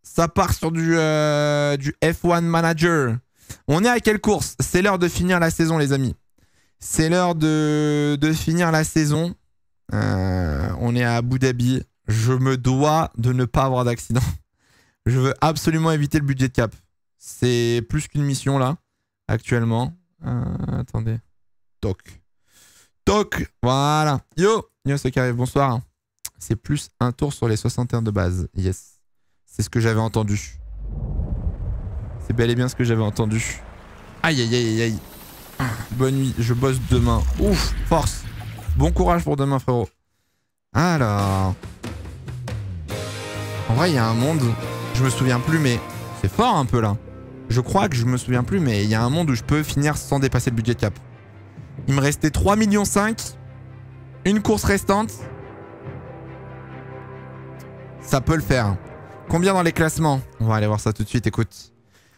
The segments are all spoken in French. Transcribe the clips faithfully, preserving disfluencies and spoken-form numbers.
Ça part sur du, euh, du F un Manager. On est à quelle course? C'est l'heure de finir la saison, les amis. C'est l'heure de, de finir la saison. Euh, on est à Abu Dhabi. Je me dois de ne pas avoir d'accident. Je veux absolument éviter le budget de cap. C'est plus qu'une mission, là, actuellement. Euh, attendez. Toc. Toc. Voilà. Yo. Yo, c'est qui arrive. Bonsoir. C'est plus un tour sur les soixante et un de base. Yes. C'est ce que j'avais entendu. C'est bel et bien ce que j'avais entendu. Aïe, aïe, aïe, aïe. Bonne nuit. Je bosse demain. Ouf. Force. Bon courage pour demain, frérot. Alors. En vrai, il y a un monde. Je me souviens plus, mais c'est fort un peu là. Je crois que je me souviens plus, mais il y a un monde où je peux finir sans dépasser le budget de cap. Il me restait trois virgule cinq millions. Une course restante. Ça peut le faire. Combien dans les classements? On va aller voir ça tout de suite, écoute.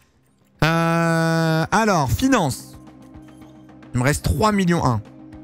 Euh, alors, finance. Il me reste trois millions un.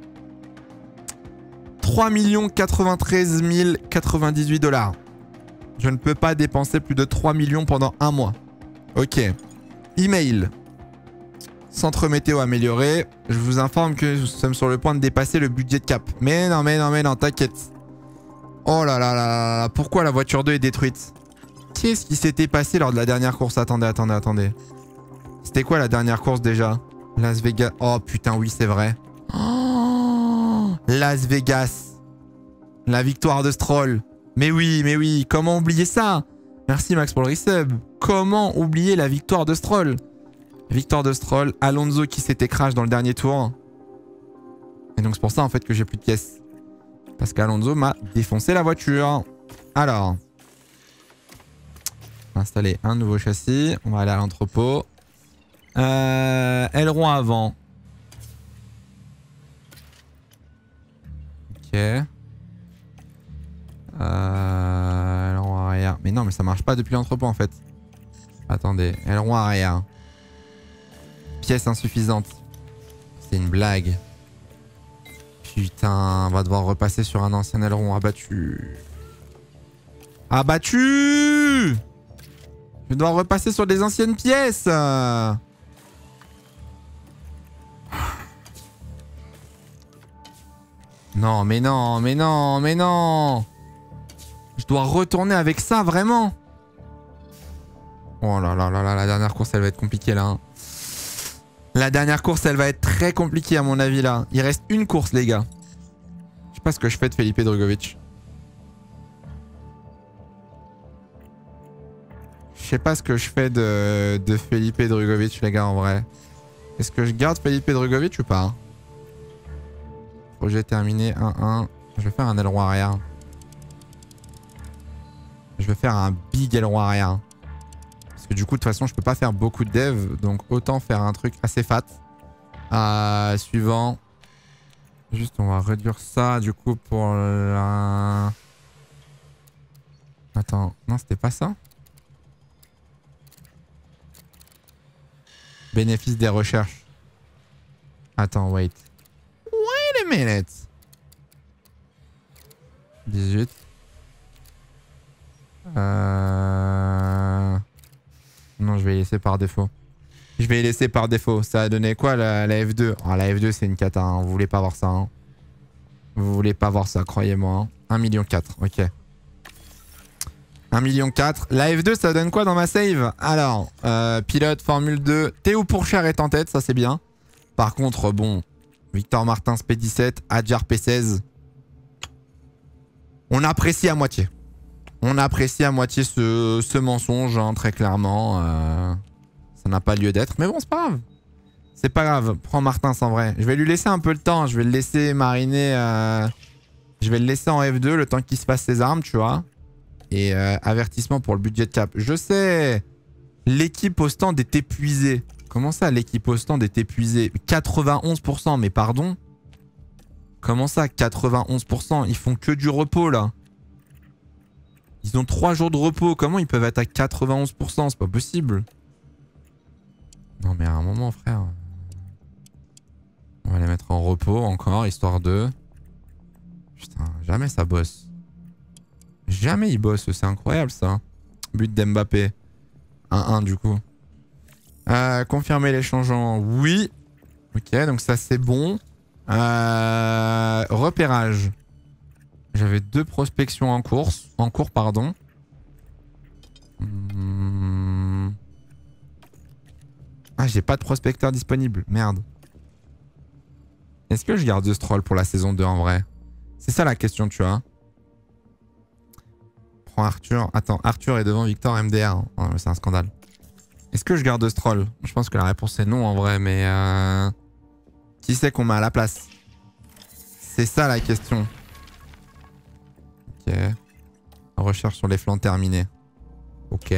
trois millions quatre-vingt-treize mille quatre-vingt-dix-huit dollars. Je ne peux pas dépenser plus de trois millions pendant un mois. Ok. Email. Centre météo amélioré. Je vous informe que nous sommes sur le point de dépasser le budget de cap. Mais non, mais non, mais non, t'inquiète. Oh là là là là là. Pourquoi la voiture deux est détruite? Qu'est-ce qui s'était passé lors de la dernière course? Attendez, attendez, attendez. C'était quoi la dernière course déjà? Las Vegas. Oh putain, oui, c'est vrai. Oh, Las Vegas. La victoire de Stroll. Mais oui, mais oui. Comment oublier ça? Merci Max pour le resub. Comment oublier la victoire de Stroll? Victoire de Stroll. Alonso qui s'était crash dans le dernier tour. Et donc c'est pour ça en fait que j'ai plus de pièces. Parce qu'Alonso m'a défoncé la voiture. Alors. On va installer un nouveau châssis. On va aller à l'entrepôt. Euh, aileron avant. Ok. Euh, aileron arrière. Mais non, mais ça marche pas depuis l'entrepôt en fait. Attendez. Aileron arrière. Pièce insuffisante. C'est une blague. Putain, on va devoir repasser sur un ancien aileron abattu. Abattu! Je dois repasser sur des anciennes pièces. Non, mais non, mais non, mais non. Je dois retourner avec ça, vraiment. Oh là là là là, la dernière course, elle va être compliquée, là. Hein. La dernière course, elle va être très compliquée, à mon avis, là. Il reste une course, les gars. Je sais pas ce que je fais de Felipe Drugovich. Je sais pas ce que je fais de, de Felipe Drugovich, les gars, en vrai. Est-ce que je garde Felipe Drugovich ou pas? Projet terminé, un un. Je vais faire un aileron arrière. Je vais faire un big aileron arrière. Parce que du coup, de toute façon, je peux pas faire beaucoup de dev. Donc, autant faire un truc assez fat. Euh, suivant. Juste, on va réduire ça, du coup, pour la... Attends, non, c'était pas ça? Bénéfice des recherches. Attends, wait. Wait a minute. dix-huit. Euh... Non, je vais laisser par défaut. Je vais laisser par défaut. Ça a donné quoi la, la F deux? Oh, la F deux, c'est une cata. Hein. Vous voulez pas voir ça. Hein. Vous voulez pas voir ça, croyez-moi. Hein. un million quatre. Ok. un million quatre. La F deux, ça donne quoi dans ma save? Alors, euh, pilote, Formule deux. Théo Pourchère est en tête, ça c'est bien. Par contre, bon, Victor Martins P dix-sept, Adjar P seize. On apprécie à moitié. On apprécie à moitié ce, ce mensonge, hein, très clairement. Euh, ça n'a pas lieu d'être. Mais bon, c'est pas grave. C'est pas grave. Prends Martins en vrai. Je vais lui laisser un peu le temps. Je vais le laisser mariner. Euh, je vais le laisser en F deux le temps qu'il se fasse ses armes, tu vois. Et euh, avertissement pour le budget de cap. Je sais. L'équipe au stand est épuisée. Comment ça, l'équipe au stand est épuisée? quatre-vingt-onze pour cent, mais pardon? Comment ça, quatre-vingt-onze pour cent? Ils font que du repos, là. Ils ont trois jours de repos. Comment ils peuvent être à quatre-vingt-onze pour cent? C'est pas possible. Non, mais à un moment, frère. On va les mettre en repos encore, histoire de... Putain, jamais ça bosse. Jamais ils bossent, c'est incroyable, ça. But d'Mbappé. un un du coup. Euh, confirmer les changeants. Oui. Ok, donc ça c'est bon. Euh, repérage. J'avais deux prospections en course. En cours, pardon. Hmm. Ah, j'ai pas de prospecteur disponible. Merde. Est-ce que je garde Stroll pour la saison deux en vrai? C'est ça la question, tu vois. Prends Arthur. Attends, Arthur est devant Victor M D R. Oh, c'est un scandale. Est-ce que je garde Stroll? Je pense que la réponse est non en vrai, mais... Euh... Qui c'est qu'on met à la place? C'est ça la question. Ok. Recherche sur les flancs terminée. Ok.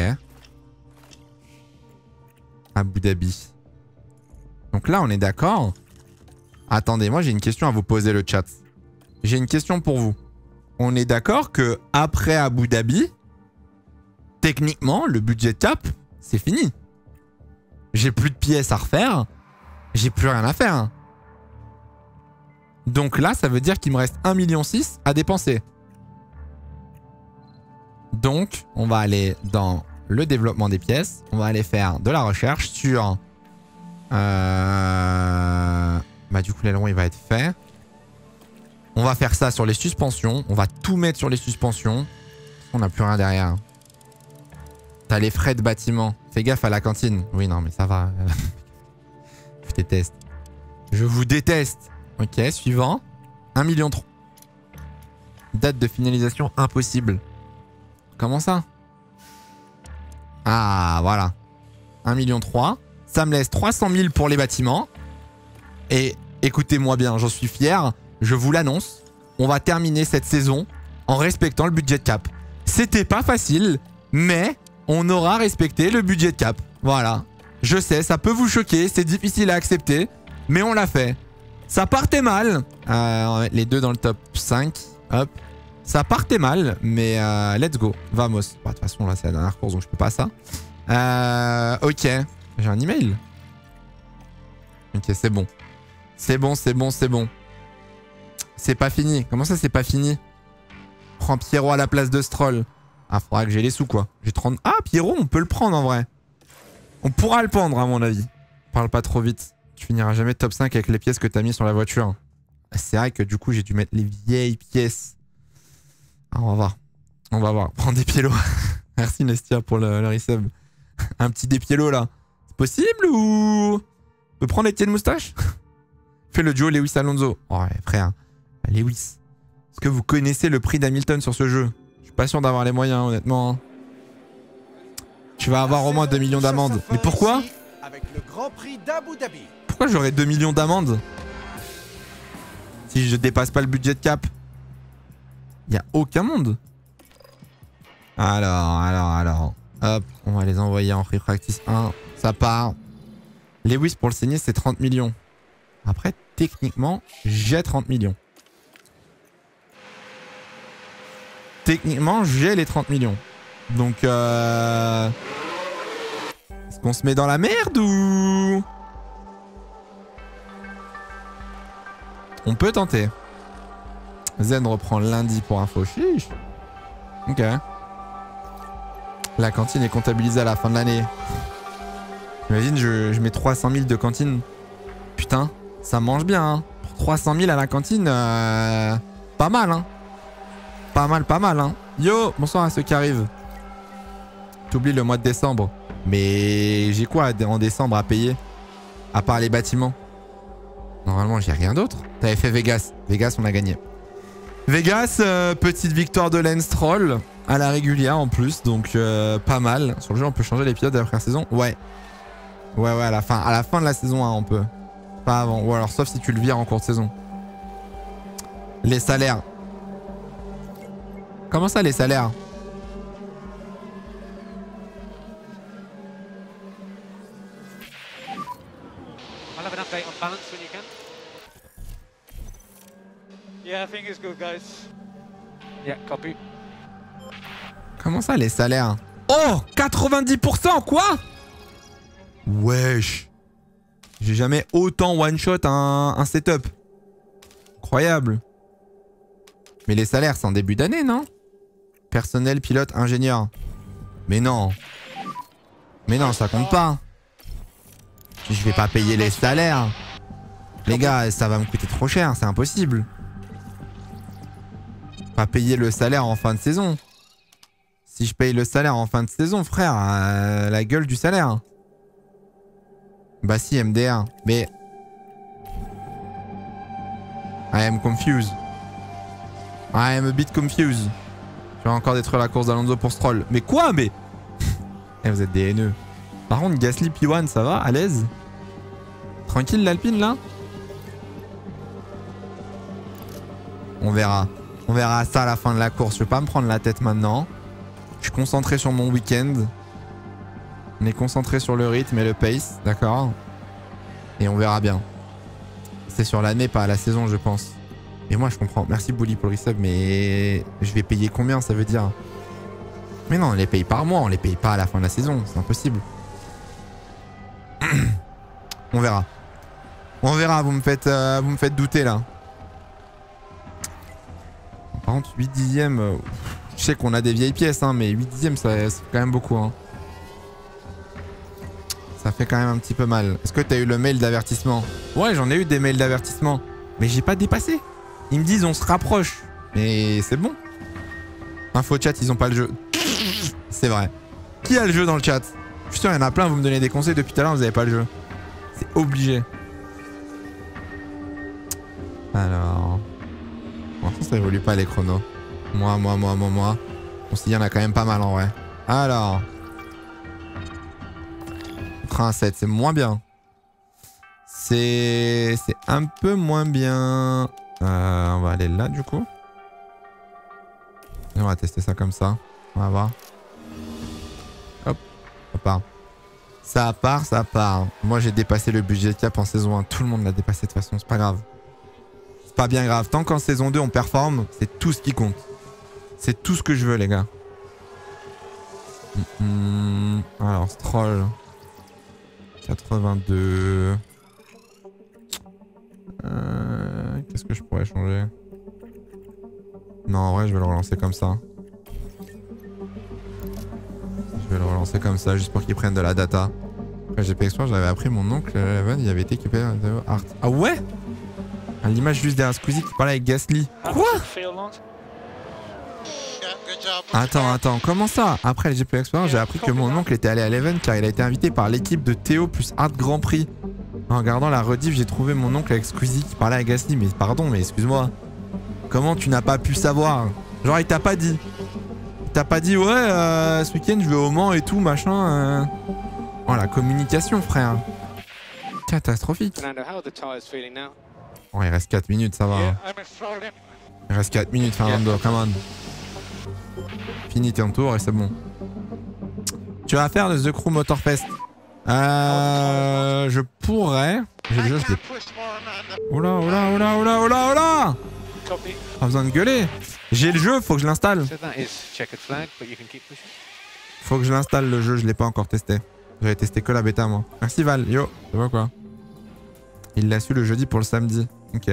Abu Dhabi. Donc là, on est d'accord. Attendez, moi j'ai une question à vous poser, le chat. J'ai une question pour vous. On est d'accord que après Abu Dhabi, techniquement, le budget cap, c'est fini. J'ai plus de pièces à refaire. J'ai plus rien à faire. Donc là, ça veut dire qu'il me reste un virgule six million à dépenser. Donc, on va aller dans le développement des pièces. On va aller faire de la recherche sur... Euh... Bah du coup, l'aileron, il va être fait. On va faire ça sur les suspensions. On va tout mettre sur les suspensions. On n'a plus rien derrière. T'as les frais de bâtiment. Fais gaffe à la cantine. Oui, non, mais ça va. Je déteste. Je vous déteste. Ok, suivant. un million trois. Date de finalisation impossible. Comment ça? Ah, voilà. un million trois. Ça me laisse trois cent mille pour les bâtiments. Et écoutez-moi bien, j'en suis fier. Je vous l'annonce. On va terminer cette saison en respectant le budget cap. C'était pas facile, mais on aura respecté le budget cap. Voilà. Je sais, ça peut vous choquer, c'est difficile à accepter, mais on l'a fait. Ça partait mal. Euh, on va mettre les deux dans le top cinq. Hop. Ça partait mal, mais euh, let's go. Vamos. Bah, de toute façon, là, c'est la dernière course, donc je peux pas ça. Euh, ok. J'ai un email. Ok, c'est bon. C'est bon, c'est bon, c'est bon. C'est pas fini. Comment ça, c'est pas fini? Prends Pierrot à la place de Stroll. Ah, faudra que j'ai les sous, quoi. J'ai trente... Ah, Pierrot, on peut le prendre, en vrai. On pourra le prendre, à mon avis. Parle pas trop vite. Tu finiras jamais top cinq avec les pièces que t'as mis sur la voiture. C'est vrai que, du coup, j'ai dû mettre les vieilles pièces. Ah, on va voir. On va voir. Prends des piélos. Merci, Nestia, pour le, le resub. Un petit des piélos, là. C'est possible ou... On peut prendre Etienne Moustache? Fais le duo Lewis Alonso. Oh, ouais, frère. Lewis. Est-ce que vous connaissez le prix d'Hamilton sur ce jeu? Je suis pas sûr d'avoir les moyens, honnêtement. Hein. Tu vas avoir au moins deux millions d'amendes. Mais pourquoi? Pourquoi j'aurais deux millions d'amendes si je dépasse pas le budget de cap? Il y a aucun monde. Alors, alors, alors. Hop, on va les envoyer en free practice un. Ça part. Lewis pour le saigner, c'est trente millions. Après, techniquement, j'ai trente millions. Techniquement, j'ai les trente millions. Donc, euh... est-ce qu'on se met dans la merde ou... On peut tenter. Zen reprend lundi pour info. Chiche. Ok. La cantine est comptabilisée à la fin de l'année. Imagine, je, je mets trois cent mille de cantine. Putain, ça mange bien. Hein. Pour trois cent mille à la cantine, euh... pas mal. Hein. Pas mal, pas mal. Hein. Yo, bonsoir à ceux qui arrivent. T'oublies le mois de décembre. Mais j'ai quoi en décembre à payer? À part les bâtiments. Normalement, j'ai rien d'autre. T'avais fait Vegas. Vegas, on a gagné. Vegas, euh, petite victoire de Lance Stroll. À la régulière en plus. Donc, euh, pas mal. Sur le jeu, on peut changer les pilotes d'après la saison. Ouais. Ouais, ouais, à la fin. À la fin de la saison un, on peut. Pas avant. Ou alors, sauf si tu le vires en cours de saison. Les salaires. Comment ça, les salaires? I'll have an update on balance when you can. Yeah, I think it's good, guys. Yeah, copy. Comment ça, les salaires? Oh, quatre-vingt-dix pour cent, quoi? Wesh. J'ai jamais autant one-shot un, un setup. Incroyable. Mais les salaires, c'est en début d'année, non? Personnel, pilote, ingénieur. Mais non. Mais non, ça compte pas. Je vais pas payer les salaires. Les gars, ça va me coûter trop cher, c'est impossible. Pas payer le salaire en fin de saison. Si je paye le salaire en fin de saison, frère, euh, la gueule du salaire. Bah si, M D R. Mais... I am confused. I am a bit confused. Je vais encore détruire la course d'Alonso pour Stroll. Mais quoi, mais... Eh, vous êtes des haineux. Par contre, Gasly P un, ça va? À l'aise? Tranquille l'Alpine, là? On verra. On verra ça à la fin de la course. Je vais pas me prendre la tête maintenant. Je suis concentré sur mon week-end. On est concentré sur le rythme et le pace, d'accord? Et on verra bien. C'est sur l'année, pas à la saison, je pense. Et moi, je comprends. Merci Bully pour le resub, mais je vais payer combien, ça veut dire? Mais non, on les paye par mois, on les paye pas à la fin de la saison. C'est impossible. On verra. On verra, vous me faites, euh, vous me faites douter, là. Par contre, huit dixièmes... Euh, je sais qu'on a des vieilles pièces, hein, mais huit dixièmes, ça, c'est quand même beaucoup. Hein. Ça fait quand même un petit peu mal. Est-ce que t'as eu le mail d'avertissement? Ouais, j'en ai eu des mails d'avertissement. Mais j'ai pas dépassé. Ils me disent on se rapproche. Mais c'est bon. Info chat, ils ont pas le jeu. C'est vrai. Qui a le jeu dans le chat? Je suis sûr, il y en a plein, vous me donnez des conseils depuis tout à l'heure, vous avez pas le jeu. C'est obligé. Alors... Pour l'instant, ça évolue pas les chronos. Moi, moi, moi, moi, moi. Bon, s'il y en a quand même pas mal en vrai. Alors... Train sept, c'est moins bien. C'est... C'est un peu moins bien. Euh, on va aller là du coup. Et on va tester ça comme ça. On va voir. Hop, ça part. Ça part, ça part. Moi j'ai dépassé le budget cap en saison un. Tout le monde l'a dépassé de toute façon, c'est pas grave. C'est pas bien grave. Tant qu'en saison deux on performe, c'est tout ce qui compte. C'est tout ce que je veux les gars. Mmh, alors Stroll. quatre-vingt-deux. Euh, Qu'est-ce que je pourrais changer? Non, en vrai, je vais le relancer comme ça. Je vais le relancer comme ça, juste pour qu'il prenne de la data. Après G P Explorer, j'avais appris mon oncle, Evan, il avait été équipé de Art. Ah ouais? À l'image juste derrière Squeezie qui parlait avec Gasly. Quoi? Attends, attends, comment ça? Après le G P Explorer, j'ai appris que mon oncle était allé à l'Even car il a été invité par l'équipe de Théo plus Art Grand Prix. En regardant la rediff, j'ai trouvé mon oncle avec Squeezie qui parlait à Gasly. Mais pardon, mais excuse-moi. Comment tu n'as pas pu savoir? Genre, il t'a pas dit. Il t'a pas dit, ouais, euh, ce week-end, je vais au Mans et tout, machin. Euh... Oh, la communication, frère. Catastrophique. Oh, il reste quatre minutes, ça va. Hein. Il reste quatre minutes, Fernando, come on. Finis ton tour et c'est bon. Tu vas faire le The Crew Motorfest. Euh... Je pourrais... J'ai le jeu, je l'ai... Oula, oula, oula, oula, oula, oula. Pas besoin de gueuler. J'ai le jeu, faut que je l'installe. Faut que je l'installe le jeu, je l'ai pas encore testé. J'avais testé que la bêta moi. Merci Val, yo, ça va quoi? Il l'a su le jeudi pour le samedi. Ok.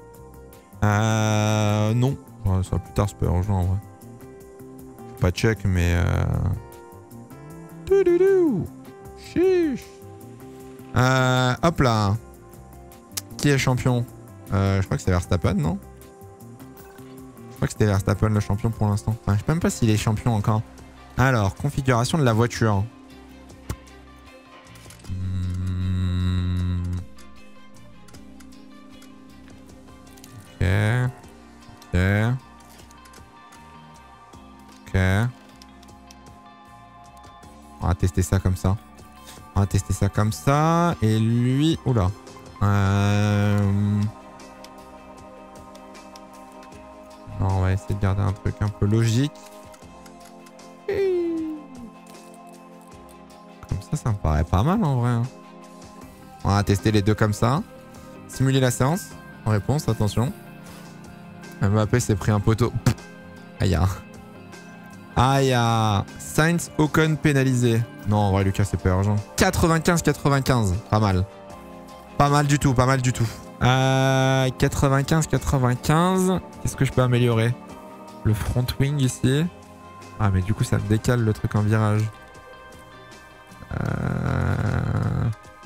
Euh... Non. Ouais, ça va plus tard, c'est pas urgent en vrai. Pas check mais... Euh... Toudoudou. Chiche. Euh... Hop là. Qui est champion? euh, Je crois que c'est Verstappen, non? Je crois que c'était Verstappen le champion pour l'instant. Enfin, je sais même pas s'il est champion encore. Alors, configuration de la voiture. Hmm. Ok. Ok. Ok. On va tester ça comme ça. On va tester ça comme ça. Et lui... Oula. Euh... Non, on va essayer de garder un truc un peu logique. Comme ça, ça me paraît pas mal en vrai. Hein. On va tester les deux comme ça. Simuler la séance. En réponse, attention. Mbappé s'est pris un poteau. Aïe. Aïe. Sainz Ocon pénalisé. Non, en vrai, Lucas, c'est pas urgent. quatre-vingt-quinze quatre-vingt-quinze. Pas mal. Pas mal du tout, pas mal du tout. Euh, quatre-vingt-quinze quatre-vingt-quinze. Qu'est-ce que je peux améliorer? Le front wing ici. Ah mais du coup ça me décale le truc en virage. Euh...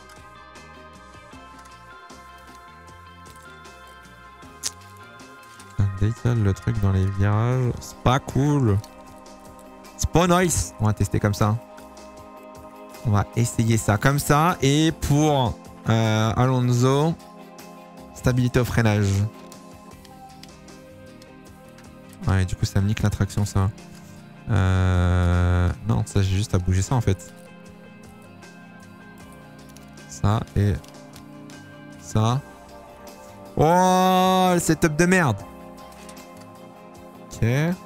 Ça me décale le truc dans les virages. C'est pas cool. C'est pas nice. On va tester comme ça. On va essayer ça comme ça. Et pour euh, Alonso, stabilité au freinage. Ouais, du coup ça me nique la traction ça. Euh... Non, ça j'ai juste à bouger ça en fait. Ça et ça. Oh, le setup de merde. Ok.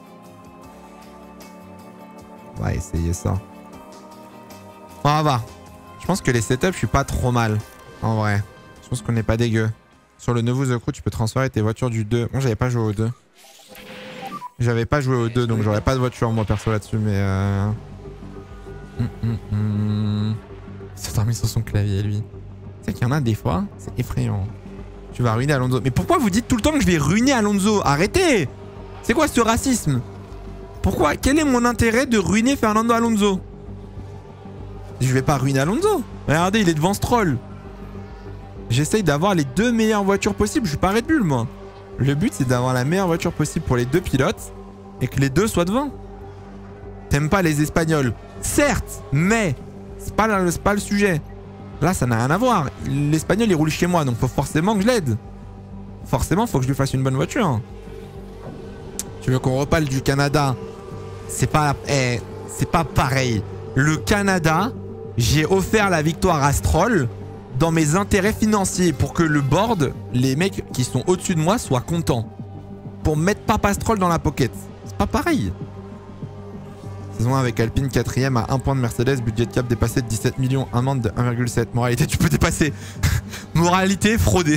On va essayer ça. On va voir. Je pense que les setups, je suis pas trop mal. En vrai. Je pense qu'on n'est pas dégueu. Sur le nouveau The Crew, tu peux transférer tes voitures du deux. Moi, j'avais pas joué au deux. J'avais pas joué au deux, donc j'aurais pas de voiture, moi, perso, là-dessus, mais... Euh... Hum, hum, hum. Il s'est endormi sur son clavier, lui. Tu sais qu'il y en a des fois, c'est effrayant. Tu vas ruiner Alonso. Mais pourquoi vous dites tout le temps que je vais ruiner Alonso? Arrêtez! C'est quoi ce racisme? Pourquoi? Quel est mon intérêt de ruiner Fernando Alonso? Je vais pas ruiner Alonso. Regardez, il est devant Stroll. J'essaye d'avoir les deux meilleures voitures possibles. Je suis pas Red Bull, moi. Le but, c'est d'avoir la meilleure voiture possible pour les deux pilotes et que les deux soient devant. T'aimes pas les Espagnols? Certes, mais c'est pas, le, c'est pas le sujet. Là, ça n'a rien à voir. L'Espagnol, il roule chez moi, donc faut forcément que je l'aide. Forcément, faut que je lui fasse une bonne voiture. Tu veux qu'on reparle du Canada? C'est pas... Eh, c'est pas pareil. Le Canada, j'ai offert la victoire à Stroll dans mes intérêts financiers pour que le board, les mecs qui sont au-dessus de moi, soient contents. Pour mettre Papa Stroll dans la pocket. C'est pas pareil. Saison un avec Alpine, quatrième à un point de Mercedes, budget de cap dépassé de dix-sept millions, amende de un virgule sept. Moralité, tu peux dépasser. Moralité, frauder.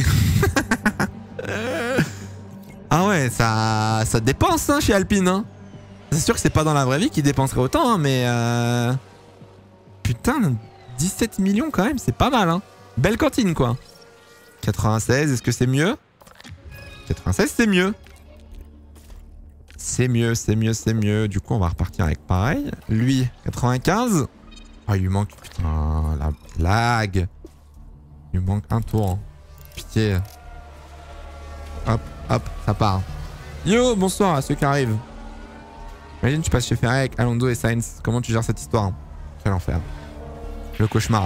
Ah ouais, ça, ça dépense hein, chez Alpine. Hein. C'est sûr que c'est pas dans la vraie vie qu'ils dépenseraient autant, hein, mais... Euh... Putain, dix-sept millions quand même, c'est pas mal. Hein. Belle cantine, quoi. quatre-vingt-seize, est-ce que c'est mieux? quatre-vingt-seize, c'est mieux. C'est mieux, c'est mieux, c'est mieux. Du coup, on va repartir avec pareil. Lui, quatre-vingt-quinze. Ah, il lui manque... Putain, la blague. Il lui manque un tour. Pitié. Hop, hop, ça part. Yo, bonsoir à ceux qui arrivent. Imagine, tu passes chez Ferrari avec Alonso et Sainz. Comment tu gères cette histoire? Quel enfer. Le cauchemar.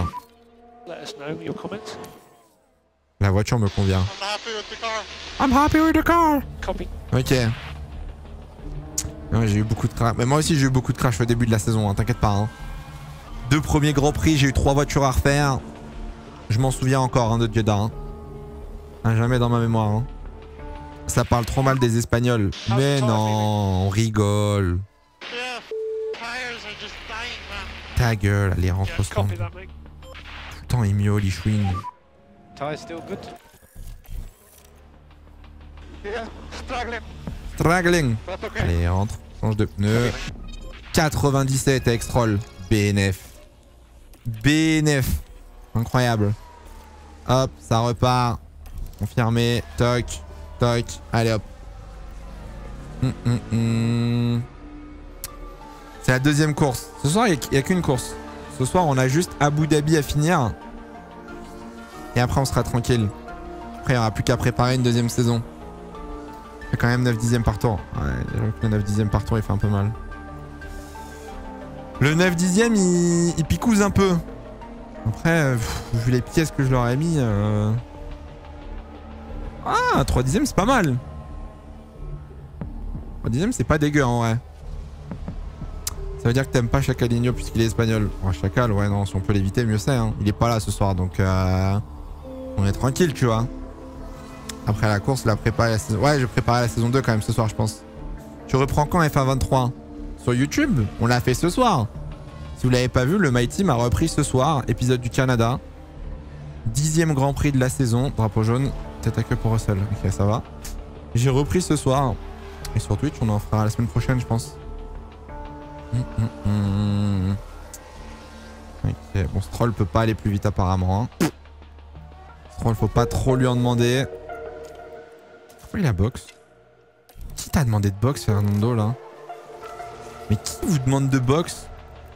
La voiture me convient. I'm happy with the car. Copy. Ok. Ouais, j'ai eu beaucoup de crash. Mais moi aussi, j'ai eu beaucoup de crash au début de la saison, hein, t'inquiète pas. Hein. Deux premiers Grands Prix, j'ai eu trois voitures à refaire. Je m'en souviens encore hein, de Jeddah. Hein. Ah, jamais dans ma mémoire. Hein. Ça parle trop mal des Espagnols. Mais non, on rigole. Ta gueule, allez, rentre au stand. Tout le temps, il miaule, il chouine. Struggling. Allez, rentre. Change de pneu. quatre-vingt-dix-sept avec Stroll. B N F. B N F. Incroyable. Hop, ça repart. Confirmé. Toc. Toc. Allez hop. Hum, hum, hum. C'est la deuxième course. Ce soir, il n'y a, a qu'une course. Ce soir, on a juste Abu Dhabi à finir. Et après, on sera tranquille. Après, il n'y aura plus qu'à préparer une deuxième saison. Il y a quand même neuf dixièmes par tour. Ouais, le neuf dixièmes par tour, il fait un peu mal. Le neuf dixièmes, il, il picouse un peu. Après, pff, vu les pièces que je leur ai mis... Euh... Ah, trois dixièmes, c'est pas mal. trois dixièmes, c'est pas dégueu en vrai. Ça veut dire que t'aimes pas Chacalinho puisqu'il est espagnol. Oh, Chacal, ouais, non, si on peut l'éviter, mieux c'est. Hein. Il est pas là ce soir, donc euh, on est tranquille, tu vois. Après la course, la préparer la saison... Ouais, je préparais la saison deux quand même ce soir, je pense. Tu reprends quand F un vingt-trois? Sur YouTube? On l'a fait ce soir. Si vous l'avez pas vu, le My Team a repris ce soir, épisode du Canada. Dixième Grand Prix de la saison, drapeau jaune, tête à queue pour Russell. Ok, ça va. J'ai repris ce soir. Et sur Twitch, on en fera la semaine prochaine, je pense. Hum, hum, hum. Ok, bon, Stroll peut pas aller plus vite apparemment. Hein. Stroll, faut pas trop lui en demander. Pourquoi il a box? Qui t'a demandé de box, Fernando, là? Mais qui vous demande de box?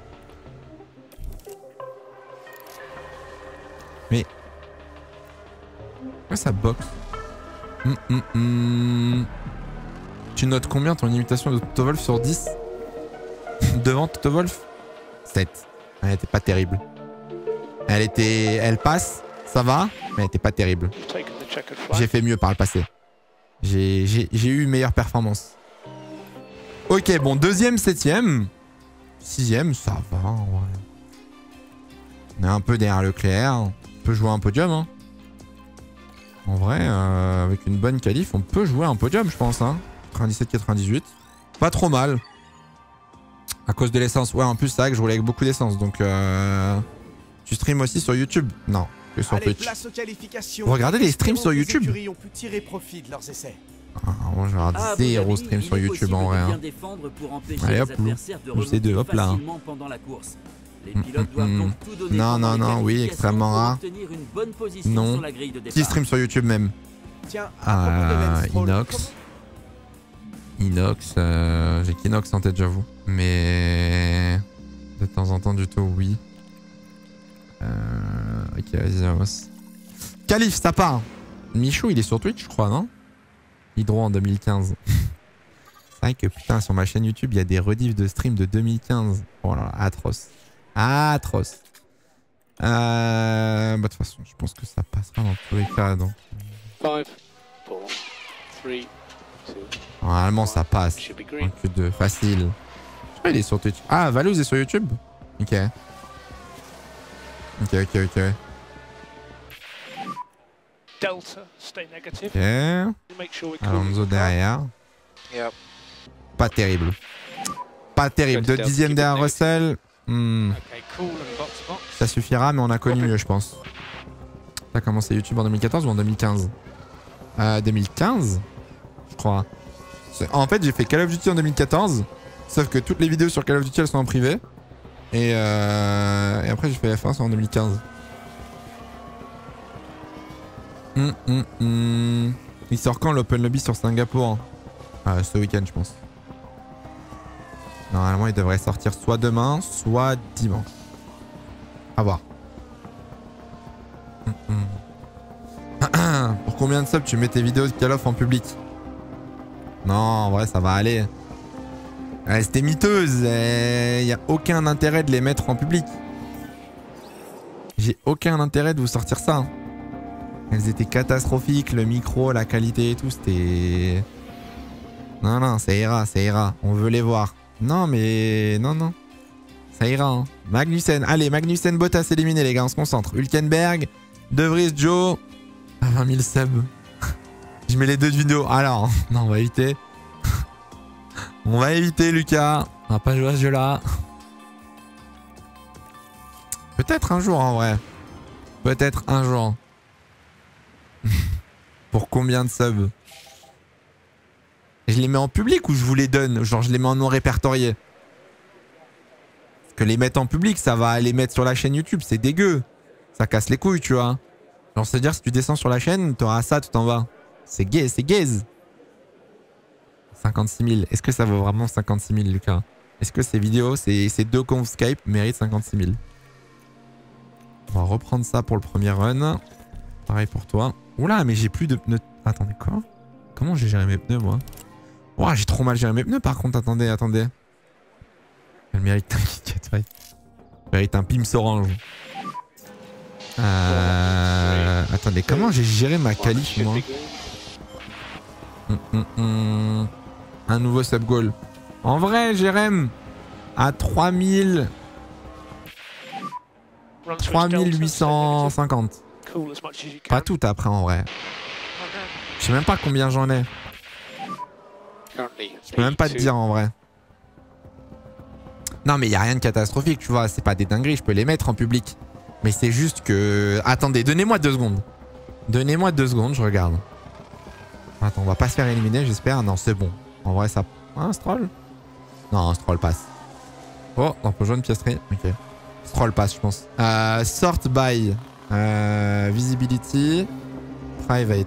Mais... Pourquoi ça boxe? hum, hum, hum. Tu notes combien ton imitation de Toto Wolff sur dix? Devant Toto Wolff? sept. Elle était pas terrible. Elle était... Elle passe, ça va, mais elle était pas terrible. J'ai fait mieux par le passé. J'ai eu une meilleure performance. Ok, bon, deuxième, septième. Sixième, ça va en vrai. On est un peu derrière Leclerc. On peut jouer un podium. Hein. En vrai, euh, avec une bonne qualif, on peut jouer un podium, je pense. Hein. quatre-vingt-dix-sept quatre-vingt-dix-huit. Pas trop mal. À cause de l'essence. Ouais, en plus, c'est vrai que je roulais avec beaucoup d'essence. Donc, euh... tu stream aussi sur YouTube? Non, que sur Allez, Twitch. Vous regardez les streams sur YouTube? Ont pu tirer profit de leurs essais. Ah, moi, je regarde ah, zéro stream sur YouTube en vrai. Hein. Allez hop, loup. C'est deux, hop là. Les pilotes doivent donc tout donner non, non, non, oui, extrêmement rare. Non. Qui stream sur YouTube même? Tiens, ah, Inox. Inox, euh, j'ai qu'Inox en tête, j'avoue. Mais de temps en temps, du tout, oui. Euh, ok, vas-y, avance. Calif, ça part. Michou, il est sur Twitch, je crois, non? Hydro en deux mille quinze. C'est vrai que putain, sur ma chaîne YouTube, il y a des rediffs de stream de deux mille quinze. Oh là là, atroce. Atroce. Euh, bah, de toute façon, je pense que ça passera dans tous les cas. Donc. five, four, three, two, normalement, ça passe. Un Q deux, facile. Je sais pas, il est sur Twitch. Ah, Valouz est sur YouTube? Ok. Ok, ok, ok. Delta, stay negative. Ok. Make sure we Alonso derrière. Yep. Pas terrible. Pas terrible. Deux dixièmes derrière Russell. Hmm. Okay, cool and box box. Ça suffira, mais on a connu mieux, je pense. T'as commencé YouTube en deux mille quatorze ou en deux mille quinze? euh, deux mille quinze, je crois. En fait, j'ai fait Call of Duty en deux mille quatorze. Sauf que toutes les vidéos sur Call of Duty, elles sont en privé. Et, euh... Et après, j'ai fait F un, c'est en deux mille quinze. Hum, hum, hum. Il sort quand l'Open Lobby sur Singapour? euh, Ce week-end, je pense. Normalement, il devrait sortir soit demain, soit dimanche. À voir. Hum, hum. Pour combien de subs tu mets tes vidéos de Call of en public? Non, en vrai, ça va aller. C'était miteuse. Il n'y a aucun intérêt de les mettre en public. J'ai aucun intérêt de vous sortir ça. Elles étaient catastrophiques. Le micro, la qualité et tout, c'était... Non, non, ça ira, ça ira. On veut les voir. Non, mais... Non, non. Ça ira. Hein. Magnussen. Allez, Magnussen, Bottas éliminé, les gars. On se concentre. Hülkenberg, De Vries, Joe. À vingt mille subs. Je mets les deux vidéos. Alors, non, on va éviter. On va éviter, Lucas. On va pas jouer à ce jeu-là. Peut-être un jour, en vrai. Peut-être un jour. Pour combien de subs? Je les mets en public ou je vous les donne? Genre, je les mets en non répertorié. Parce que les mettre en public, ça va les mettre sur la chaîne YouTube. C'est dégueu. Ça casse les couilles, tu vois. Genre, c'est-à-dire, si tu descends sur la chaîne, t'auras ça tout en bas. C'est gay, c'est gaze. cinquante-six mille. Est-ce que ça vaut vraiment cinquante-six mille, Lucas? Est-ce que ces vidéos, ces, ces deux confs Skype méritent cinquante-six mille? On va reprendre ça pour le premier run. Pareil pour toi. Oula, mais j'ai plus de pneus. Attendez, quoi? Comment j'ai géré mes pneus, moi? Ouah, j'ai trop mal géré mes pneus, par contre. Attendez, attendez. Elle mérite un Kit Kat, ouais. Elle mérite un Pims orange. Euh... Attendez, comment j'ai géré ma qualif, moi? Hum, hum, hum. Un nouveau sub goal. En vrai, Jérém, à trois mille... trois mille huit cent cinquante. Pas tout après, en vrai. Je sais même pas combien j'en ai. Je peux même pas te dire, en vrai. Non, mais il y a rien de catastrophique, tu vois. C'est pas des dingueries, je peux les mettre en public. Mais c'est juste que... Attendez, donnez-moi deux secondes. Donnez-moi deux secondes, je regarde. Attends, on va pas se faire éliminer, j'espère. Non, c'est bon. En vrai, ça... Un Stroll? Non, un Stroll passe. Oh, on peut jouer une piècerie. Ok. Stroll passe, je pense. Euh, sort by. Euh, visibility. Private.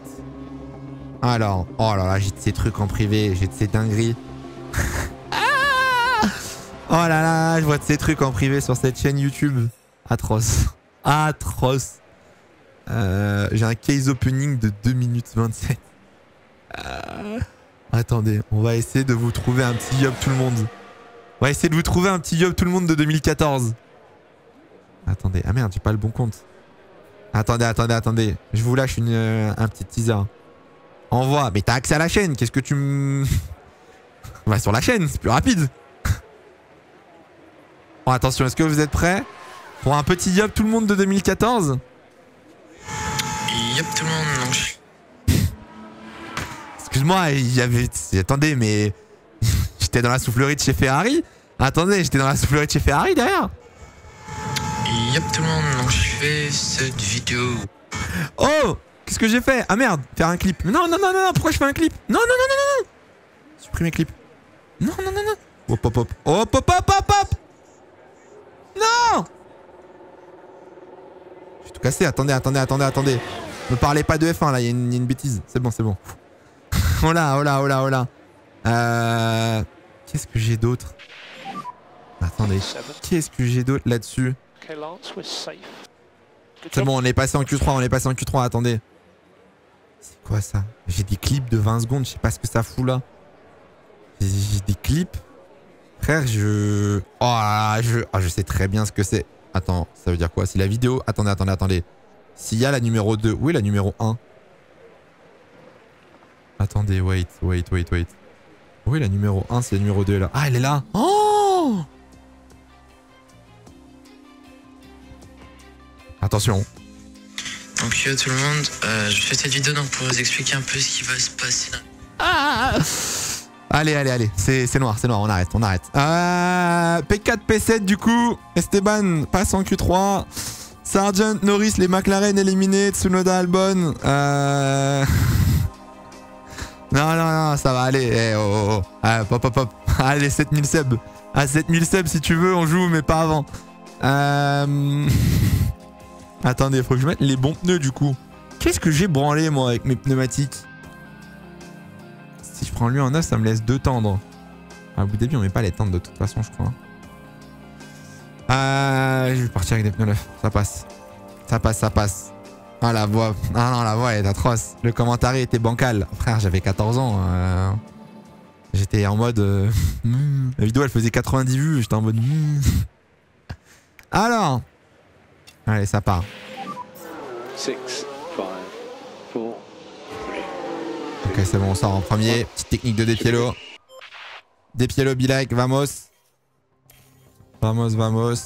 Alors. Oh là là, j'ai de ces trucs en privé. J'ai de ces dingueries. Ah Oh là là, je vois de ces trucs en privé sur cette chaîne YouTube. Atroce. Atroce. Euh, J'ai un case opening de deux minutes vingt-sept. Euh... Attendez, on va essayer de vous trouver un petit job tout le monde. On va essayer de vous trouver un petit job tout le monde de deux mille quatorze. Attendez, ah merde, j'ai pas le bon compte. Attendez, attendez, attendez. Je vous lâche une, euh, un petit teaser. Envoie. Mais t'as accès à la chaîne, qu'est-ce que tu me... Va sur la chaîne, c'est plus rapide. Bon, attention, est-ce que vous êtes prêts pour un petit job tout le monde de deux mille quatorze? Yep, tout le monde, non. Excuse-moi, il y avait... Attendez, mais... J'étais dans la soufflerie de chez Ferrari. Attendez, j'étais dans la soufflerie de chez Ferrari derrière. Yep, tout le monde, donc je fais cette vidéo. Oh, qu'est-ce que j'ai fait? Ah merde, faire un clip. Non, non, non, non, pourquoi je fais un clip? Non, non, non, non, non, non. Supprimer clip. Non, non, non, non. Hop, hop, hop. Hop, hop, hop, hop, hop. Non. J'ai tout cassé, attendez, attendez, attendez, attendez. Me parlez pas de F un là, il y, y a une bêtise. C'est bon, c'est bon. Oh là, oh là, oh là, oh là. Euh... Qu'est-ce que j'ai d'autre? Attendez, qu'est-ce que j'ai d'autre là-dessus? C'est bon, on est passé en Q trois, on est passé en Q trois, attendez. C'est quoi ça? J'ai des clips de vingt secondes, je sais pas ce que ça fout là. J'ai des clips. Frère, je... Oh là là, je... Oh, je sais très bien ce que c'est. Attends, ça veut dire quoi? C'est la vidéo... Attendez, attendez, attendez. S'il y a la numéro deux, où est la numéro un? Attendez, wait, wait, wait, wait. Où est la numéro un? C'est la numéro deux là. Ah, elle est là. Oh! Attention. Donc yo tout le monde, euh, je fais cette vidéo donc pour vous expliquer un peu ce qui va se passer. Ah! Allez, allez, allez. C'est noir, c'est noir. On arrête, on arrête. Euh, P quatre, P sept du coup. Esteban passe en Q trois. Sargent, Norris, les McLaren éliminés. Tsunoda, Albon. Euh... Non, non, non, ça va aller. Eh, oh, oh, oh. Ah, pop, pop, pop. Allez, sept mille subs. À sept mille subs si tu veux, on joue, mais pas avant. Euh... Attendez, faut que je mette les bons pneus du coup. Qu'est-ce que j'ai branlé moi avec mes pneumatiques? Si je prends lui en neuf, ça me laisse deux tendres. À bout du début, on met pas les tendres de toute façon, je crois. Euh, je vais partir avec des pneus neufs. Ça passe. Ça passe, ça passe. Ah la voix. Ah non, la voix elle est atroce. Le commentaire était bancal. Frère, j'avais quatorze ans. Euh... J'étais en mode... Euh... La vidéo elle faisait quatre-vingt-dix vues. J'étais en mode... Alors... Allez, ça part. six, five, four, three, ok, c'est bon, on sort en premier. Petite technique de Depiello. Depiello, be like, vamos. Vamos, vamos.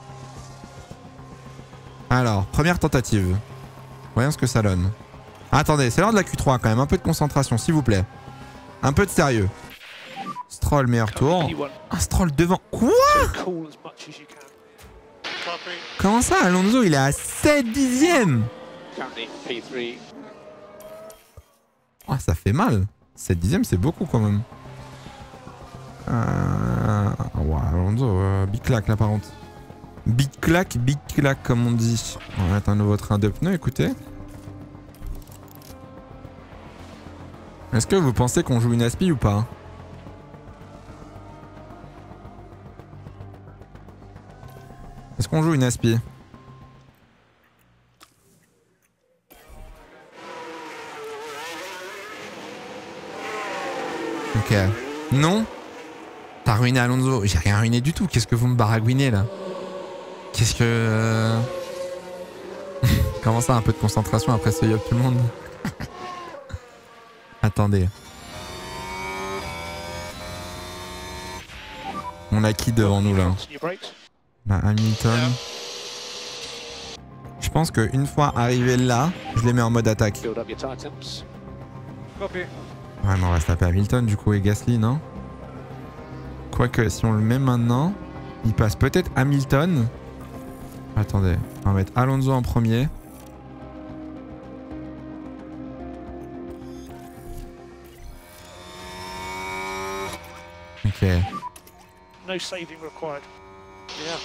Alors, première tentative. Voyons ce que ça donne. Attendez, c'est l'heure de la Q trois quand même. Un peu de concentration, s'il vous plaît. Un peu de sérieux. Stroll, meilleur tour. Un Stroll devant. Quoi? Comment ça, Alonso, il est à sept dixièmes? Oh, ça fait mal. sept dixièmes, c'est beaucoup quand même. Euh... Ouais, Alonso, euh, big claque là par contre. Big claque, big claque comme on dit. On va mettre un nouveau train de pneus, écoutez. Est-ce que vous pensez qu'on joue une aspi ou pas? Est-ce qu'on joue une aspi? Ok. Non? T'as ruiné Alonso. J'ai rien ruiné du tout. Qu'est-ce que vous me baragouinez là? Qu'est-ce que... Euh... Comment ça, un peu de concentration après ce yop tout le monde? Attendez. On a qui devant nous là? On a Hamilton. Je pense qu'une fois arrivé là, je les mets en mode attaque. Ouais, mais on va se taper Hamilton du coup et Gasly, non? Quoique, si on le met maintenant, il passe peut-être Hamilton. Attendez, on va mettre Alonso en premier. Ok. No saving required. Yeah.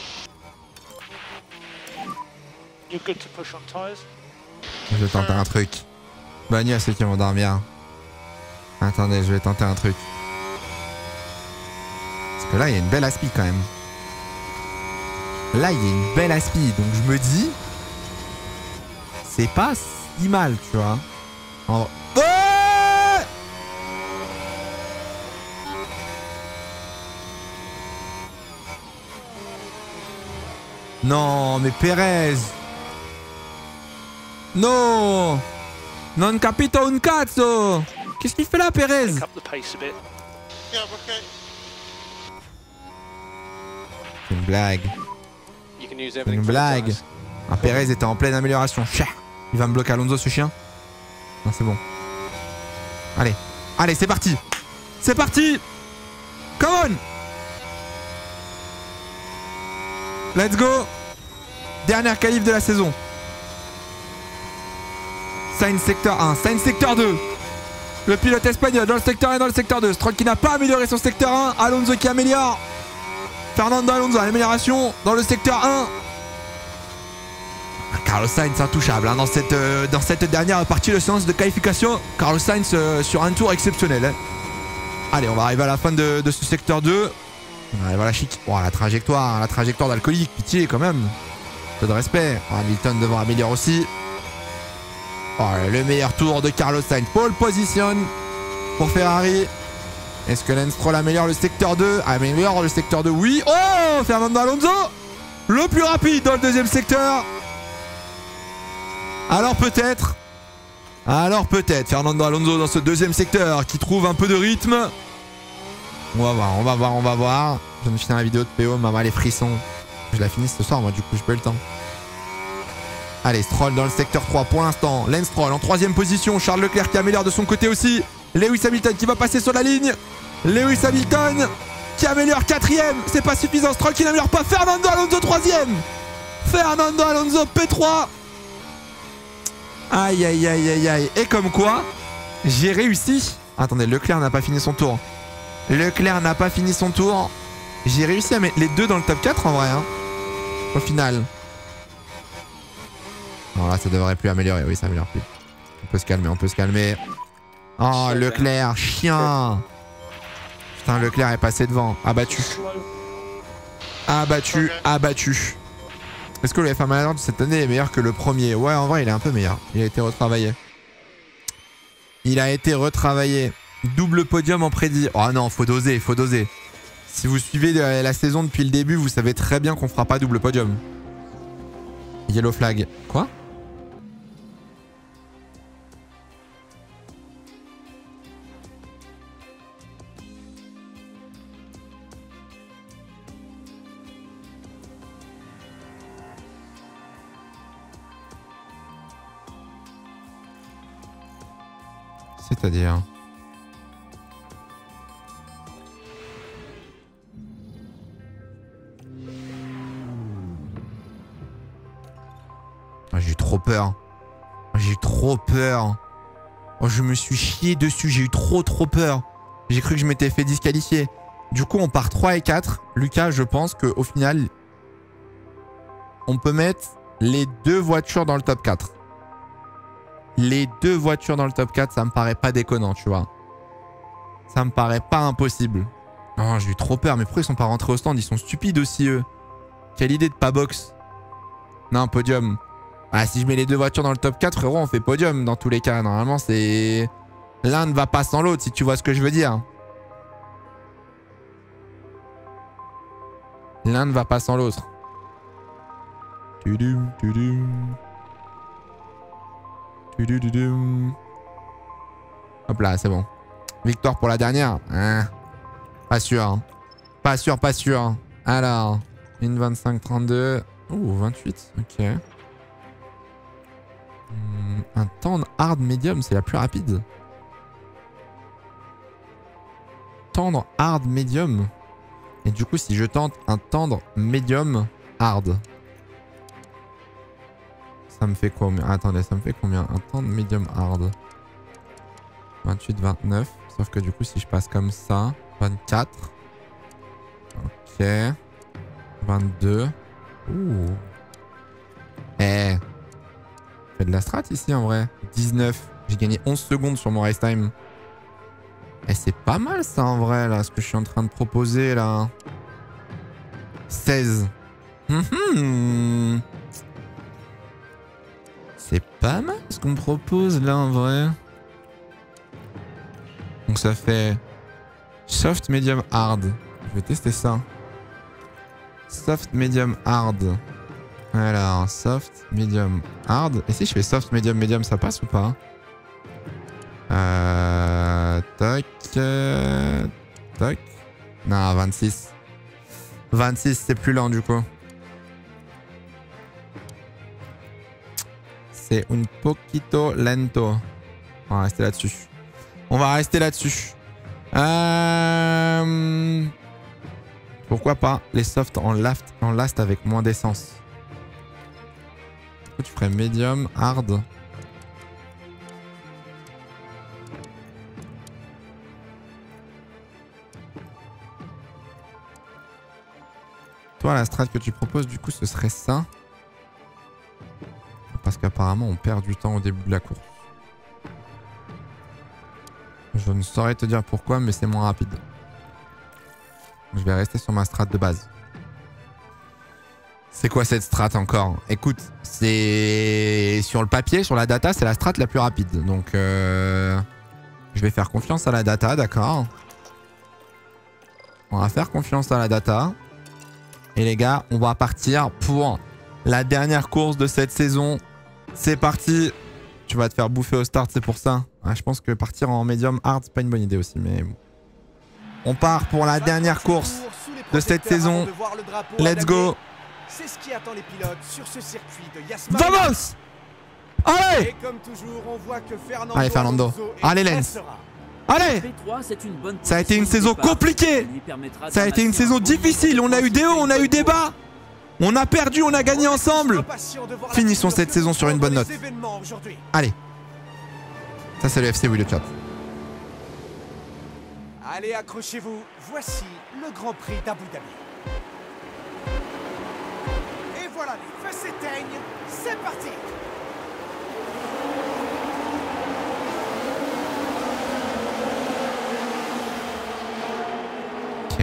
You're good to push on tires. Je vais tenter un truc. Bonne nuit à ceux qui vont dormir. Attendez, je vais tenter un truc. Parce que que là, il y a une belle aspi quand même. Là, il y a une belle aspi. Donc je me dis, c'est pas si mal, tu vois. En... Oh non, mais Perez. Non. Non capito un cazzo. Qu'est-ce qu'il fait là, Perez? C'est une blague. C'est une blague. Ah, Perez était en pleine amélioration. Il va me bloquer Alonso, ce chien. Non, c'est bon. Allez. Allez, c'est parti. C'est parti. Come on. Let's go. Dernière qualif de la saison. Sainz secteur un. Sainz secteur deux. Le pilote espagnol dans le secteur un et dans le secteur deux. Stroll qui n'a pas amélioré son secteur un. Alonso qui améliore. Fernando Alonso à l'amélioration dans le secteur un. Carlos Sainz intouchable hein, dans, cette, euh, dans cette dernière partie de séance de qualification. Carlos Sainz euh, sur un tour exceptionnel. Hein. Allez, on va arriver à la fin de, de ce secteur deux. On arrive à la chic. Oh, la trajectoire, la trajectoire d'alcoolique. Pitié quand même. Peu de respect. Oh, Hamilton devant améliorer aussi. Oh, le meilleur tour de Carlos Sainz. Pole position pour Ferrari. Est-ce que Lance Stroll améliore le secteur deux? Améliore le secteur deux, oui. Oh, Fernando Alonso, le plus rapide dans le deuxième secteur. Alors peut-être. Alors peut-être Fernando Alonso dans ce deuxième secteur qui trouve un peu de rythme. On va voir, on va voir, on va voir. Je viens de finir la vidéo de P O, maman les frissons. Je la finis ce soir, moi du coup, j'ai pas eu le temps. Allez, Stroll dans le secteur trois pour l'instant. Lance Stroll en troisième position. Charles Leclerc qui améliore de son côté aussi. Lewis Hamilton qui va passer sur la ligne. Lewis Hamilton qui améliore quatrième. C'est pas suffisant. Stroll qui n'améliore pas. Fernando Alonso troisième. Fernando Alonso P trois. Aïe aïe aïe aïe aïe. Et comme quoi, j'ai réussi. Attendez, Leclerc n'a pas fini son tour. Leclerc n'a pas fini son tour. J'ai réussi à mettre les deux dans le top quatre en vrai. Hein. Au final. Non, là, ça devrait plus améliorer. Oui, ça améliore plus. On peut se calmer, on peut se calmer. Oh, Leclerc, chien. Putain, Leclerc est passé devant. Abattu. Abattu, abattu. Est-ce que le F un Manager de cette année est meilleur que le premier? Ouais, en vrai, il est un peu meilleur. Il a été retravaillé. Il a été retravaillé. Double podium en prédit. Oh non, faut doser, faut doser. Si vous suivez la saison depuis le début, vous savez très bien qu'on fera pas double podium. Yellow flag. Quoi? C'est-à-dire... Ah, j'ai eu trop peur. J'ai eu trop peur. Oh, je me suis chié dessus. J'ai eu trop trop peur. J'ai cru que je m'étais fait disqualifier. Du coup, on part trois et quatre. Lucas, je pense qu'au final, on peut mettre les deux voitures dans le top quatre. Les deux voitures dans le top quatre, ça me paraît pas déconnant, tu vois. Ça me paraît pas impossible. Oh, j'ai eu trop peur. Mais pourquoi ils sont pas rentrés au stand? Ils sont stupides aussi, eux. Quelle idée de pas box. Non, podium. Ah, si je mets les deux voitures dans le top quatre, frérot, on fait podium dans tous les cas. Normalement, c'est... L'un ne va pas sans l'autre, si tu vois ce que je veux dire. L'un ne va pas sans l'autre. Tudum, tudum. Tudum, tudum. Hop là, c'est bon. Victoire pour la dernière. Hein. Pas sûr. Hein. Pas sûr, pas sûr. Alors, une vingt-cinq trente-deux. Ouh, vingt-huit. Ok. Hum, un tendre hard medium, c'est la plus rapide. Tendre hard medium. Et du coup, si je tente un tendre medium hard, ça me fait combien? Attendez, ça me fait combien? Un tendre medium hard. vingt-huit, vingt-neuf. Sauf que du coup, si je passe comme ça, vingt-quatre. Ok. vingt-deux. Ouh. Eh. Fait de la strat ici en vrai. dix-neuf. J'ai gagné onze secondes sur mon race time. Et c'est pas mal ça en vrai là, ce que je suis en train de proposer là. seize. Mmh. C'est pas mal ce qu'on me propose là en vrai. Donc ça fait soft, medium, hard. Je vais tester ça. Soft, medium, hard. Alors, soft, medium, hard. Et si je fais soft, medium, medium, ça passe ou pas? Euh... Tac... Euh, tac... Non, vingt-six. vingt-six, c'est plus lent du coup. C'est un poquito lento. On va rester là-dessus. On va rester là-dessus. Euh... Pourquoi pas les softs en last, en last avec moins d'essence. Tu ferais medium, hard. Toi, la strat que tu proposes, du coup, ce serait ça. Parce qu'apparemment, on perd du temps au début de la course. Je ne saurais te dire pourquoi, mais c'est moins rapide. Je vais rester sur ma strat de base. C'est quoi cette strat encore? Écoute, c'est sur le papier, sur la data, c'est la strat la plus rapide. Donc, euh... je vais faire confiance à la data, d'accord. On va faire confiance à la data. Et les gars, on va partir pour la dernière course de cette saison. C'est parti. Tu vas te faire bouffer au start, c'est pour ça. Ah, je pense que partir en medium hard, c'est pas une bonne idée aussi, mais bon. On part pour la dernière course de cette saison. Let's go. C'est ce qui attend les pilotes sur ce circuit de Yasma. Vamos! Allez! Et comme toujours, on voit que Fernando Allez Fernando. Allez Lens. Allez! Ça a été une saison compliquée. Ça a été une saison difficile. On a eu des hauts, on a eu des bas. On a perdu, on a gagné ensemble. Finissons cette saison sur une bonne note. Allez. Ça c'est le F C Wheel Cup. Allez, accrochez-vous. Voici le Grand Prix d'Abu Dhabi. Et voilà, les feux s'éteignent. C'est parti. Ok.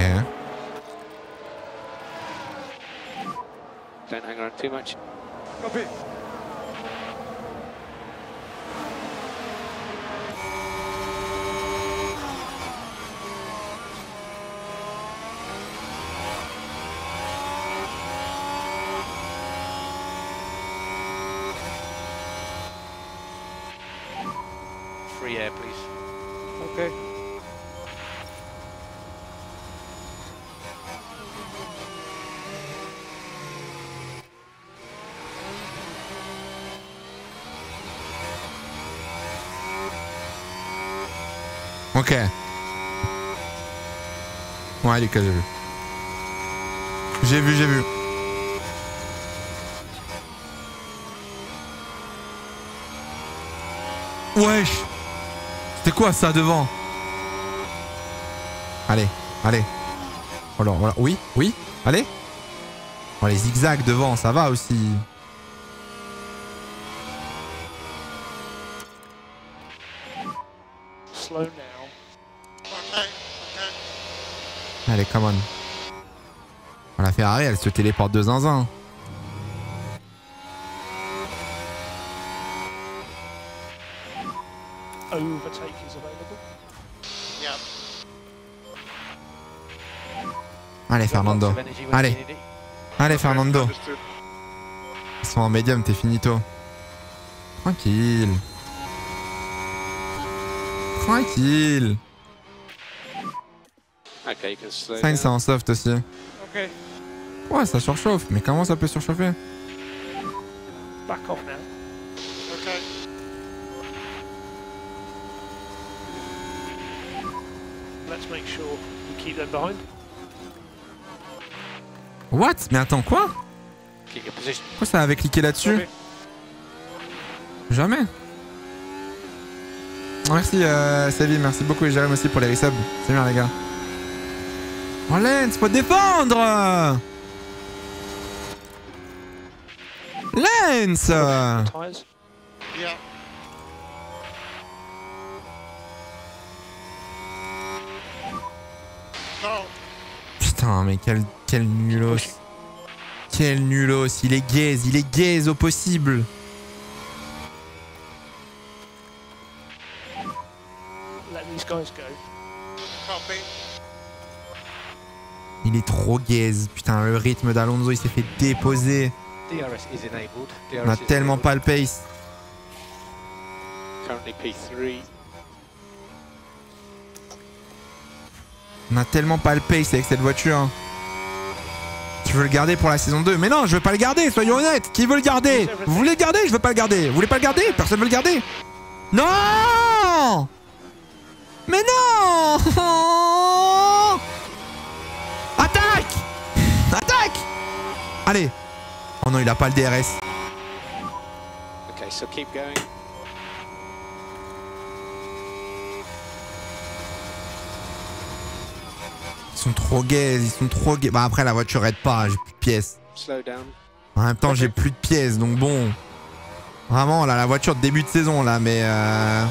Don't hang around too much. Copy. Free air, please. Okay. Ok. Ouais, Lucas, j'ai vu. J'ai vu, j'ai vu. Wesh. C'était quoi ça devant? Allez, allez. Voilà, voilà. Oui, oui, allez. Oh, les zigzags devant, ça va aussi. Slow now. Allez, come on. Oh, la Ferrari, elle se téléporte de zinzin. Overtake is available. Yeah. Allez, Fernando. Allez. Allez, Fernando. Ils sont en médium, t'es finito. Tranquille. Tranquille. Okay, you can slow Sainz, c'est down. en soft aussi. Okay. Ouais, ça surchauffe. Mais comment ça peut surchauffer? Back off now. Okay. Let's make sure you keep them behind. What? Mais attends, quoi? Keep your position. Pourquoi ça avait cliqué là-dessus? Okay. Jamais. Merci euh, Savi, merci beaucoup et Jérém aussi pour les resubs. C'est bien les gars. Oh Lens, faut défendre! Lens! Tires. Yeah. Putain, mais quel, quel nulos. Quel nulos. Il est gaze, il est gaze au possible. Let these guys go. Il est trop gaze. Putain, le rythme d'Alonso, il s'est fait déposer. D R S is enabled. D R S On a is tellement enabled. pas le pace. Currently P three. On a tellement pas le pace avec cette voiture. Hein. Tu veux le garder pour la saison deux? Mais non, je veux pas le garder, soyons honnêtes. Qui veut le garder? Vous voulez le garder? Je veux pas le garder. Vous voulez pas le garder? Personne veut le garder. Non! Mais non! Attaque! Attaque! Allez. Oh non, il a pas le D R S. Okay, so keep going. Ils sont trop gays, ils sont trop gays. Bah après la voiture aide pas, j'ai plus de pièces. Slow down. En même temps j'ai plus de pièces, donc bon. Vraiment là, la voiture de début de saison là, mais euh...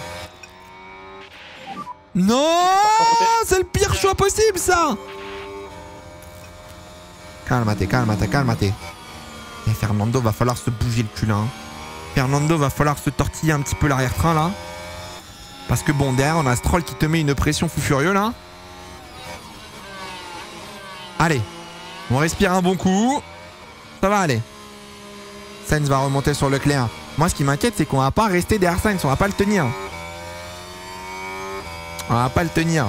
Non! C'est le pire choix possible ça! Calmate, calmate, calmate. Et Fernando va falloir se bouger le cul là. Hein. Fernando va falloir se tortiller un petit peu l'arrière-train là. Parce que bon, derrière on a Stroll qui te met une pression fou furieux là. Allez, on respire un bon coup. Ça va aller. Sainz va remonter sur Leclerc. Moi ce qui m'inquiète c'est qu'on va pas rester derrière Sainz, on va pas le tenir. On va pas le tenir.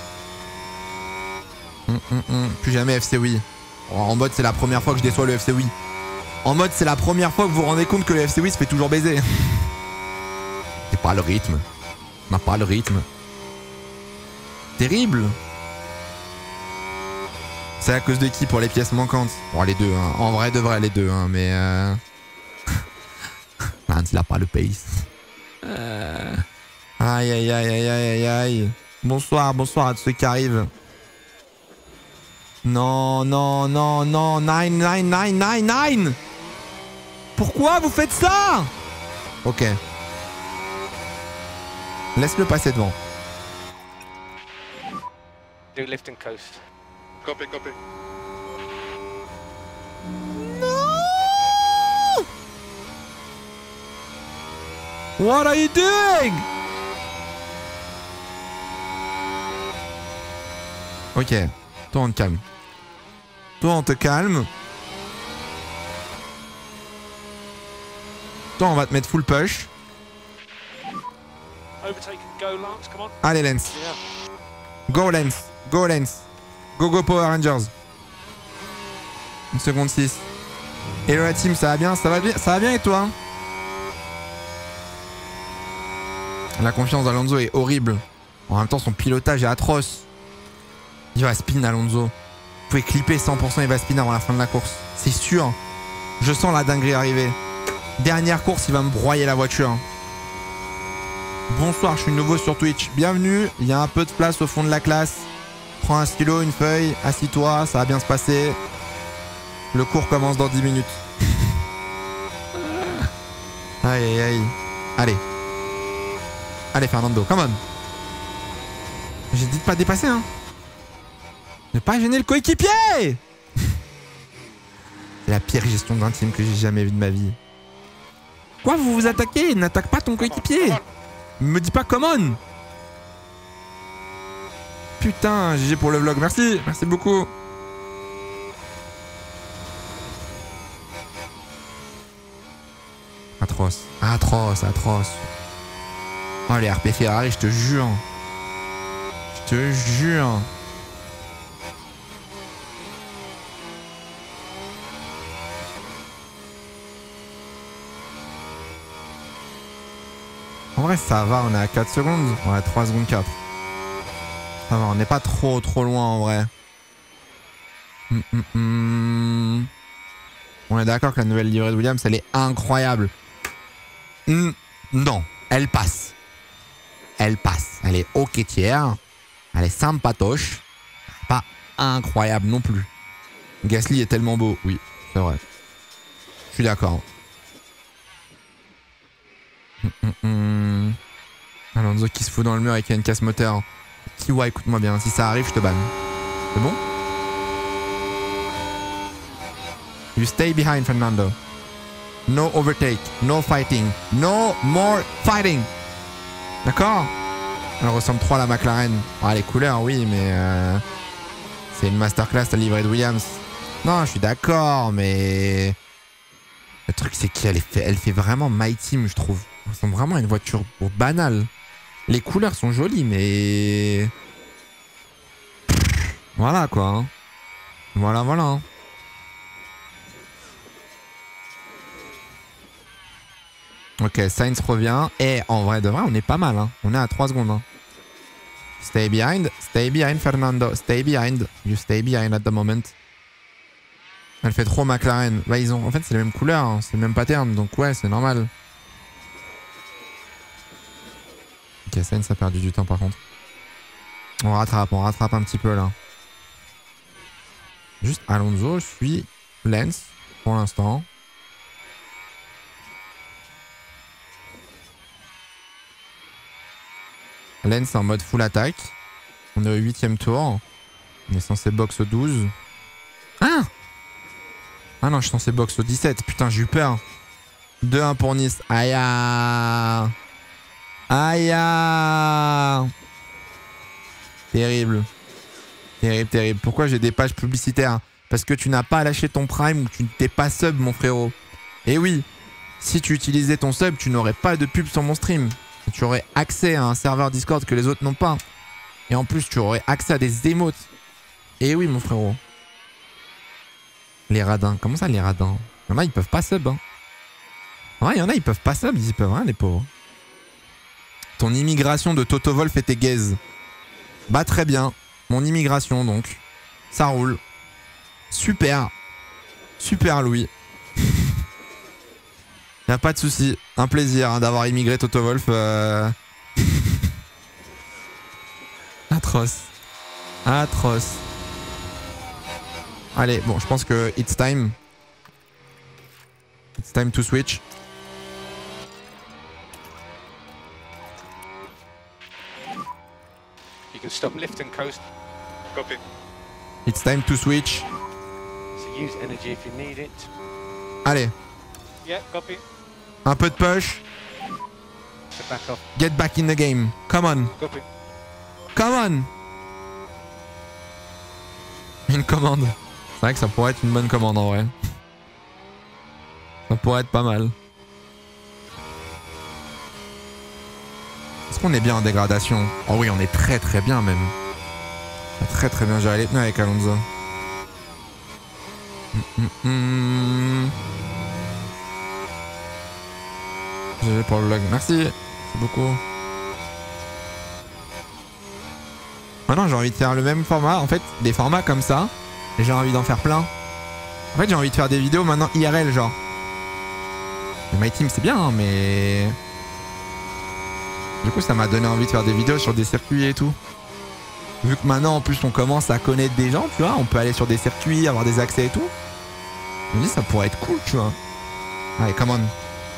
Hum, hum, hum. Plus jamais F C oui. En mode c'est la première fois que je déçois le F C oui. En mode c'est la première fois que vous vous rendez compte que le F C oui se fait toujours baiser. C'est pas le rythme. On n'a pas le rythme. Terrible. C'est à cause de qui pour les pièces manquantes? Bon les deux, hein. En vrai de vrai les deux, hein. Mais euh... Lance il a pas le pace. Euh... Aïe aïe aïe aïe aïe aïe. Bonsoir, bonsoir à tous ceux qui arrivent. Non, non, non, non, nine, nine, nine, nine, nine. Pourquoi vous faites ça? Ok. Laisse-le passer devant. Do lift and coast. Copy, copy. No! What are you doing? Ok. Toi, on te calme. Toi, on te calme. Toi, on va te mettre full push. Overtake and go, Lance. Come on. Allez, Lance. Yeah. Go, Lance. Go, Lance. Go, go, Power Rangers. Une seconde six. Hello, la team, ça va bien? Ça va bien, ça va bien et toi? La confiance d'Alonso est horrible. En même temps, son pilotage est atroce. Il va spin, Alonso. Vous pouvez clipper cent pour cent, il va spin avant la fin de la course. C'est sûr. Je sens la dinguerie arriver. Dernière course, il va me broyer la voiture. Bonsoir, je suis nouveau sur Twitch. Bienvenue. Il y a un peu de place au fond de la classe. Prends un stylo, une feuille, assis-toi, ça va bien se passer. Le cours commence dans dix minutes. Aïe aïe aïe. Allez. Allez Fernando, come on. J'ai dit de pas dépasser, hein. Ne pas gêner le coéquipier. C'est la pire gestion d'un team que j'ai jamais vue de ma vie. Quoi, vous vous attaquez? N'attaque pas ton coéquipier. Me dis pas come on. Putain, G G pour le vlog. Merci, merci beaucoup. Atroce, atroce, atroce. Oh les R P Ferrari, je te jure. Je te jure. En vrai ça va, on est à quatre secondes. On est à trois secondes quatre. Ça va, on n'est pas trop trop loin en vrai. Hum, hum, hum. On est d'accord que la nouvelle livrée de Williams elle est incroyable. Hum, non, elle passe. Elle passe. Elle est ok tiers. Elle est sympatoche. Pas incroyable non plus. Gasly est tellement beau. Oui, c'est vrai. Je suis d'accord. Hum, hum, hum. Alonso qui se fout dans le mur et qui a une casse moteur. Kiwa, écoute-moi bien. Si ça arrive, je te banne. C'est bon? You stay behind, Fernando. No overtake, no fighting, no more fighting. D'accord? Elle ressemble trop à la McLaren. Ah, les couleurs, oui, mais... Euh, c'est une masterclass, la livrée de Williams. Non, je suis d'accord, mais... Le truc, c'est qu'elle fait, elle fait vraiment My Team, je trouve. Elle ressemble vraiment à une voiture banale. Les couleurs sont jolies, mais... Voilà, quoi. Hein. Voilà, voilà. Hein. Ok, Sainz revient. Et en vrai de vrai, on est pas mal. Hein. On est à trois secondes. Hein. Stay behind. Stay behind, Fernando. Stay behind. You stay behind at the moment. Elle fait trop McLaren. Bah, ils ont... En fait, c'est les mêmes couleurs. Hein. C'est le même pattern. Donc, ouais, c'est normal. Ok, Sainz a perdu du temps par contre. On rattrape. On rattrape un petit peu là. Juste Alonso suit Lance pour l'instant. Lance en mode full attaque. On est au huitième tour. On est censé box au douze. Ah Ah non, je suis censé box au dix-sept. Putain, j'ai eu peur. deux un pour Nice. Aïe aïe. Aïe. Terrible. Terrible, terrible. Pourquoi j'ai des pages publicitaires? Parce que tu n'as pas lâché ton prime ou tu t'es pas sub, mon frérot. Et oui, si tu utilisais ton sub, tu n'aurais pas de pub sur mon stream. Tu aurais accès à un serveur Discord que les autres n'ont pas. Et en plus, tu aurais accès à des émotes. Et oui, mon frérot. Les radins. Comment ça, les radins? Il y en a, ils peuvent pas sub. Hein. Ouais, il y en a, ils peuvent pas sub. Ils y peuvent rien, les pauvres. Ton immigration de Toto Wolff et tes gazes. Bah, très bien. Mon immigration, donc. Ça roule. Super. Super, Louis. Y'a pas de souci. Un plaisir hein, d'avoir immigré Toto Wolff. Euh... Atroce. Atroce. Allez, bon, je pense que it's time. It's time to switch. You can stop lift and coast. Copy. It's time to switch. So use energy if you need it. Allez. Yeah, copy. Un peu de push. So back off. Get back in the game. Come on. Copy. Come on. Une commande. C'est vrai que ça pourrait être une bonne commande en vrai. Ça pourrait être pas mal. Est-ce qu'on est bien en dégradation? Oh oui, on est très très bien même. On a très très bien géré les pneus avec Alonso. Mm -mm -mm. G G pour le vlog. Merci. Merci beaucoup. Maintenant j'ai envie de faire le même format. En fait, des formats comme ça. Et j'ai envie d'en faire plein. En fait, j'ai envie de faire des vidéos maintenant I R L, genre. Mais My Team, c'est bien, hein, mais... Du coup, ça m'a donné envie de faire des vidéos sur des circuits et tout. Vu que maintenant, en plus, on commence à connaître des gens, tu vois. On peut aller sur des circuits, avoir des accès et tout. Je me dis, ça pourrait être cool, tu vois. Allez, come on.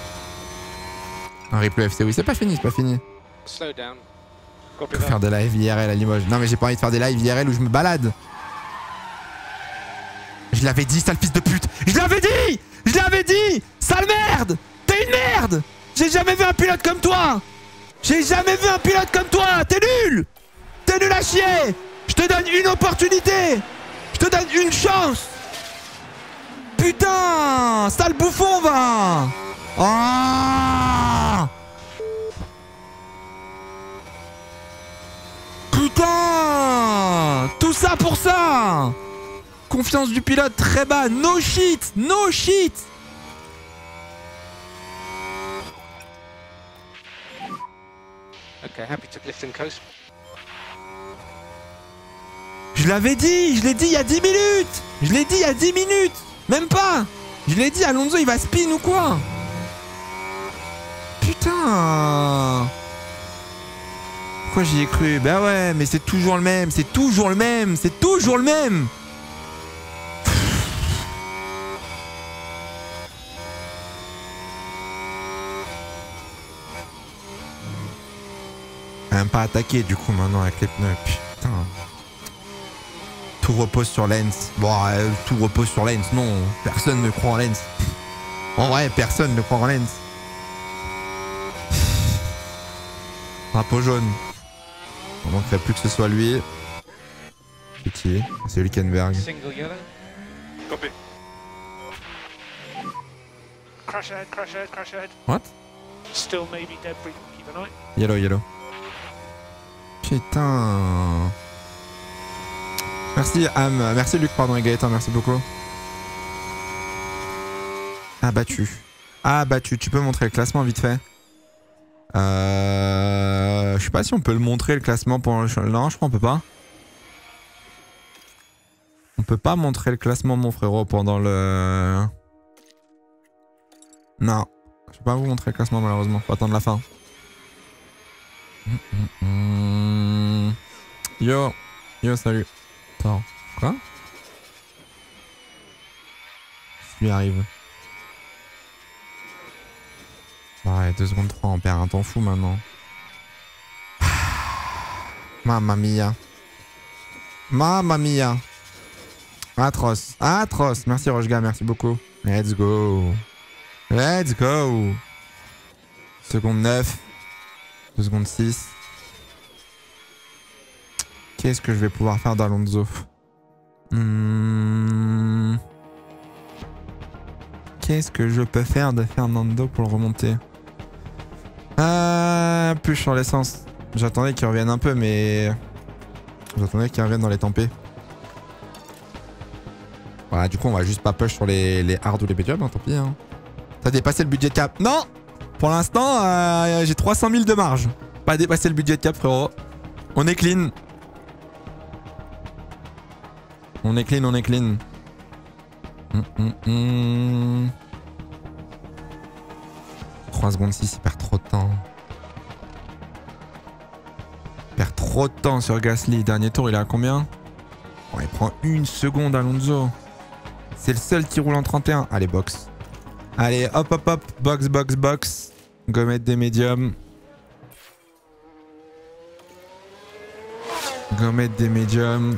Un replay F C, oui, c'est pas fini, c'est pas fini. Slow down. Je peux faire des lives I R L à Limoges. Non, mais j'ai pas envie de faire des lives I R L où je me balade. Je l'avais dit, sale fils de pute. Je l'avais dit. Je l'avais dit. Sale merde. T'es une merde. J'ai jamais vu un pilote comme toi. J'ai jamais vu un pilote comme toi. T'es nul. T'es nul à chier. Je te donne une opportunité. Je te donne une chance. Putain. Sale bouffon, va. Oh. Putain. Tout ça pour ça. Confiance du pilote très bas. No shit. No shit. Okay, happy to lift and coast. Je l'avais dit. Je l'ai dit il y a dix minutes. Je l'ai dit il y a dix minutes. Même pas. Je l'ai dit, Alonso il va spin ou quoi? Putain. Pourquoi j'y ai cru? Bah ouais, mais c'est toujours le même. C'est toujours le même. C'est toujours le même. Même pas attaqué du coup maintenant avec les pneus. Putain. Too tout repose sur Lens. Bon, euh, tout repose sur Lens. Non, personne ne croit en Lens. En vrai, personne ne croit en Lens. Drapeau jaune. On ne manquerait plus que ce soit lui. C'est qui? C'est Hülkenberg. Single yellow. Copy. Crash ahead, crash ahead, crash ahead. What? Still maybe debris. Keep an eye. Yellow, yellow. Putain. Merci, Am. Merci, Luc, pardon, et Gaëtan, merci beaucoup. Abattu. Abattu. Tu peux montrer le classement vite fait? Euh... Je sais pas si on peut le montrer, le classement pour le... Non, je crois qu'on peut pas. On peut pas montrer le classement, mon frérot, pendant le... Non. Je peux pas vous montrer le classement, malheureusement. Faut attendre la fin. Yo. Yo, salut. Attends. Quoi? Je lui arrive. Ouais, deux secondes trois, on perd un temps fou maintenant. Mamma mia. Mamma mia. Atroce. Atroce. Merci Rochga, merci beaucoup. Let's go. Let's go. Seconde neuf. deux secondes six. Qu'est-ce que je vais pouvoir faire d'Alonso? hmm... Qu'est-ce que je peux faire de Fernando pour le remonter? Ah, plus sur l'essence. J'attendais qu'il revienne un peu, mais... J'attendais qu'il revienne dans les tempêtes. Voilà, du coup, on va juste pas push sur les, les hard ou les médiums, hein, tant pis. Hein. T'as dépassé le budget de cap. Non! Pour l'instant, euh, j'ai trois cent mille de marge. Pas dépassé le budget de cap, frérot. On est clean. On est clean, on est clean. Hum, hum, hum. trois secondes six, il perd trop de temps. Il perd trop de temps sur Gasly. Dernier tour, il est à combien? Bon, il prend une seconde, Alonso. C'est le seul qui roule en trente et un. Allez, box. Allez, hop, hop, hop. Box, box, box. Gommette des médiums. Gommette des médiums.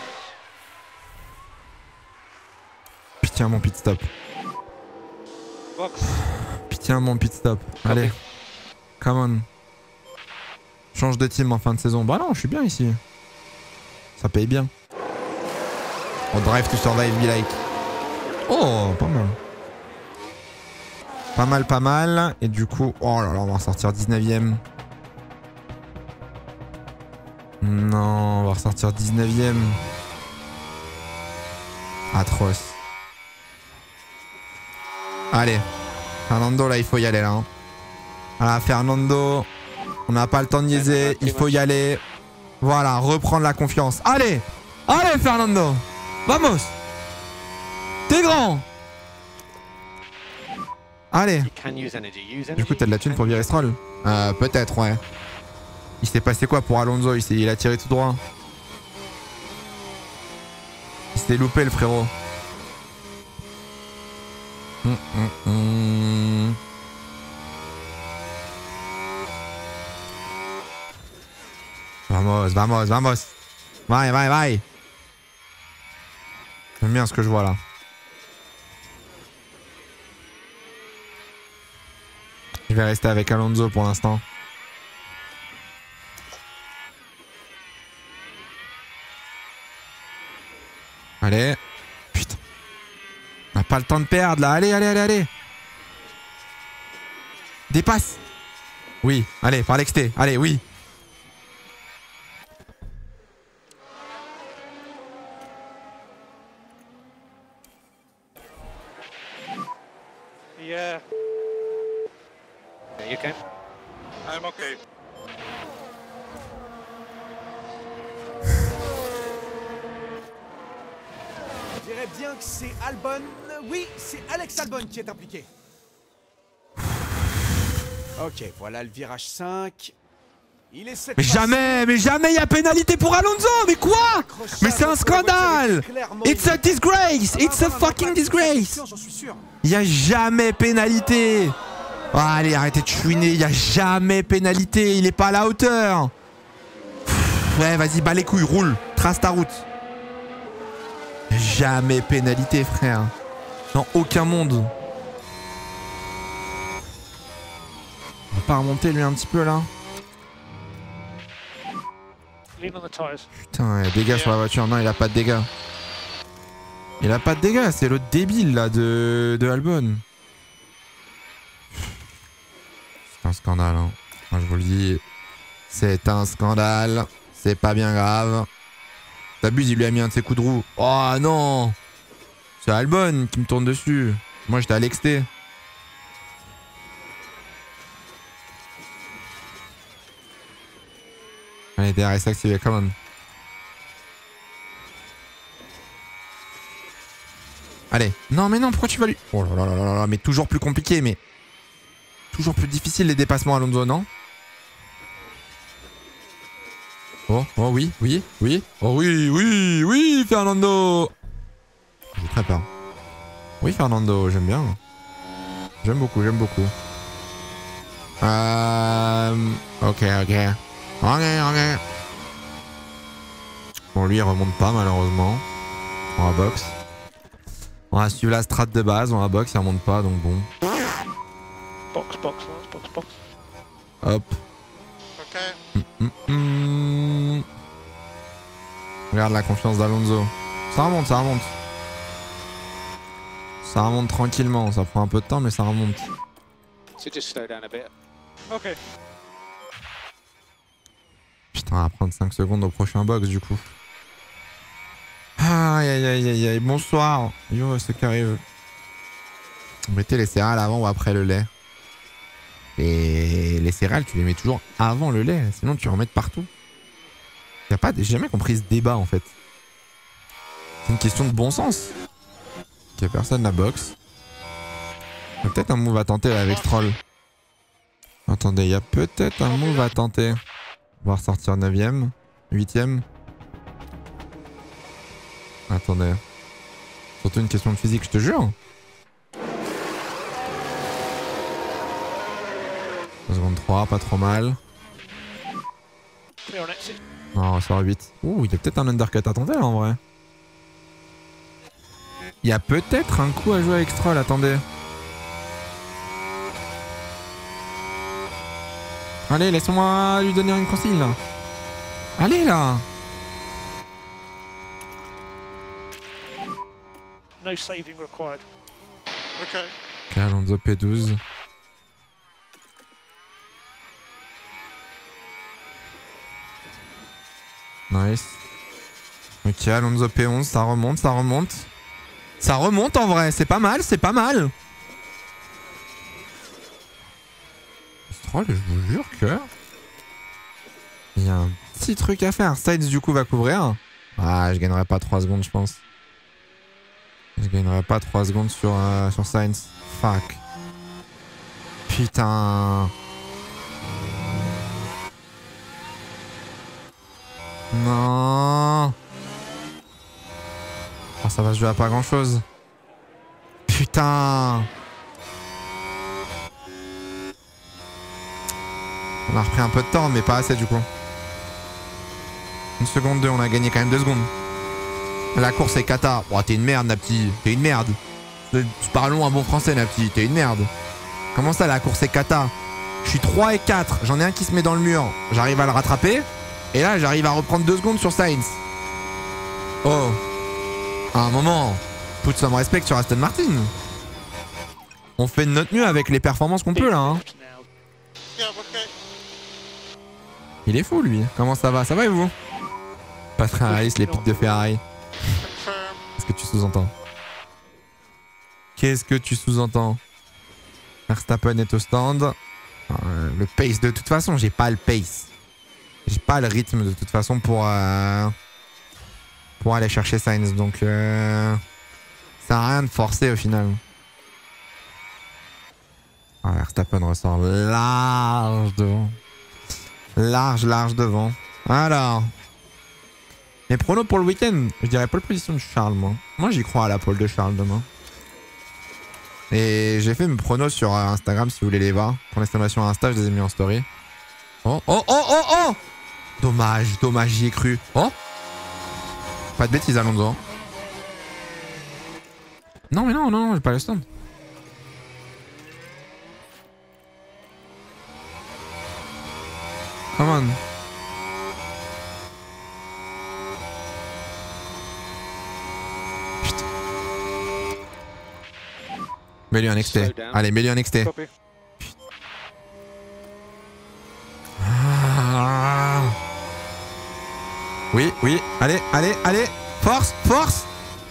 Putain, mon pit stop. Box. Putain, mon pit stop. Allez. Come on. Change de team en fin de saison. Bah non, je suis bien ici. Ça paye bien. On drive to survive, be like. Oh, pas mal. Pas mal, pas mal. Et du coup, oh là là, on va ressortir dix-neuvième. Non, on va ressortir dix-neuvième. Atroce. Allez. Fernando, là, il faut y aller, là. Hein. Voilà, Fernando. On n'a pas le temps de niaiser. Il faut y aller. Voilà, reprendre la confiance. Allez. Allez, Fernando. Vamos. T'es grand. Allez. Du coup, t'as de la thune pour virer Stroll? Euh, peut-être, ouais. Il s'est passé quoi pour Alonso? Il, il a tiré tout droit. Il s'est loupé, le frérot. Hum, hum, hum. Vamos, vamos, vamos. Vai, vai, vai. J'aime bien ce que je vois là. Je vais rester avec Alonso pour l'instant. Allez. Putain. On n'a pas le temps de perdre là. Allez, allez, allez, allez. Dépasse. Oui, allez, par l'exté. Allez, oui. Yeah. Yeah, you okay? I'm okay. Je dirais bien que c'est Albon. Oui, c'est Alex Albon qui est impliqué. Ok, voilà le virage cinq. Il est sept. Mais jamais, mais jamais il y a pénalité pour Alonso. Mais quoi? Mais c'est un scandale. It's a disgrace. It's a fucking disgrace. Il y a jamais pénalité. Oh, allez, arrêtez de chouiner. Il y a jamais pénalité. Il est pas à la hauteur. Pff, ouais, vas-y, bats les couilles, roule. Trace ta route. Jamais pénalité, frère. Dans aucun monde. On va pas remonter lui un petit peu là? Lean on the tires. Putain, il y a des dégâts sur la voiture. Non, il a pas de dégâts. Il a pas de dégâts, c'est l'autre débile là de, de Albon. C'est un scandale, hein. Moi, je vous le dis. C'est un scandale. C'est pas bien grave. T'abuses, il lui a mis un de ses coups de roue. Oh non! C'est Albon qui me tourne dessus. Moi, j'étais à l'exté. Allez, D R S activé, come on. Allez. Non, mais non, pourquoi tu vas lui... Oh là là là là là, mais toujours plus compliqué, mais... Toujours plus difficile les dépassements Alonso, non? Oh, oh oui, oui, oui. Oh oui, oui, oui, Fernando. J'ai très peur. Oui, Fernando, j'aime bien. J'aime beaucoup, j'aime beaucoup. Euh... Ok, ok. Ok, ok. Bon, lui, il remonte pas, malheureusement. On va box. On va suivre la strat de base, on va box, il remonte pas, donc bon. Box, box, box, box. Hop. Ok. Mm, mm, mm. Regarde la confiance d'Alonso. Ça remonte, ça remonte. Ça remonte tranquillement, ça prend un peu de temps mais ça remonte. So just slow down a bit. Ok. Putain, on va prendre cinq secondes au prochain box du coup. Aïe aïe aïe aïe aïe, bonsoir. Yo, ce qui arrive. Vous mettez les céréales avant ou après le lait? Et les céréales, tu les mets toujours avant le lait, sinon tu en mets de partout. Y a pas, j'ai jamais compris ce débat en fait. C'est une question de bon sens. Ok, personne n'a box. Il y a peut-être un move à tenter là avec Stroll. Attendez, il y a peut-être un move à tenter. On va ressortir neuvième, huitième. Attendez. Surtout une question de physique, je te jure. Seconde trois, pas trop mal. Non, on sort huit. Ouh, il y a peut-être un undercut à tenter là en vrai. Il y a peut-être un coup à jouer avec Stroll, attendez. Allez, laisse-moi lui donner une consigne là. Allez là. No saving required. Ok. Ok, Alonso P douze. Nice. Ok, Alonso P onze, ça remonte, ça remonte. Ça remonte en vrai, c'est pas mal, c'est pas mal. Stroll, je vous jure que... Il y a un petit truc à faire. Sainz du coup va couvrir. Ah, je gagnerai pas trois secondes je pense. Je gagnerai pas trois secondes sur, euh, sur Sainz. Fuck. Putain. Non. Oh, ça va se jouer à pas grand chose. Putain. On a repris un peu de temps, mais pas assez du coup. Une seconde deux, on a gagné quand même deux secondes. La course est cata. Oh, t'es une merde, Napti. T'es une merde. Parlons un bon français, Napti. T'es une merde. Comment ça, la course est cata? Je suis trois et quatre. J'en ai un qui se met dans le mur. J'arrive à le rattraper. Et là, j'arrive à reprendre deux secondes sur Sainz. Oh. À un moment, put some respect sur Aston Martin. On fait de notre mieux avec les performances qu'on peut là. Hein. Il est fou lui. Comment ça va? Ça va et vous? Pas très réaliste les pics de Ferrari. Qu'est-ce que tu sous-entends? Qu'est-ce que tu sous-entends? Verstappen est au stand. Euh, le pace, de toute façon, j'ai pas le pace. J'ai pas le rythme de toute façon pour, euh, pour aller chercher Sainz. Donc, euh, ça sert à rien de forcer au final. Ah, Verstappen ressort large devant. Large, large devant. Alors. Les pronos pour le week-end. Je dirais pole position de Charles, moi. Moi, j'y crois à la pole de Charles demain. Et j'ai fait mes pronos sur Instagram si vous voulez les voir. Pour l'estimation Insta, je les ai mis en story. Oh, oh, oh, oh, oh! Dommage, dommage, j'y ai cru. Oh! Pas de bêtises, Alonso. Non, mais non, non, j'ai pas le stand. Come on. Putain. Mets-lui un X T. Allez, mets-lui un X T. Copy. Ah. Oui, oui. Allez, allez, allez. Force, force.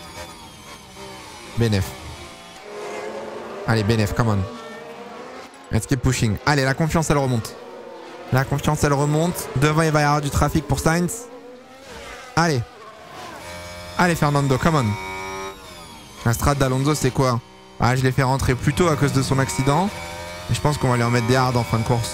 Bénef. Allez, Bénef, come on. Let's keep pushing. Allez, la confiance, elle remonte. La confiance, elle remonte. Devant, il va y avoir du trafic pour Sainz. Allez. Allez, Fernando, come on. La strat d'Alonso, c'est quoi? Ah, je l'ai fait rentrer plus tôt à cause de son accident. Et je pense qu'on va lui en mettre des hards en fin de course.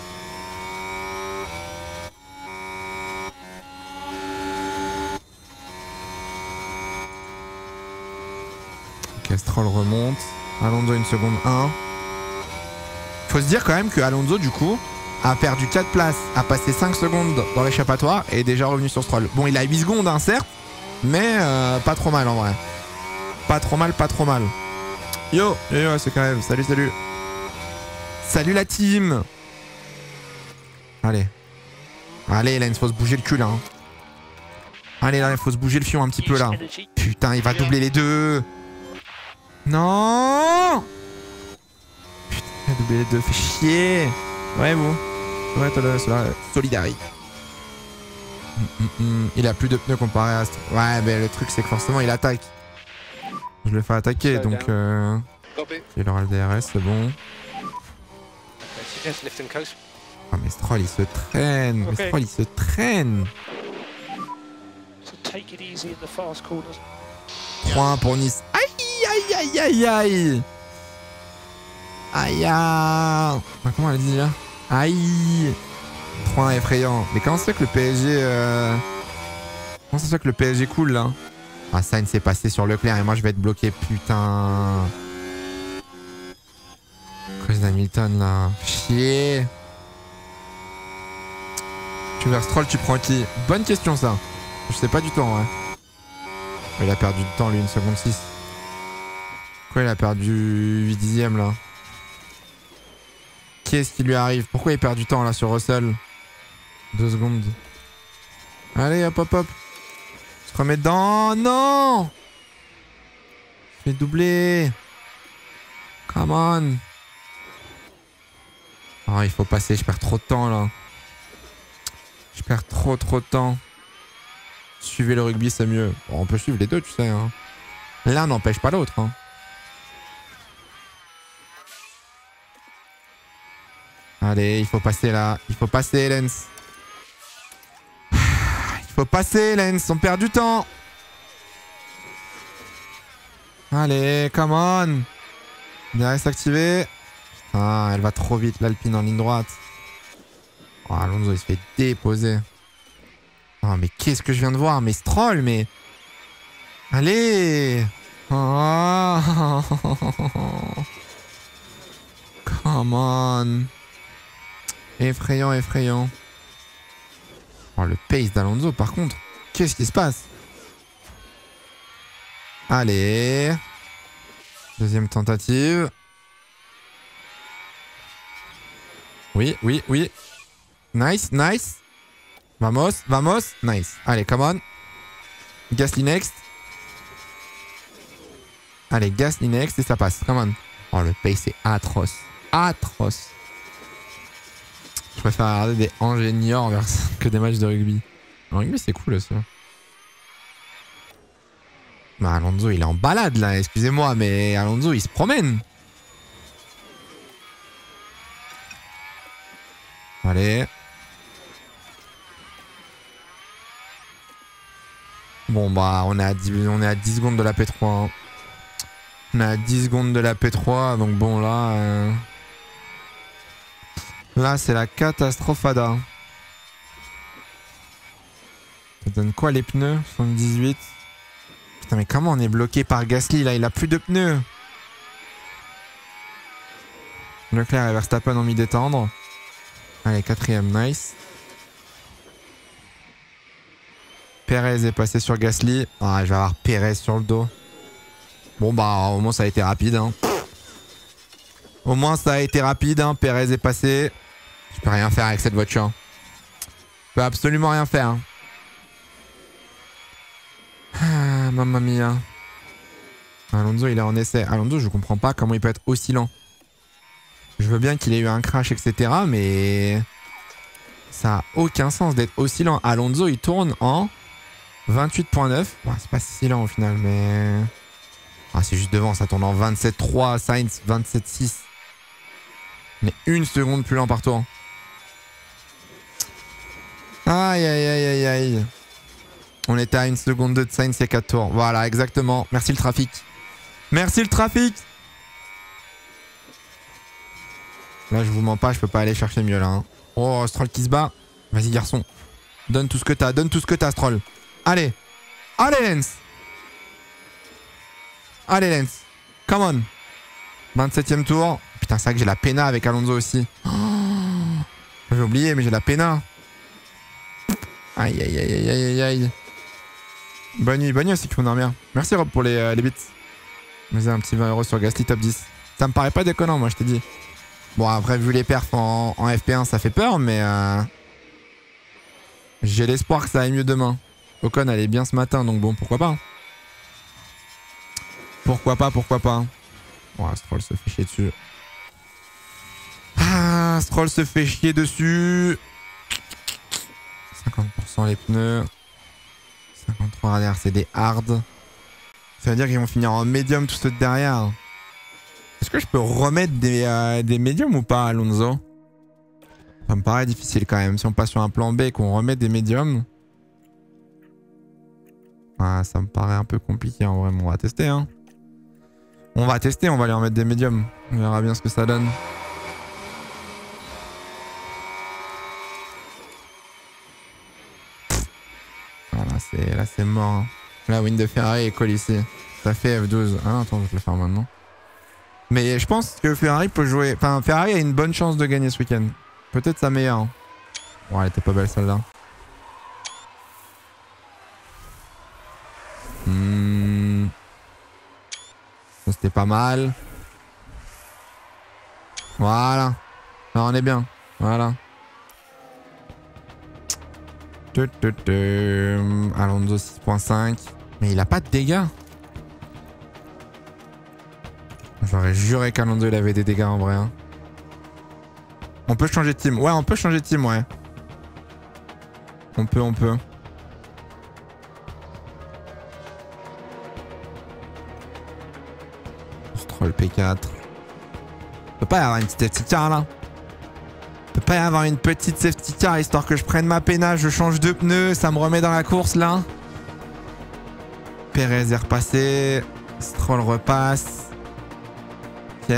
Ok, Stroll remonte. Alonso une seconde un. Faut se dire quand même que Alonso du coup a perdu quatre places, a passé cinq secondes dans l'échappatoire et est déjà revenu sur Stroll. Bon, il a huit secondes hein, certes, mais euh, pas trop mal en vrai. Pas trop mal, pas trop mal. Yo, yo, yo c'est quand même. Salut, salut. Salut la team. Allez. Allez, là, il faut se bouger le cul là. Hein. Allez, là, il faut se bouger le fion un petit peu là. Putain, il va doubler les deux. Non. Putain, il a doublé les deux. Fait chier. Ouais, vous. Ouais, t'as le Solidari. Mm, mm, mm. Il a plus de pneus comparé à... Ouais, mais le truc, c'est que forcément, il attaque. Je le fais attaquer, donc... Euh... Il aura le D R S, c'est bon. Ah, mais Stroll, il se traîne. Mais Stroll, il se traîne. trois un pour Nice. Aïe, aïe, aïe, aïe, aïe. Aïe, aïe. Comment elle dit là? Aïe. trois un effrayant. Mais comment ça fait que le P S G... Euh... Comment ça fait que le P S G coule là? Ah, Sainz s'est passé sur Leclerc et moi je vais être bloqué, putain. Chris Hamilton là. Chier. Tu vers Stroll, tu prends qui? Bonne question ça. Je sais pas du tout en vrai. Il a perdu du temps lui, une seconde six. Pourquoi il a perdu huit dixièmes là? Qu'est-ce qui lui arrive? Pourquoi il perd du temps là sur Russell? Deux secondes. Allez hop hop hop. Se remet dedans. Non. Je vais doubler. Come on. Oh, il faut passer. Je perds trop de temps là. Je perds trop trop de temps. Suivez le rugby, c'est mieux. Bon, on peut suivre les deux, tu sais. Hein. L'un n'empêche pas l'autre. Hein. Allez, il faut passer là. Il faut passer, Lens. Il faut passer, Lens. On perd du temps. Allez, come on. D R S activé. Putain, elle va trop vite, l'Alpine en ligne droite. Oh, Alonso, il se fait déposer. Oh, mais qu'est-ce que je viens de voir? Mais Stroll, mais... Allez. Oh. Come on. Effrayant, effrayant. Oh, le pace d'Alonso, par contre. Qu'est-ce qui se passe? Allez. Deuxième tentative. Oui, oui, oui. Nice, nice. Vamos, vamos. Nice. Allez, come on. Gasly next. Allez, Gasly next et ça passe. Come on. Oh, le pace est atroce. Atroce. Je préfère regarder des ingénieurs que des matchs de rugby. Le rugby, c'est cool aussi. Bah, Alonso, il est en balade là. Excusez-moi, mais Alonso, il se promène. Allez. Bon, bah, on est à dix, on est à dix secondes de la P trois. Hein. On est à dix secondes de la P trois. Donc, bon, là. Euh... Là, c'est la catastrophada. Ça donne quoi les pneus? soixante-dix-huit. Putain, mais comment on est bloqué par Gasly là? Il a plus de pneus. Leclerc et Verstappen ont mis détendre. Allez, quatrième, nice. Perez est passé sur Gasly. Ah, je vais avoir Perez sur le dos. Bon bah au moins ça a été rapide. Hein. Au moins ça a été rapide. Hein. Perez est passé. Je peux rien faire avec cette voiture. Je peux absolument rien faire. Hein. Ah, mamma mia. Alonso il est en essai. Alonso je comprends pas comment il peut être aussi lent. Je veux bien qu'il ait eu un crash et cetera. Mais ça a aucun sens d'être aussi lent. Alonso il tourne en vingt-huit virgule neuf. Bon, c'est pas si lent au final mais... Ah c'est juste devant, ça tourne en vingt-sept virgule trois. Sainz vingt-sept virgule six. Mais une seconde plus lent par tour. Aïe aïe aïe aïe aïe. On était à une seconde deux de Sainz il y a quatre tours. Voilà, exactement. Merci le trafic. Merci le trafic. Là, je vous mens pas, je peux pas aller chercher mieux là. Hein. Oh, Stroll qui se bat. Vas-y, garçon. Donne tout ce que t'as, donne tout ce que t'as, Stroll. Allez. Allez, Lance. Allez, Lance. Come on. vingt-septième tour. Putain, c'est vrai que j'ai la pena avec Alonso aussi. Oh, j'ai oublié, mais j'ai la pena. Aïe, aïe, aïe, aïe, aïe, aïe. Bonne nuit, bonne nuit aussi, qu'on dorme bien. Merci Rob pour les, euh, les bits. Vous avez un petit vingt euros sur Gasly top dix. Ça me paraît pas déconnant, moi, je t'ai dit. Bon, après, vu les perfs en, en F P un, ça fait peur, mais... Euh... J'ai l'espoir que ça aille mieux demain. Ocon allait bien ce matin, donc bon, pourquoi pas. Pourquoi pas, pourquoi pas. Bon, Stroll se fait chier dessus. Ah, Stroll se fait chier dessus. cinquante pour cent les pneus. cinquante-trois derrière, c'est des hard. Ça veut dire qu'ils vont finir en médium tous ceux de derrière. Est-ce que je peux remettre des, euh, des médiums ou pas, Alonso? Ça me paraît difficile quand même. Si on passe sur un plan B et qu'on remet des médiums. Ah, ça me paraît un peu compliqué en vrai, mais on va tester. Hein. On va tester, on va lui remettre des médiums. On verra bien ce que ça donne. Là c'est mort. Hein. La win de Ferrari est colle ici. Ça fait F douze. Ah non, attends, je vais te le faire maintenant. Mais je pense que Ferrari peut jouer... Enfin, Ferrari a une bonne chance de gagner ce week-end. Peut-être sa meilleure. Hein. Bon, elle était pas belle celle-là. Hmm. C'était pas mal. Voilà. Là, on est bien. Voilà. Alonso six virgule cinq. Mais il a pas de dégâts. J'aurais juré qu'Alonso il avait des dégâts en vrai. Hein. On peut changer de team. Ouais, on peut changer de team, ouais. On peut, on peut. Stroll P quatre. On peut pas y avoir une petite safety car là. On peut pas y avoir une petite safety car histoire que je prenne ma pena, je change de pneus, ça me remet dans la course là. Perez est repassé. Stroll repasse. Ok.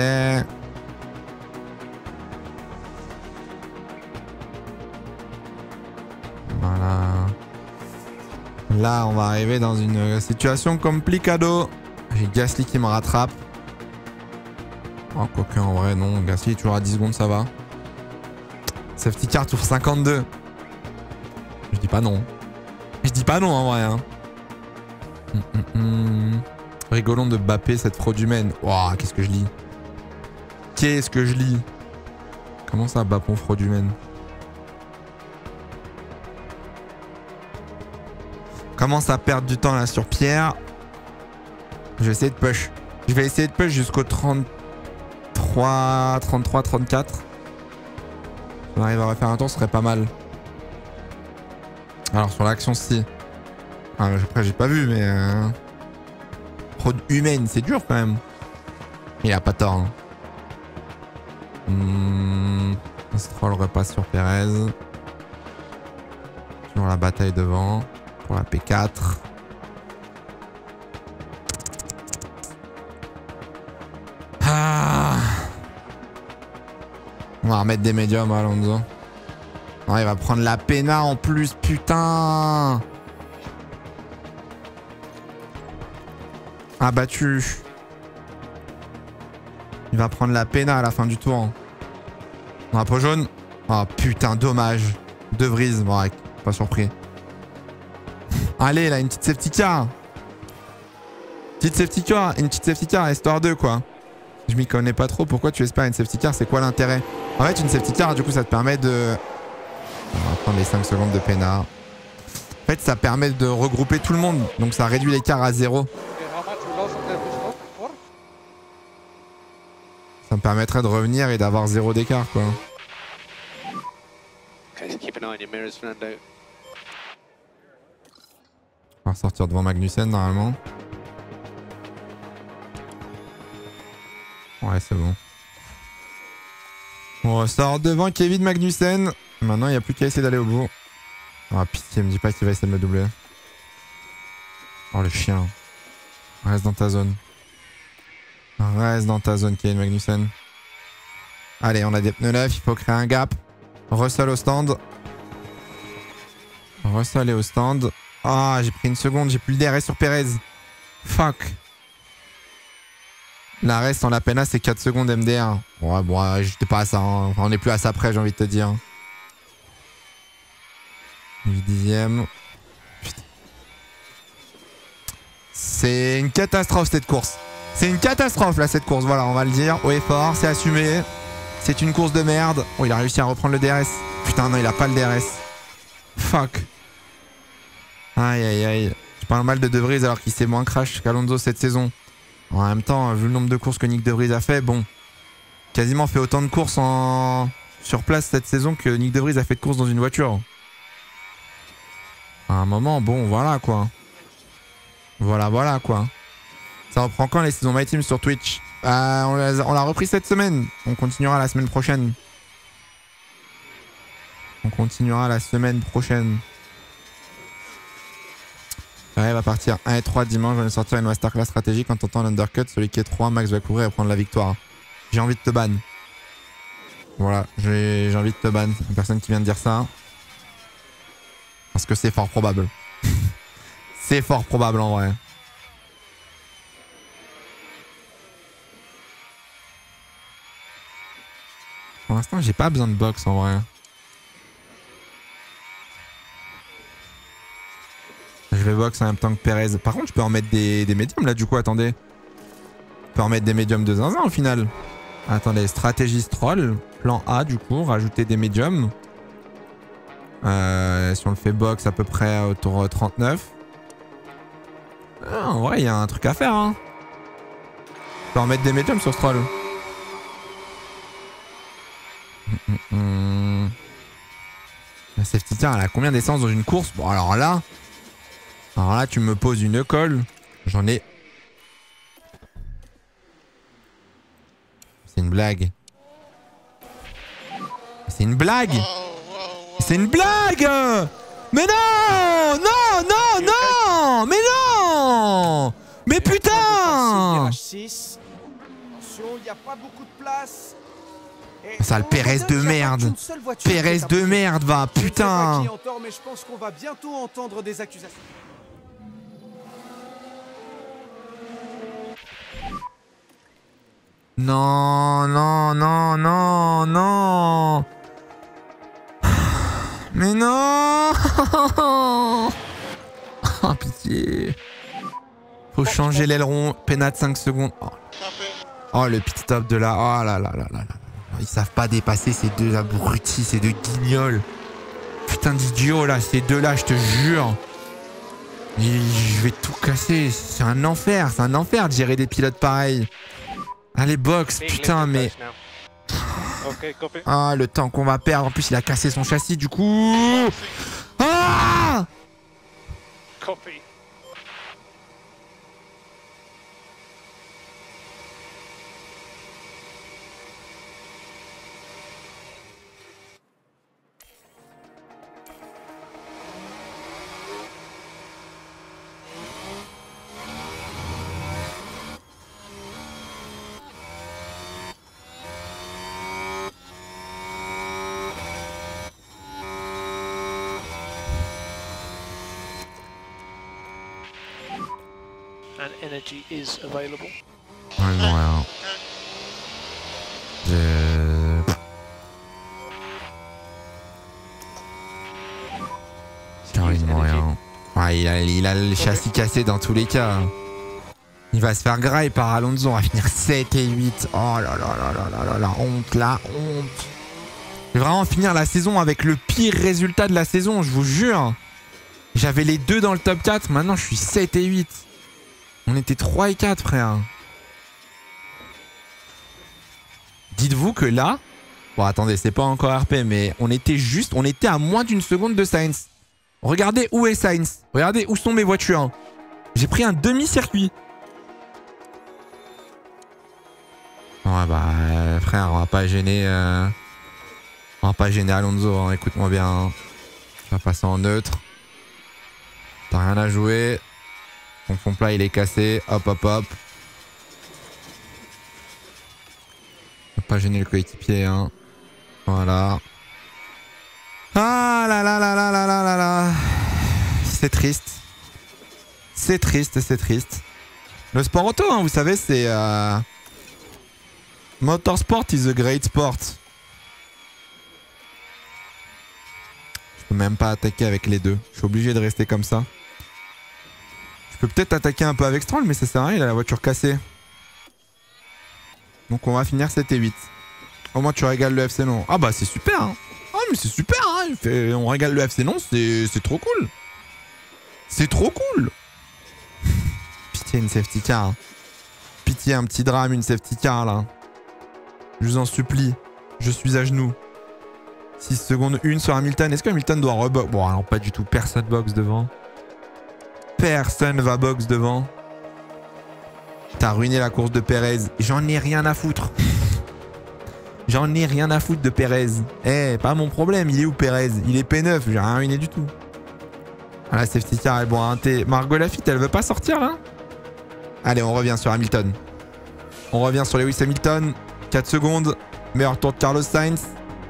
Voilà. Là, on va arriver dans une situation complicado. J'ai Gasly qui me rattrape. Oh, quoique en vrai, non. Gasly, toujours à dix secondes, ça va. Safety car tour cinquante-deux. Je dis pas non. Je dis pas non en vrai. Hein. Hum, hum, hum. Rigolons de Mbappé, cette fraude humaine. Waouh, qu'est-ce que je lis. Qu'est-ce que je lis. Comment ça, Bapon, fraude humaine? Commence à perdre du temps là sur Pierre. Je vais essayer de push. Je vais essayer de push jusqu'au trente-trois, trente-trois, trente-quatre. Si on arrive à refaire un tour, ce serait pas mal. Alors sur l'action, si. Ah, après, j'ai pas vu, mais... Euh... Fraude humaine, c'est dur quand même. Il a pas tort. Hein. Mmh... Stroll repasse sur Perez. Sur la bataille devant. Pour la P quatre. Ah. On va remettre des médiums à Alonso. Non, il va prendre la pena en plus, putain. Abattu. Il va prendre la pena à la fin du tour. Drapeau jaune. Oh putain, dommage. De Vries, bon, ouais, pas surpris. Allez, là, une petite safety car. Petite safety car, une petite safety car, histoire deux quoi. Je m'y connais pas trop, pourquoi tu espères une safety car, c'est quoi l'intérêt? En fait une safety car du coup ça te permet de... On va prendre les cinq secondes de Pena. En fait ça permet de regrouper tout le monde, donc ça réduit l'écart à zéro. Ça me permettrait de revenir et d'avoir zéro d'écart quoi. On va ressortir devant Magnussen normalement. Ouais, c'est bon. On ressort devant Kevin Magnussen. Maintenant, il n'y a plus qu'à essayer d'aller au bout. Oh, pitié, me dis pas qu'il va essayer de me doubler. Oh, le chien. Reste dans ta zone. Reste dans ta zone, Kevin Magnussen. Allez, on a des pneus neufs, il faut créer un gap. Russell au stand. Russell est au stand. Ah, oh, j'ai pris une seconde, j'ai plus le D R S sur Perez. Fuck. La reste en la Pena c'est quatre secondes M D R. Ouais, bon, ouais, j'étais pas à ça. Hein. Enfin, on est plus à ça près, j'ai envie de te dire. huit dixièmes. C'est une catastrophe cette course. C'est une catastrophe là cette course. Voilà, on va le dire. Haut et fort, c'est assumé. C'est une course de merde. Oh, il a réussi à reprendre le D R S. Putain, non, il a pas le D R S. Fuck. Aïe, aïe, aïe. Je parle mal de De Vries alors qu'il s'est moins crash qu'Alonso cette saison. En même temps, vu le nombre de courses que Nick De Vries a fait, bon, quasiment fait autant de courses en... sur place cette saison que Nick De Vries a fait de courses dans une voiture. À un moment, bon, voilà quoi. Voilà, voilà quoi. Ça reprend quand les saisons My Team sur Twitch? euh, On l'a repris cette semaine. On continuera la semaine prochaine. On continuera la semaine prochaine. Ouais, va partir un et trois dimanche, je vais sortir une masterclass stratégique en tentant l'undercut. Celui qui est trois, Max va couvrir et prendre la victoire. J'ai envie de te ban. Voilà, j'ai envie de te ban. Une personne qui vient de dire ça. Parce que c'est fort probable. C'est fort probable en vrai. Pour l'instant, j'ai pas besoin de box en vrai. Je vais box en même temps que Perez. Par contre, je peux en mettre des, des médiums là du coup, attendez. Je peux en mettre des médiums de zinzin au final. Attendez, stratégie Stroll. Plan A du coup, rajouter des médiums. Euh, si on le fait box à peu près autour de trente-neuf. Ah, en vrai, il y a un truc à faire. Hein. Je peux en mettre des médiums sur Stroll. Hum, hum, hum. La safety car, elle a combien d'essence dans une course? Bon, alors là... Alors là, tu me poses une colle. J'en ai... C'est une blague. C'est une blague. C'est une blague. Mais non. Non, non, non. Mais non. Mais putain. Attention, il n'y a pas beaucoup de place. Ça, le Perez de merde. Perez de merde, va, putain. Mais je pense qu'on va bientôt entendre des accusations. Non, non, non, non, non. Mais non. Oh, pitié. Faut changer l'aileron. Pena de cinq secondes. Oh. Oh, le pit stop de là. Oh là là là là là. Ils savent pas dépasser ces deux abrutis, ces deux guignols. Putain d'idiots là, ces deux-là, je te jure. Je vais tout casser. C'est un enfer, c'est un enfer de gérer des pilotes pareils. Allez, box, putain, mais... Ah, le temps qu'on va perdre. En plus, il a cassé son châssis, du coup... Ah! And energy is available. Ouais, non, rien. Je... Carrément rien. Ouais, il a, il a le châssis cassé dans tous les cas. Il va se faire graille par Alonso. On va finir sept et huit. Oh là là là là là là la honte, la honte. Je vais vraiment finir la saison avec le pire résultat de la saison, je vous jure. J'avais les deux dans le top quatre. Maintenant, je suis sept et huit. On était trois et quatre, frère. Dites-vous que là... Bon, attendez, c'est pas encore R P, mais on était juste... On était à moins d'une seconde de Sainz. Regardez où est Sainz. Regardez où sont mes voitures. J'ai pris un demi-circuit. Ouais, bah, euh, frère, on va pas gêner... Euh... On va pas gêner Alonso, hein. Écoute-moi bien. Hein. On va passer en neutre. T'as rien à jouer. Ton fond plat, il est cassé. Hop, hop, hop. On va pas gêner le coéquipier, hein. Voilà. Ah là là là là là là là là. C'est triste. C'est triste, c'est triste. Le sport auto, hein, vous savez, c'est... Euh... Motorsport is a great sport. Je peux même pas attaquer avec les deux. Je suis obligé de rester comme ça. Je peux peut-être attaquer un peu avec Stroll, mais ça sert à rien, il a la voiture cassée. Donc on va finir sept et huit. Au moins tu régales le F C non. Ah bah c'est super hein. Ah mais c'est super hein. Il fait... On régale le F C non, c'est trop cool. C'est trop cool. Pitié une safety car. Hein. Pitié un petit drame, une safety car là. Je vous en supplie. Je suis à genoux. six secondes une sur Hamilton. Est-ce que Hamilton doit rebox? Bon alors pas du tout. Personne box devant. Personne va box devant. T'as ruiné la course de Perez. J'en ai rien à foutre. J'en ai rien à foutre de Perez. Eh, hey, pas mon problème. Il est où Perez? Il est P neuf. J'ai rien ruiné du tout. Ah, la safety car est bon à un T. Margot Lafitte, elle veut pas sortir là? Allez, on revient sur Hamilton. On revient sur Lewis Hamilton. quatre secondes. Meilleur tour de Carlos Sainz.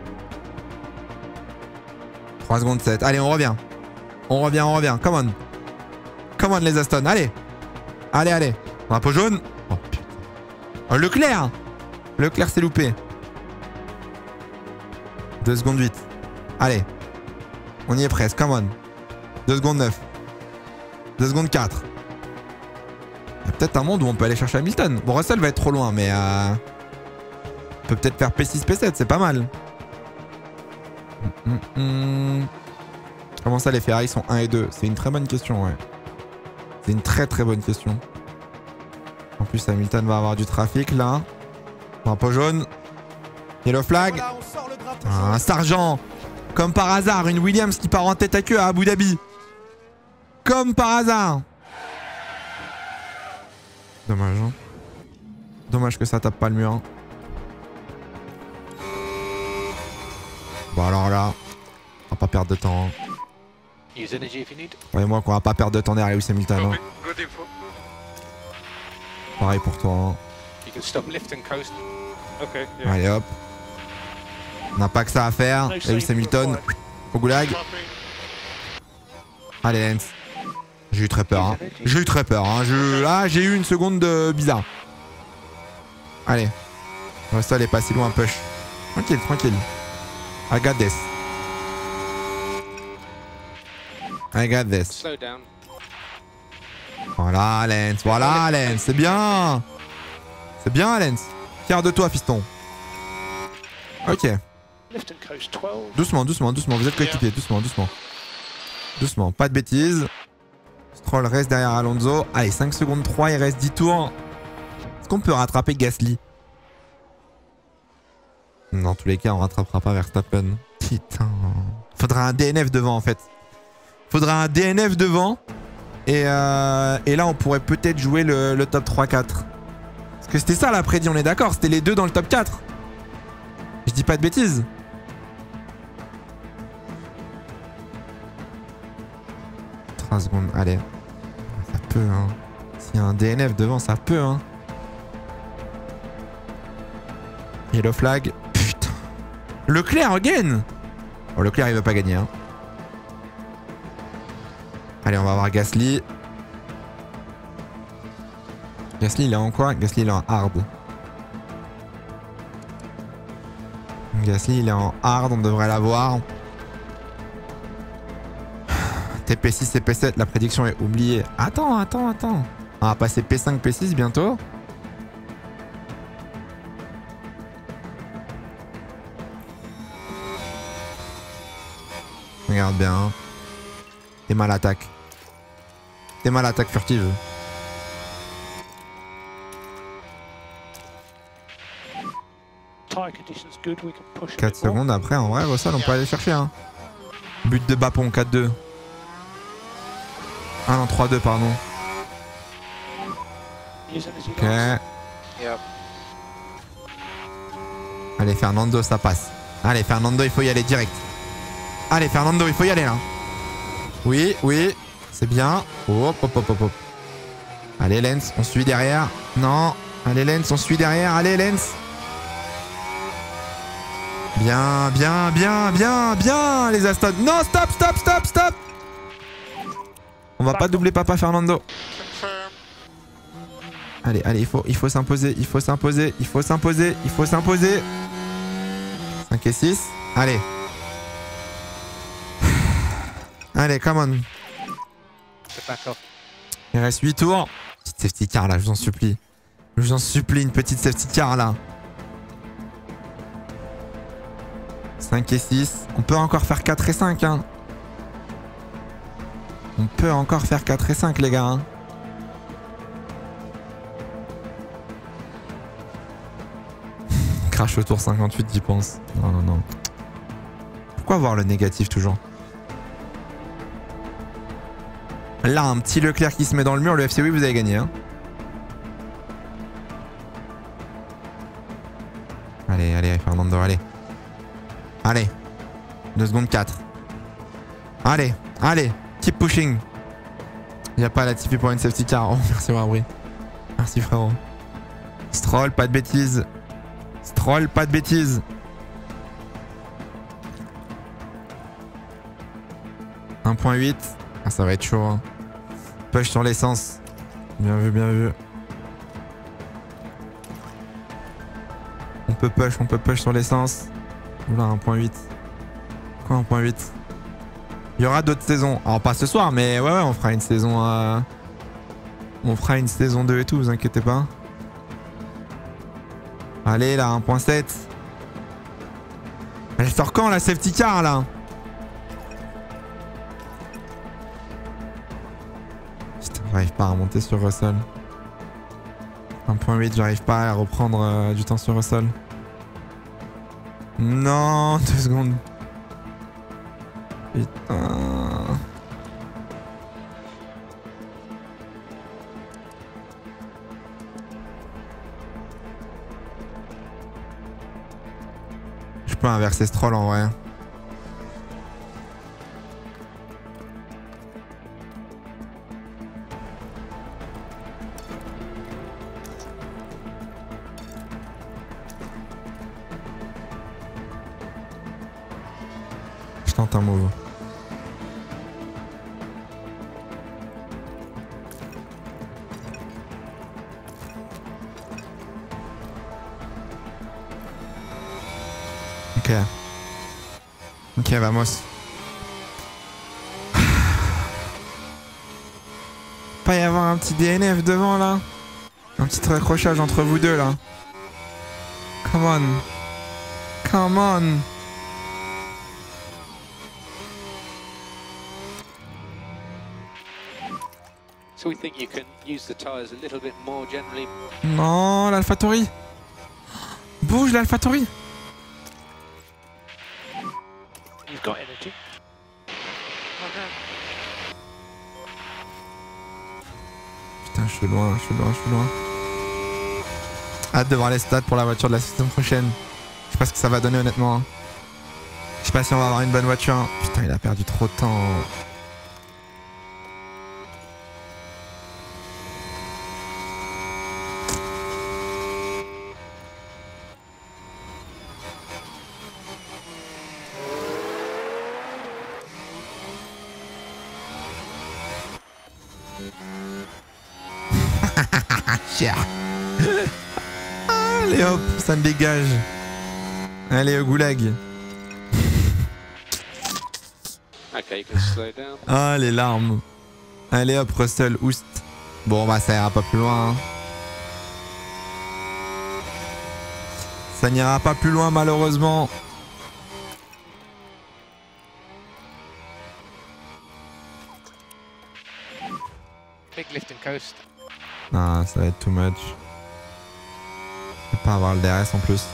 trois secondes sept. Allez, on revient. On revient, on revient. Come on. Come on les Aston. Allez. Allez, allez. Drapeau jaune. Oh putain. Oh, Leclerc. Leclerc s'est loupé. deux secondes huit. Allez. On y est presque. Come on. deux secondes neuf. deux secondes quatre. Il y a peut-être un monde où on peut aller chercher Hamilton. Bon, Russell va être trop loin, mais... Euh... On peut peut-être faire P six, P sept. C'est pas mal. Mm -mm. Comment ça, les Ferrari sont un et deux? C'est une très bonne question, ouais. C'est une très très bonne question. En plus, Hamilton va avoir du trafic, là. Drapeau jaune. Yellow flag. Voilà, on sort le drapeau Ah, jaune. un Sargent. Comme par hasard, une Williams qui part en tête à queue à Abu Dhabi. Comme par hasard. Dommage, hein. Dommage que ça tape pas le mur. Bon, alors là, on va pas perdre de temps. Hein. Use energy if you need. Voyez-moi qu'on va pas perdre de temps derrière Lewis Hamilton. Hein. Good info. Pareil pour toi. Hein. You can stop lift and coast. Okay, yeah. Allez hop. On n'a pas que ça à faire. Lewis Hamilton. Au goulag. Allez Lance. J'ai eu très peur. Hein. J'ai eu très peur. Hein. Je... Là, j'ai eu une seconde de bizarre. Allez. Russell est pas si loin, push. Tranquille, tranquille. I got this. I got this. Slow down. Voilà, Lance. Voilà, Lance. C'est bien. C'est bien, Lance. Fier de toi, fiston. Ok. Lift and coast twelve. Doucement, doucement, doucement. Vous êtes coéquipiers. Doucement, doucement. Doucement. Pas de bêtises. Stroll reste derrière Alonso. Allez, cinq secondes trois. Il reste dix tours. Est-ce qu'on peut rattraper Gasly? Dans tous les cas, on rattrapera pas Verstappen. Putain. Faudra un D N F devant, en fait. Faudra un D N F devant. Et, euh, et là, on pourrait peut-être jouer le, le top trois quatre. Parce que c'était ça la prédit, on est d'accord. C'était les deux dans le top quatre. Je dis pas de bêtises. trois secondes, allez. Ça peut, hein. S'il y a un D N F devant, ça peut, hein. Yellow flag. Putain. Leclerc again. Oh, Leclerc, il veut pas gagner, hein. Allez, on va voir Gasly. Gasly, il est en quoi? Gasly, il est en hard. Gasly, il est en hard, on devrait l'avoir. T P six et P sept, la prédiction est oubliée. Attends, attends, attends. On va passer P cinq, P six bientôt. Regarde bien. T'es mal attaque. T'es mal attaque furtive. quatre secondes après, en vrai, Russell, on peut aller chercher. Hein. But de Bapon, quatre deux. Ah non, trois deux, pardon. Ok. Allez, Fernando, ça passe. Allez, Fernando, il faut y aller direct. Allez, Fernando, il faut y aller là. Oui, oui, c'est bien. Hop, hop, hop, hop, hop. Allez, Lens, on suit derrière. Non. Allez, Lens, on suit derrière. Allez, Lens. Bien, bien, bien, bien, bien, les Aston. Non, stop, stop, stop, stop. On va pas doubler Papa Fernando. Allez, allez, il faut, il faut s'imposer, il faut s'imposer, il faut s'imposer, il faut s'imposer. cinq et six. Allez. Allez, come on. Il reste huit tours. Petite safety car là, je vous en supplie. Je vous en supplie, une petite safety car là. cinq et six. On peut encore faire quatre et cinq. Hein. On peut encore faire quatre et cinq, les gars. Hein. Crash au tour cinquante-huit, j'y pense. Non, non, non. Pourquoi voir le négatif toujours? Là, un petit Leclerc qui se met dans le mur. Le F C oui, vous avez gagné. Hein. Allez, allez, Fernando, allez. Allez. deux secondes quatre. Allez, allez. Keep pushing. Il n'y a pas la Tipeee pour une safety car. Oh, merci Wabri. Merci frérot. Stroll, pas de bêtises. Stroll, pas de bêtises. un point huit. Ah, ça va être chaud. Hein. Push sur l'essence. Bien vu, bien vu. On peut push, on peut push sur l'essence. Oula, un point huit. Quoi, un point huit? Il y aura d'autres saisons. Alors, pas ce soir, mais ouais, ouais, on fera une saison. Euh... On fera une saison deux et tout, vous inquiétez pas. Allez, là, un point sept. Elle sort quand la safety car là? Putain, j'arrive pas à remonter sur Russell. un point huit, j'arrive pas à reprendre euh, du temps sur Russell. Non, deux secondes. Putain. Je peux inverser Stroll en vrai. Je tente un move. Ok. Ok, vamos. Pas y avoir un petit D N F devant là? Un petit accrochage entre vous deux là. Come on. Come on. So we think you can use the tires a little bit more generally. Non, l'AlphaTauri. Bouge l'AlphaTauri. You've got energy. Putain, je suis loin, je suis loin, je suis loin. Hâte de voir les stats pour la voiture de la saison prochaine. Je sais pas ce que ça va donner honnêtement. Je sais pas si on va avoir une bonne voiture. Putain, il a perdu trop de temps. Allez hop, ça me dégage. Allez au goulag. Okay, you can slow down. Ah les larmes. Allez hop Russell, oust. Bon, bah ça ira pas plus loin. Hein. Ça n'ira pas plus loin malheureusement. Big lift and coast. Ah, ça va être too much. Je vais pas avoir le D R S en plus.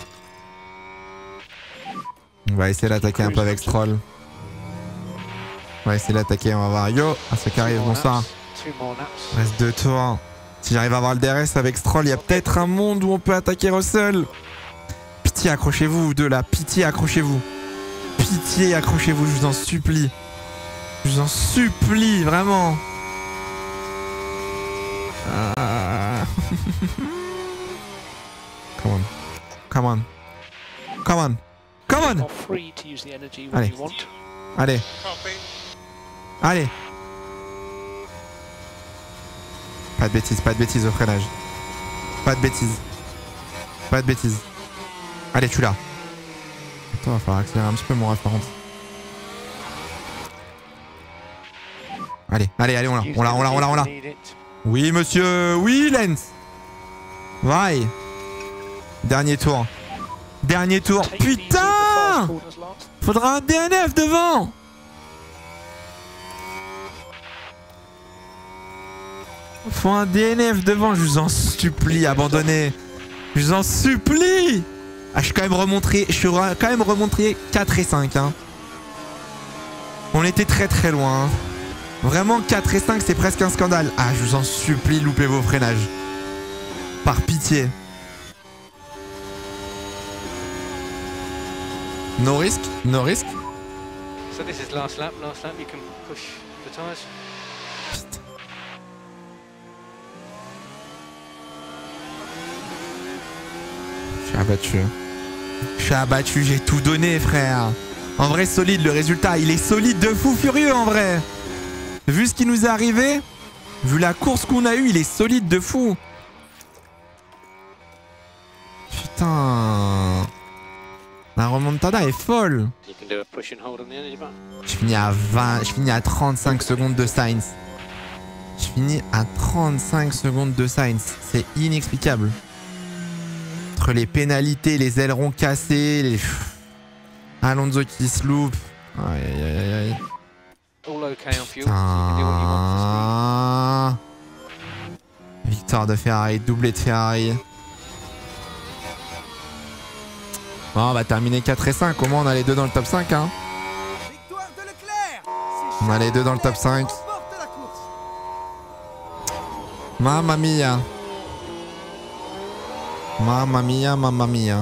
On va essayer d'attaquer un peu avec Stroll. On va essayer d'attaquer, on va voir. Yo, ah, ce qui arrive, bonsoir. Reste deux tours. Si j'arrive à avoir le D R S avec Stroll, il y a peut-être un monde où on peut attaquer Russell. Pitié, accrochez-vous, vous deux là. Pitié, accrochez-vous. Pitié, accrochez-vous, je vous en supplie. Je vous en supplie, vraiment. Ah. Come on. Come on. Come on. Come on. Allez. Allez. Allez. Pas de bêtises, pas de bêtises au freinage. Pas de bêtises. Pas de bêtises. Allez, tu l'as. Attends, va falloir accélérer un petit peu mon ref par contre. Allez, allez, allez, on l'a, on l'a, on l'a, on l'a, on l'a. Oui, monsieur, oui, Lens. Vai. Dernier tour. Dernier tour. Putain! Faudra un D N F devant. Faut un D N F devant, je vous en supplie, abandonnez. Je vous en supplie. Ah, je suis quand même remonté, je suis quand même remonté quatre et cinq. Hein. On était très très loin. Hein. Vraiment quatre et cinq, c'est presque un scandale. Ah, je vous en supplie, loupez vos freinages. Par pitié. No risk, no risk. So this is last lap, last lap you can push the tires. Putain. Je suis abattu. Je suis abattu, j'ai tout donné, frère. En vrai, solide le résultat. Il est solide de fou furieux, en vrai. Vu ce qui nous est arrivé, vu la course qu'on a eue, il est solide de fou. Putain. La remontada est folle. Je finis à vingt, je finis à trente-cinq secondes de Sainz. Je finis à trente-cinq secondes de Sainz. C'est inexplicable. Entre les pénalités, les ailerons cassés, les... Alonso qui se loupe. Aïe aïe aïe aïe. Putain. Victoire de Ferrari, doublé de Ferrari. Bon, on va terminer quatre et cinq. Au moins, on a les deux dans le top cinq. Hein. On a les deux dans le top cinq. Mamma mia. Mamma mia, mamma mia.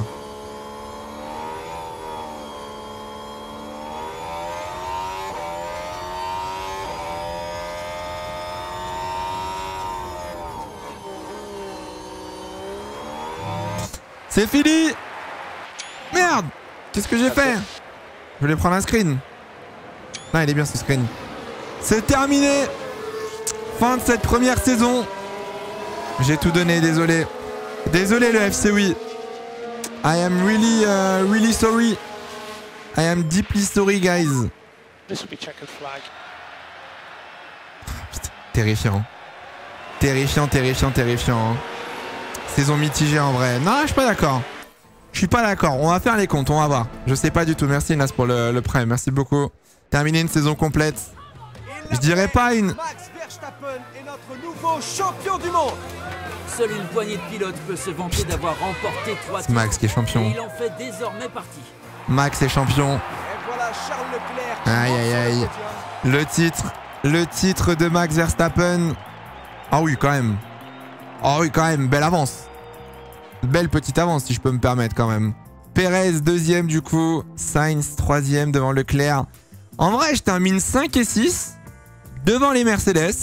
C'est fini. Merde. Qu'est-ce que j'ai fait? Je voulais prendre un screen. Non, il est bien ce screen. C'est terminé. Fin de cette première saison. J'ai tout donné, désolé. Désolé le F C oui. I am really, uh, really sorry. I am deeply sorry, guys. Putain, terrifiant. Terrifiant, terrifiant, terrifiant. Hein. Saison mitigée en vrai. Non, je suis pas d'accord. Je suis pas d'accord. On va faire les comptes, on va voir. Je sais pas du tout. Merci Nas pour le, le prime. Merci beaucoup. Terminer une saison complète. Je dirais pas une... Max Verstappen est notre nouveau champion du monde. Seule une poignée de pilotes peut se vanter d'avoir remporté trois titres. Max qui est champion. Et il en fait désormais partie. Max est champion. Et voilà Charles Leclerc. Aïe aïe aïe. Le titre. Le titre de Max Verstappen. Ah oui, quand même. Ah oui, quand même. Belle avance. Belle petite avance, si je peux me permettre, quand même. Perez, deuxième, du coup. Sainz, troisième, devant Leclerc. En vrai, je termine cinq et six. Devant les Mercedes.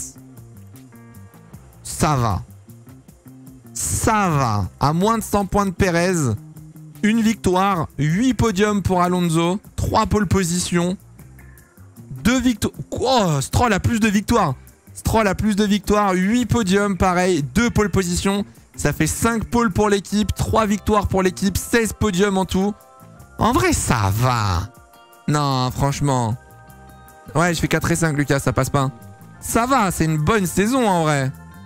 Ça va. Ça va. À moins de cent points de Perez. Une victoire. huit podiums pour Alonso. trois pole positions. deux victoires. Oh, Stroll a plus de victoires. Stroll a plus de victoires. huit podiums, pareil. deux pole positions. Ça fait cinq pôles pour l'équipe, trois victoires pour l'équipe, seize podiums en tout. En vrai, ça va. Non, franchement. Ouais, je fais quatre et cinq, Lucas, ça passe pas. Ça va, c'est une bonne saison en vrai.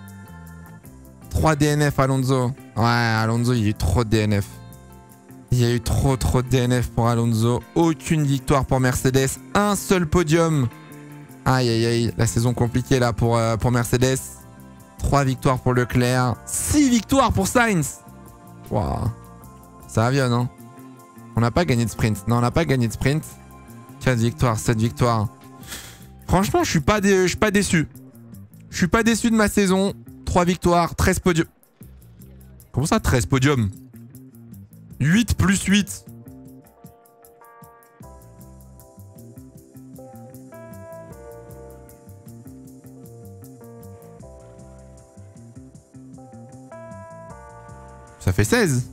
trois D N F Alonso. Ouais, Alonso, il y a eu trop de D N F. Il y a eu trop trop de D N F pour Alonso. Aucune victoire pour Mercedes. Un seul podium. Aïe aïe aïe. La saison compliquée là pour, euh, pour Mercedes. trois victoires pour Leclerc. six victoires pour Sainz. Waouh. Ça va bien, non? On n'a pas gagné de sprint. Non, on n'a pas gagné de sprint. quatre victoires, sept victoires. Franchement, je suis pas, dé... je suis pas déçu. Je suis pas déçu de ma saison. trois victoires, treize podiums. Comment ça, treize podiums? huit plus huit. Ça fait seize.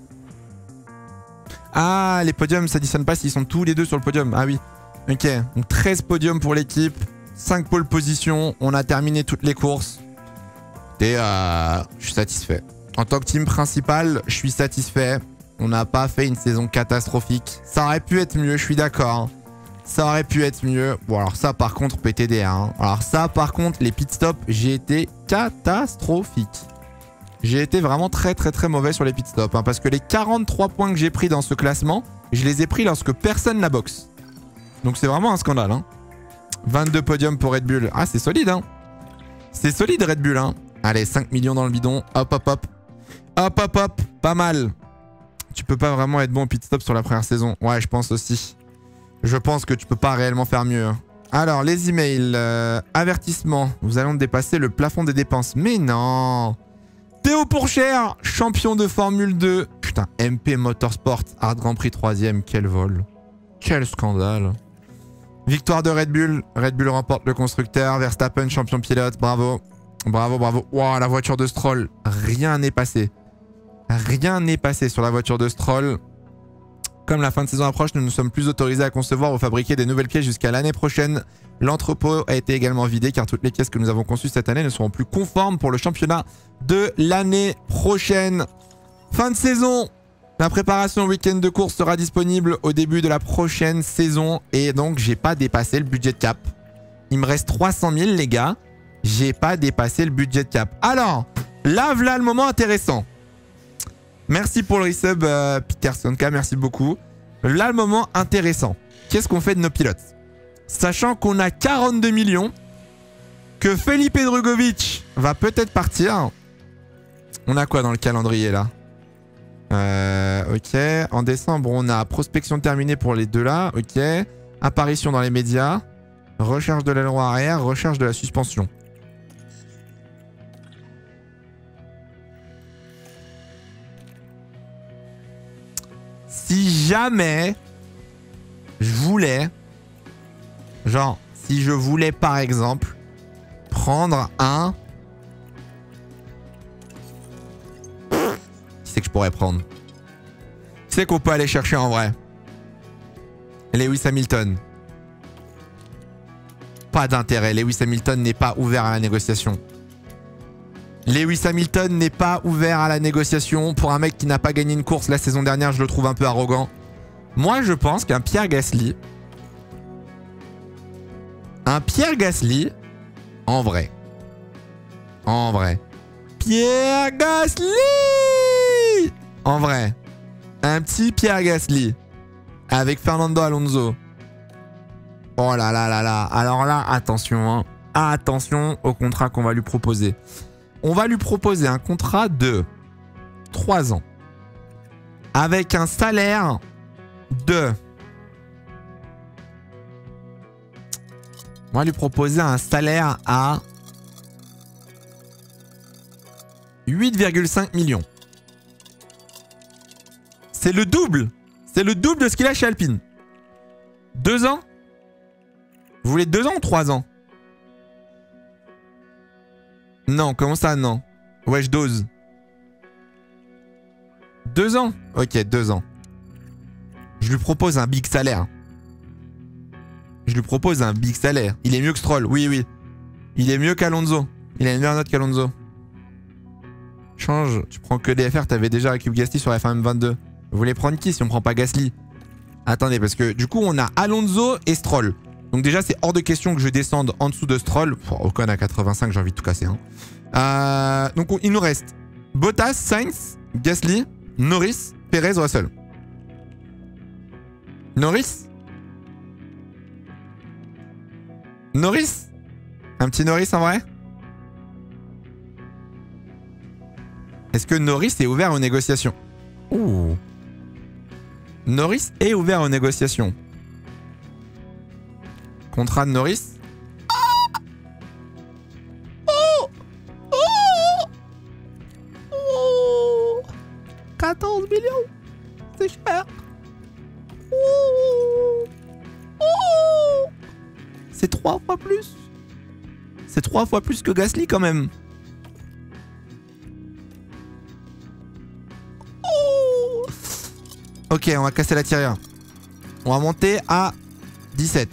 Ah, les podiums, ça s'additionne pas s'ils sont tous les deux sur le podium. Ah oui. Ok, donc treize podiums pour l'équipe. cinq pole positions. On a terminé toutes les courses. Et euh, je suis satisfait. En tant que team principal, je suis satisfait. On n'a pas fait une saison catastrophique. Ça aurait pu être mieux, je suis d'accord. Ça aurait pu être mieux. Bon, alors ça, par contre, P T D A. Hein. Alors ça, par contre, les pit stops, j'ai été catastrophique. J'ai été vraiment très, très, très mauvais sur les pit stops. Hein, parce que les quarante-trois points que j'ai pris dans ce classement, je les ai pris lorsque personne n'a box. Donc c'est vraiment un scandale. Hein. vingt-deux podiums pour Red Bull. Ah, c'est solide. Hein. C'est solide, Red Bull. Hein. Allez, cinq millions dans le bidon. Hop, hop, hop. Hop, hop, hop. Pas mal. Tu peux pas vraiment être bon au pit stop sur la première saison. Ouais, je pense aussi. Je pense que tu peux pas réellement faire mieux. Alors, les emails. Euh, avertissement. Nous allons dépasser le plafond des dépenses. Mais non. Théo Pourchère, champion de Formule deux. Putain, M P Motorsport, Hard Grand Prix troisième. Quel vol. Quel scandale. Victoire de Red Bull. Red Bull remporte le constructeur. Verstappen, champion pilote. Bravo. Bravo, bravo. Wow, la voiture de Stroll. Rien n'est passé. Rien n'est passé sur la voiture de Stroll. Comme la fin de saison approche, nous ne sommes plus autorisés à concevoir ou fabriquer des nouvelles pièces jusqu'à l'année prochaine. L'entrepôt a été également vidé car toutes les pièces que nous avons conçues cette année ne seront plus conformes pour le championnat de l'année prochaine. Fin de saison. La préparation au week-end de course sera disponible au début de la prochaine saison. Et donc, j'ai pas dépassé le budget de cap. Il me reste trois cent mille, les gars. J'ai pas dépassé le budget de cap. Alors, là, voilà le moment intéressant. Merci pour le resub, euh, Petersonka, merci beaucoup. Là, le moment intéressant. Qu'est-ce qu'on fait de nos pilotes? Sachant qu'on a quarante-deux millions, que Felipe Drugovich va peut-être partir. On a quoi dans le calendrier, là? euh, Ok. En décembre, on a prospection terminée pour les deux là. Ok. Apparition dans les médias. Recherche de l'aileron arrière. Recherche de la suspension. Si jamais je voulais, genre, si je voulais par exemple prendre un... Qui c'est que je pourrais prendre? Qui c'est qu'on peut aller chercher en vrai? Lewis Hamilton. Pas d'intérêt. Lewis Hamilton n'est pas ouvert à la négociation. Lewis Hamilton n'est pas ouvert à la négociation. Pour un mec qui n'a pas gagné une course la saison dernière, je le trouve un peu arrogant. Moi, je pense qu'un Pierre Gasly... Un Pierre Gasly... En vrai. En vrai. Pierre Gasly! En vrai. Un petit Pierre Gasly. Avec Fernando Alonso. Oh là là là là. Alors là, attention. Hein. Attention au contrat qu'on va lui proposer. On va lui proposer un contrat de trois ans. Avec un salaire de... On va lui proposer un salaire à huit virgule cinq millions. C'est le double. C'est le double de ce qu'il a chez Alpine. Deux ans? Vous voulez deux ans ou trois ans? Non, comment ça, non? Ouais, je dose. Deux ans? Ok, deux ans. Je lui propose un big salaire. Je lui propose un big salaire. Il est mieux que Stroll, oui, oui. Il est mieux qu'Alonso. Il a une meilleure note qu'Alonso. Change, tu prends que des F R, t'avais déjà récupéré Gasly sur F un M vingt-deux. Vous voulez prendre qui si on prend pas Gasly? Attendez, parce que du coup, on a Alonso et Stroll. Donc déjà, c'est hors de question que je descende en dessous de Stroll. Oh, Ocon à quatre-vingt-cinq, j'ai envie de tout casser. Hein. Euh, donc, on, il nous reste Bottas, Sainz, Gasly, Norris, Perez, Russell. Norris? Norris? Un petit Norris en vrai? Est-ce que Norris est ouvert aux négociations? Ouh. Norris est ouvert aux négociations. Contrat de Norris? Oh oh oh quatorze millions. C'est cher. Oh oh c'est trois fois plus. C'est trois fois plus que Gasly quand même. Oh ok, on va casser la tirelire. On va monter à dix-sept.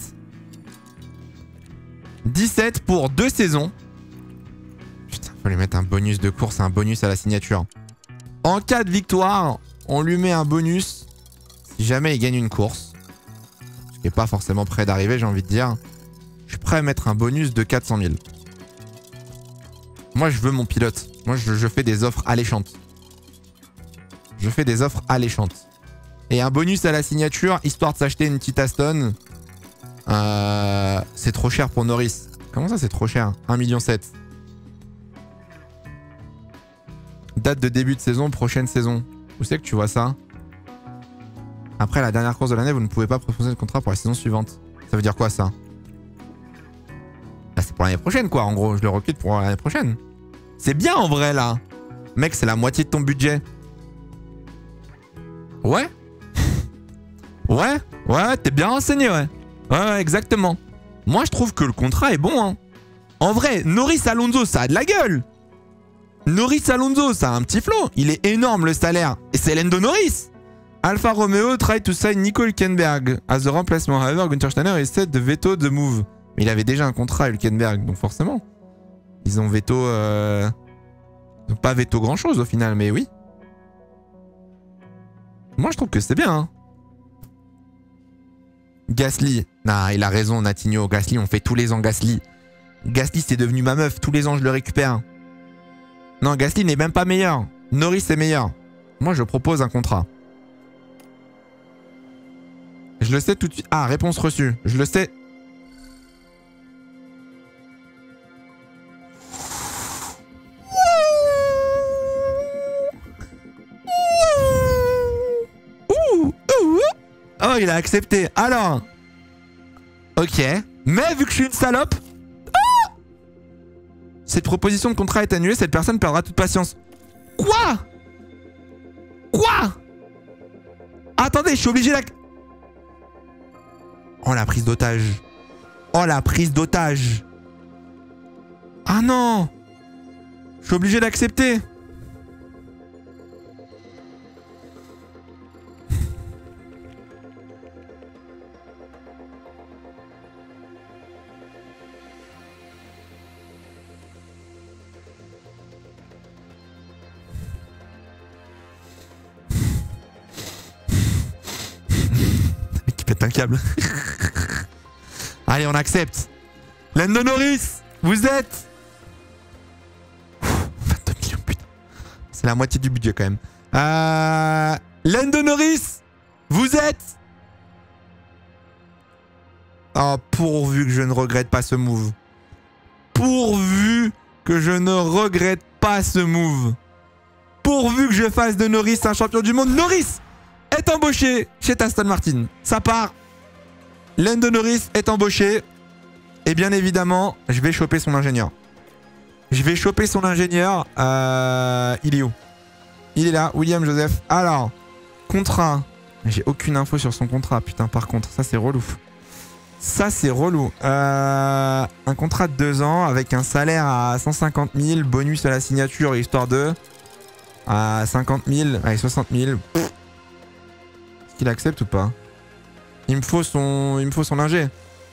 dix-sept pour deux saisons. Putain, faut lui mettre un bonus de course, un bonus à la signature. En cas de victoire, on lui met un bonus si jamais il gagne une course. Ce qui n'est pas forcément près d'arriver, j'ai envie de dire. Je suis prêt à mettre un bonus de quatre cent mille. Moi, je veux mon pilote. Moi, je, je fais des offres alléchantes. Je fais des offres alléchantes. Et un bonus à la signature, histoire de s'acheter une petite Aston. Euh, c'est trop cher pour Norris. Comment ça, c'est trop cher? un virgule sept million. Date de début de saison, prochaine saison. Où c'est que tu vois ça? Après la dernière course de l'année, vous ne pouvez pas proposer de contrat pour la saison suivante. Ça veut dire quoi, ça? Là, c'est pour l'année prochaine, quoi. En gros, je le recrute pour l'année prochaine. C'est bien, en vrai, là. Mec, c'est la moitié de ton budget. Ouais. Ouais. Ouais, t'es bien renseigné, ouais. Ouais, ouais, exactement. Moi, je trouve que le contrat est bon, hein. En vrai, Norris Alonso, ça a de la gueule. Norris Alonso, ça a un petit flow. Il est énorme, le salaire. Et c'est Lando Norris. Alfa Romeo try to sign Nico Hülkenberg as a replacement. However, Günther Steiner is set to veto the move. Mais il avait déjà un contrat à Hülkenberg, donc forcément. Ils ont veto... Euh... Ils ont pas veto grand-chose, au final, mais oui. Moi, je trouve que c'est bien, hein. Gasly. Nah, il a raison, Natinho. Gasly, on fait tous les ans Gasly. Gasly, c'est devenu ma meuf. Tous les ans, je le récupère. Non, Gasly n'est même pas meilleur. Norris est meilleur. Moi, je propose un contrat. Je le sais tout de suite. Ah, réponse reçue. Je le sais. Ouh, ouh. Oh, il a accepté. Alors. Ok. Mais vu que je suis une salope. Ah, cette proposition de contrat est annulée. Cette personne perdra toute patience. Quoi? Quoi? Attendez, je suis obligé d'ac... Oh, la prise d'otage. Oh, la prise d'otage. Ah non. Je suis obligé d'accepter. Un câble. Allez, on accepte. Lando Norris, vous êtes... vingt-deux millions, putain. C'est la moitié du budget quand même. Euh... Lando Norris, vous êtes... Oh, pourvu que je ne regrette pas ce move. Pourvu que je ne regrette pas ce move. Pourvu que je fasse de Norris un champion du monde. Norris est embauché chez Aston Martin. Ça part. Lando Norris est embauché. Et bien évidemment, je vais choper son ingénieur. Je vais choper son ingénieur. Euh, il est où? Il est là, William Joseph. Alors, contrat. J'ai aucune info sur son contrat. Putain, par contre, ça c'est relou. Ça c'est relou. Euh, un contrat de deux ans avec un salaire à cent cinquante mille. Bonus à la signature, histoire de... À cinquante mille. Allez, soixante mille. Pff. Il accepte ou pas? Il me faut son, il me faut son ingé.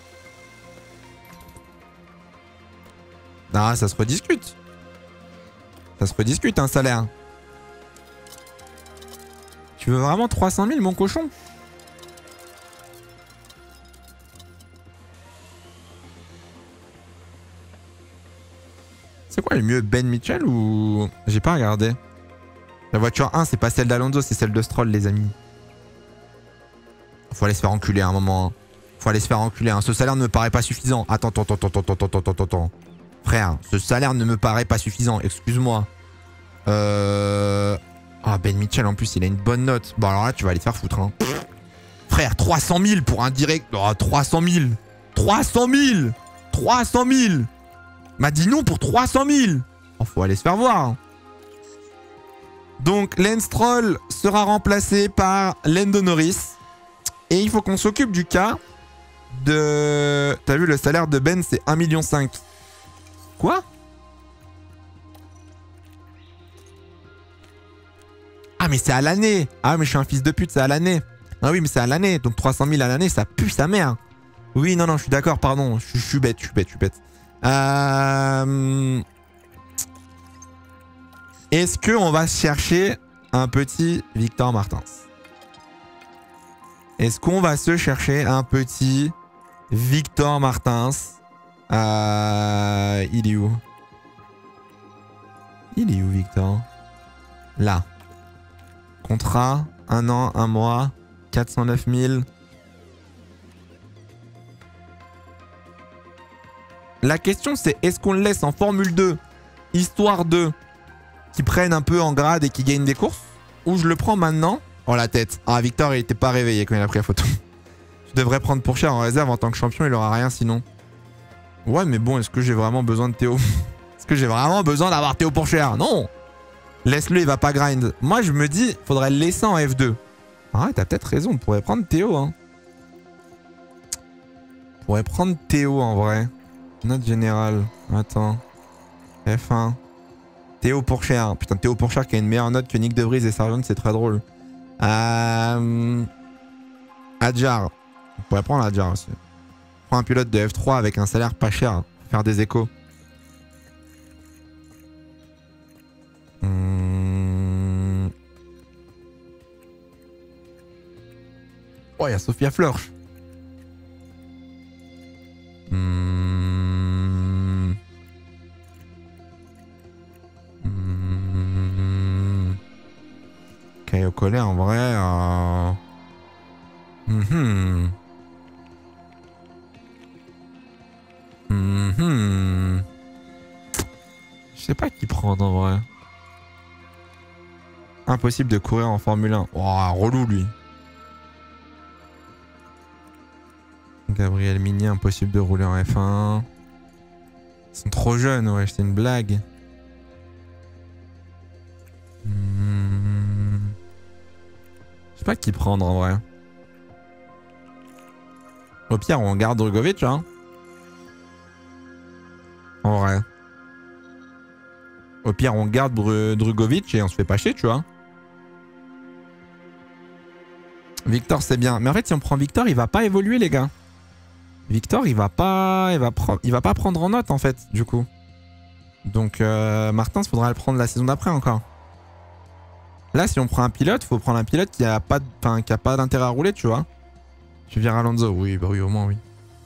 Ah, ça se rediscute. Ça se rediscute un salaire. Tu veux vraiment trois cent mille, mon cochon? C'est quoi le mieux, Ben Mitchell ou... J'ai pas regardé. La voiture un, c'est pas celle d'Alonso, c'est celle de Stroll, les amis. Faut aller se faire enculer à un moment. Hein. Faut aller se faire enculer. Hein. Ce salaire ne me paraît pas suffisant. Attends, attends, attends, attends, attends, attends, attends, attends. Frère, ce salaire ne me paraît pas suffisant. Excuse-moi. Euh... Ah, Ben Mitchell, en plus, il a une bonne note. Bon, alors là, tu vas aller te faire foutre. Hein. Frère, trois cent mille pour un direct. Oh, trois cent mille. trois cent mille. trois cent mille. M'a dit non pour trois cent mille. Oh, faut aller se faire voir. Hein. Donc, Lance Stroll sera remplacé par Lando Norris. Et il faut qu'on s'occupe du cas de... T'as vu, le salaire de Ben, c'est un virgule cinq million. Quoi? Ah, mais c'est à l'année. Ah, mais je suis un fils de pute, c'est à l'année. Ah oui, mais c'est à l'année. Donc trois cent mille à l'année, ça pue sa mère. Oui, non, non, je suis d'accord, pardon. Je, je suis bête, je suis bête, je suis bête. Euh... Est-ce qu'on va chercher un petit Victor Martins? Est-ce qu'on va se chercher un petit Victor Martins? euh... Il est où? Il est où, Victor? Là. Contrat, un an, un mois, quatre cent neuf mille. La question, c'est est-ce qu'on le laisse en Formule deux, histoire de qu'il prenne un peu en grade et qu'il gagne des courses, ou je le prends maintenant? Oh, la tête. Ah, Victor, il était pas réveillé quand il a pris la photo. Je devrais prendre pour cher en réserve en tant que champion, il aura rien sinon. Ouais, mais bon, est-ce que j'ai vraiment besoin de Théo? Est-ce que j'ai vraiment besoin d'avoir Théo pour cher? Non. Laisse-le, il va pas grind. Moi, je me dis, faudrait le laisser en F deux. Ah ouais, t'as peut-être raison, on pourrait prendre Théo. Hein. On pourrait prendre Théo en vrai. Note générale. Attends. F un. Théo pour cher. Putain, Théo pour cher qui a une meilleure note que Nick De Vries et Sargent, c'est très drôle. Euh... Adjar. On pourrait prendre Adjar aussi. Prends un pilote de F trois avec un salaire pas cher. Faire des échos. Hum... Oh, il y a Sophia Flörsch. Hum... Hum... Caio Collet en vrai. Euh... Hum... Hum... Je sais pas qui prendre en vrai. Impossible de courir en Formule un. Oh, relou lui. Gabriel Mini, impossible de rouler en F un. Ils sont trop jeunes, ouais, c'est une blague. Hmm. Je sais pas qui prendre en vrai. Au pire, on garde Drugovic, hein. En vrai. Au pire, on garde Dru Drugovic et on se fait pas chier, tu vois. Victor, c'est bien. Mais en fait, si on prend Victor, il va pas évoluer, les gars. Victor, il va pas, il va, il va pas prendre en note, en fait, du coup. Donc, euh, Martins, il faudra le prendre la saison d'après encore. Là, si on prend un pilote, faut prendre un pilote qui a pas, enfin, qui a pas d'intérêt à rouler, tu vois. Tu viens Alonso, oui, bah oui, au moins, oui.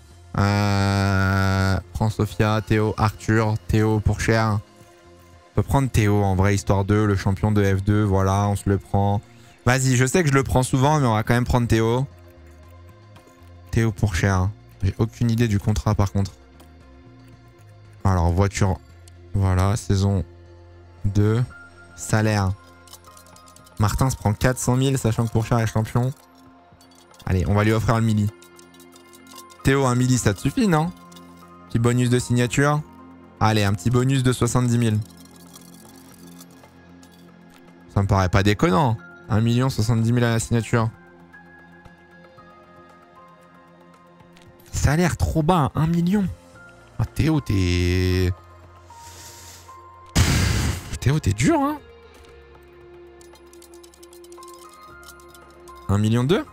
Euh, prends Sophia, Théo, Arthur, Théo pour cher. On peut prendre Théo en vrai, histoire deux, le champion de F deux, voilà, on se le prend. Vas-y, je sais que je le prends souvent, mais on va quand même prendre Théo. Théo pour cher. J'ai aucune idée du contrat par contre. Alors, voiture. Voilà, saison deux. Salaire. Martins prend quatre cent mille, sachant que pour cher est champion. Allez, on va lui offrir le milli. Théo, un milli, ça te suffit, non? Petit bonus de signature. Allez, un petit bonus de soixante-dix mille. Ça me paraît pas déconnant. un million soixante-dix mille à la signature. Ça a l'air trop bas, un million. Ah, Théo, t'es... Théo, t'es dur, hein. un million deux.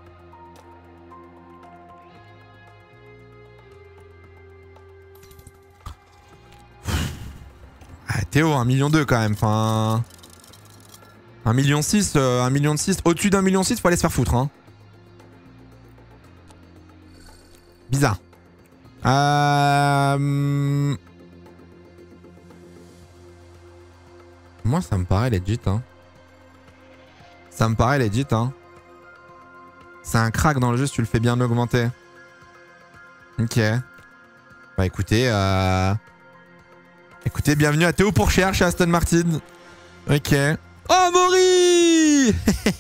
Ah, Théo, un million deux quand même, enfin... un million six, euh, un million six. Au-dessus d'un million six, faut aller se faire foutre, hein. Bizarre. Euh... Moi, ça me paraît legit, hein. Ça me paraît legit, hein. C'est un crack dans le jeu si tu le fais bien augmenter. Ok. Bah écoutez, euh... écoutez, bienvenue à Théo Pourchère chez Aston Martin. Ok. Oh, Maury.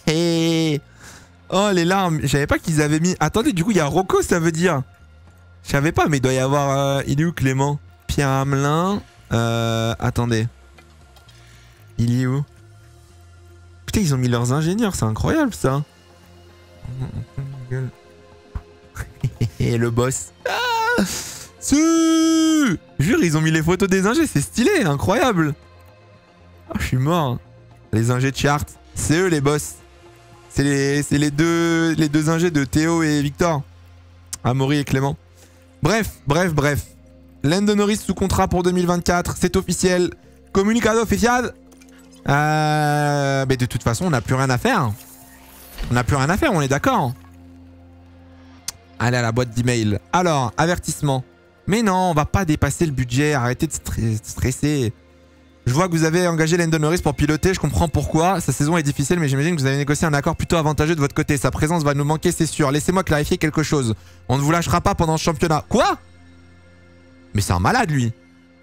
Oh, les larmes. Je savais pas qu'ils avaient mis... Attendez, du coup, il y a Rocco, ça veut dire. Je savais pas, mais il doit y avoir... Euh... Il est où, Clément? Pierre Hamelin. Euh... Attendez. Il est où? Putain, ils ont mis leurs ingénieurs, c'est incroyable, ça. Et le boss. Ah, jure, ils ont mis les photos des ingés, c'est stylé, incroyable. Oh, je suis mort. Les ingés de chart, c'est eux les boss. C'est les, les, deux, les deux ingés de Théo et Victor. Amaury et Clément. Bref, bref, bref. Lando Norris sous contrat pour deux mille vingt-quatre, c'est officiel. Communicado official. Euh, mais de toute façon, on n'a plus rien à faire. On n'a plus rien à faire, on est d'accord. Allez à la boîte d'email. Alors, avertissement. Mais non, on va pas dépasser le budget. Arrêtez de stresser. Je vois que vous avez engagé Lando Norris pour piloter. Je comprends pourquoi. Sa saison est difficile, mais j'imagine que vous avez négocié un accord plutôt avantageux de votre côté. Sa présence va nous manquer, c'est sûr. Laissez-moi clarifier quelque chose. On ne vous lâchera pas pendant ce championnat. Quoi? Mais c'est un malade, lui.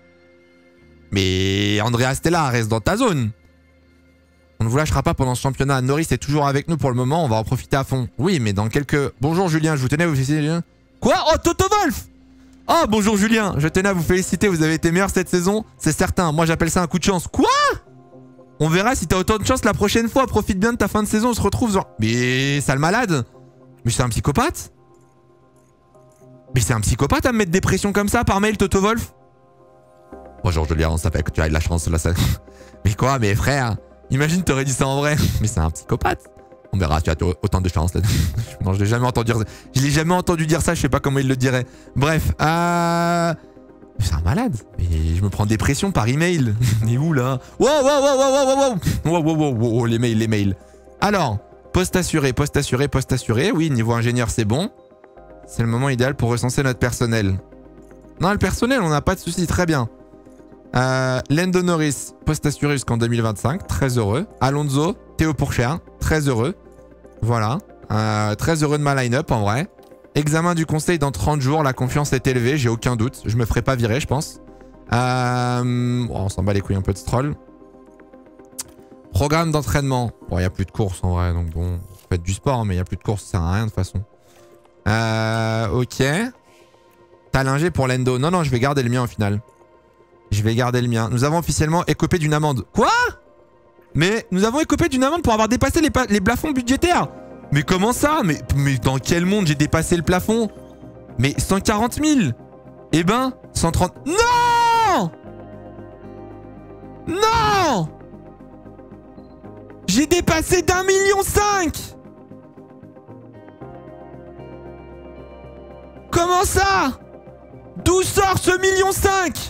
Mais Andrea Stella reste dans ta zone. On ne vous lâchera pas pendant ce championnat. Norris est toujours avec nous pour le moment. On va en profiter à fond. Oui, mais dans quelques... Bonjour Julien, je vous tenais à vous féliciter. Julien. Quoi? Oh, Toto Wolff! Oh, bonjour Julien, je tenais à vous féliciter. Vous avez été meilleur cette saison, c'est certain. Moi, j'appelle ça un coup de chance. Quoi? On verra si t'as autant de chance la prochaine fois. Profite bien de ta fin de saison. On se retrouve genre... Mais sale malade. Mais c'est un psychopathe. Mais c'est un psychopathe à me mettre des pressions comme ça par mail, Toto Wolff. Bonjour Julien, ça fait que tu as de la chance là. Ça... Mais quoi, mais frère? Imagine, t'aurais dit ça en vrai. Mais c'est un psychopathe. On verra, tu as autant de chance là. Non, je l'ai jamais entendu dire ça. Je l'ai jamais entendu dire ça, je sais pas comment il le dirait. Bref, euh... c'est un malade. Mais je me prends des pressions par email. On est où là? Wow, wow, wow, wow, wow, wow, wow, wow, wow, wow, les mails, les mails. Alors, poste assuré, poste assuré, poste assuré. Oui, niveau ingénieur, c'est bon. C'est le moment idéal pour recenser notre personnel. Non, le personnel, on n'a pas de soucis, très bien. Euh, Lando Norris, poste assuré jusqu'en deux mille vingt-cinq, très heureux. Alonso, Théo Pourchère, très heureux. Voilà, euh, très heureux de ma line-up en vrai. Examen du conseil dans trente jours, la confiance est élevée, j'ai aucun doute. Je me ferai pas virer, je pense. Euh, bon, on s'en bat les couilles un peu de Stroll. Programme d'entraînement. Bon, il n'y a plus de course en vrai, donc bon, faites du sport, mais il n'y a plus de course, ça sert à rien de toute façon. Euh, ok. T'as l'ingé pour Lando. Non, non, je vais garder le mien au final. Je vais garder le mien. Nous avons officiellement écopé d'une amende. Quoi? Mais nous avons écopé d'une amende pour avoir dépassé les, les plafonds budgétaires. Mais comment ça? mais, mais dans quel monde j'ai dépassé le plafond? Mais cent quarante mille. Eh ben, cent trente... Non! Non! J'ai dépassé d'un million cinq. Comment ça? D'où sort ce million cinq?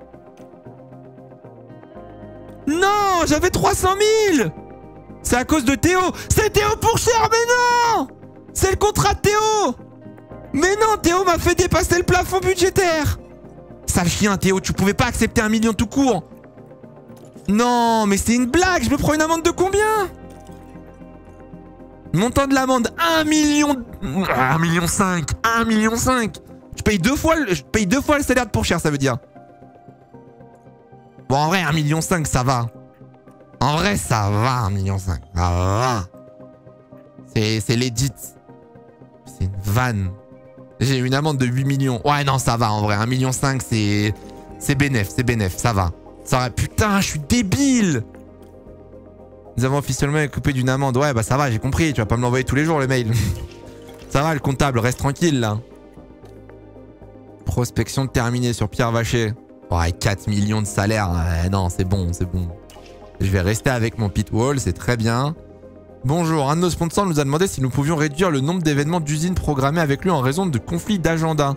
Non, j'avais trois cent mille. C'est à cause de Théo. C'est Théo Pourchère, mais non! C'est le contrat de Théo. Mais non, Théo m'a fait dépasser le plafond budgétaire. Sale chien, Théo, tu pouvais pas accepter un million tout court. Non, mais c'est une blague. Je me prends une amende de combien? Montant de l'amende, un million... un million cinq. un million cinq. Je paye deux fois le, je paye deux fois le salaire de Pourchère, ça veut dire. Bon, en vrai, un million cinq, ça va. En vrai, ça va, un million cinq. Ça va. C'est legit. C'est une vanne. J'ai une amende de huit millions. Ouais, non, ça va, en vrai. un million cinq, c'est... C'est bénef, c'est bénef, ça va. Ça va. Putain, je suis débile. Nous avons officiellement coupé d'une amende. Ouais, bah ça va, j'ai compris. Tu vas pas me l'envoyer tous les jours, le mail. Ça va, le comptable, reste tranquille, là. Prospection terminée sur Pierre Vacher. Ouais, quatre millions de salaire. Ouais, non, c'est bon, c'est bon. Je vais rester avec mon pitwall, c'est très bien. Bonjour, un de nos sponsors nous a demandé si nous pouvions réduire le nombre d'événements d'usine programmés avec lui en raison de conflits d'agenda.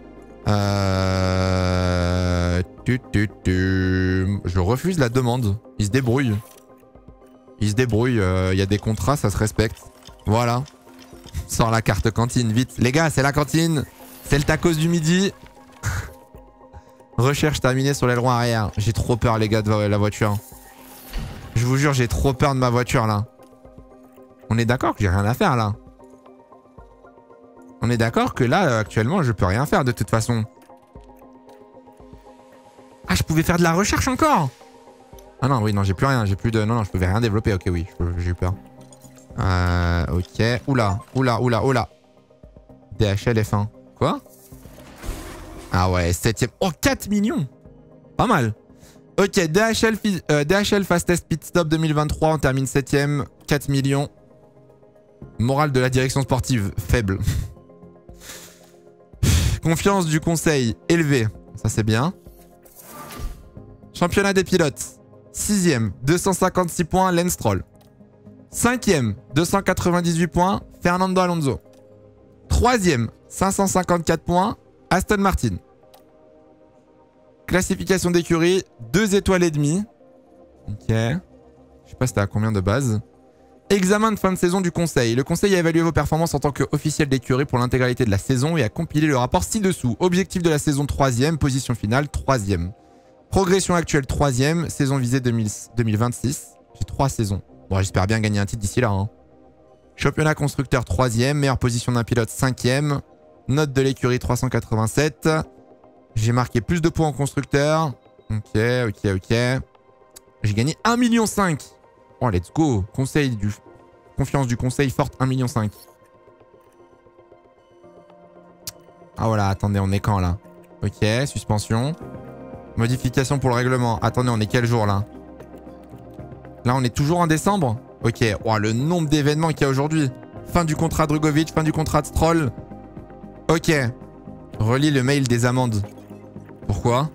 Euh... Tu, tu, tu... Je refuse la demande. Il se débrouille. Il se débrouille. Il euh, y a des contrats, ça se respecte. Voilà. Sors la carte cantine, vite. Les gars, c'est la cantine. C'est le tacos du midi. Recherche terminée sur l'aileron arrière. J'ai trop peur, les gars, de la voiture. Je vous jure, j'ai trop peur de ma voiture, là. On est d'accord que j'ai rien à faire là. On est d'accord que là, actuellement, je peux rien faire de toute façon. Ah, je pouvais faire de la recherche encore. Ah non, oui, non, j'ai plus rien. J'ai plus de... Non, non, je pouvais rien développer. Ok, oui, j'ai eu peur. Euh, ok. Oula, oula, oula, oula. D H L F un. Quoi? Ah ouais, septième. Oh, quatre millions. Pas mal. Ok, D H L, euh, D H L Fastest Pit Stop deux mille vingt-trois. On termine septième. quatre millions. Morale de la direction sportive, faible. Confiance du conseil, élevée. Ça, c'est bien. Championnat des pilotes. sixième, deux cent cinquante-six points, Lance Stroll. cinquième, deux cent quatre-vingt-dix-huit points, Fernando Alonso. troisième, cinq cent cinquante-quatre points, Aston Martin. Classification d'écurie, deux étoiles et demie. Ok. Je sais pas c'était à combien de base. Examen de fin de saison du conseil. Le conseil a évalué vos performances en tant qu'officiel d'écurie pour l'intégralité de la saison et a compilé le rapport ci-dessous. Objectif de la saison troisième, position finale troisième. Progression actuelle troisième, saison visée deux mille vingt-six. J'ai trois saisons. Bon, j'espère bien gagner un titre d'ici là. Hein. Championnat constructeur troisième, meilleure position d'un pilote cinquième. Note de l'écurie trois cent quatre-vingt-sept. J'ai marqué plus de points en constructeur. Ok, ok, ok. J'ai gagné un virgule cinq million. Oh, let's go. Conseil du... Confiance du conseil forte, un virgule cinq million. Ah voilà, attendez, on est quand là? Ok, suspension. Modification pour le règlement. Attendez, on est quel jour là? Là, on est toujours en décembre? Ok, oh, le nombre d'événements qu'il y a aujourd'hui. Fin du contrat de Drugovic, fin du contrat de Stroll. Ok. Relis le mail des amendes. Pourquoi?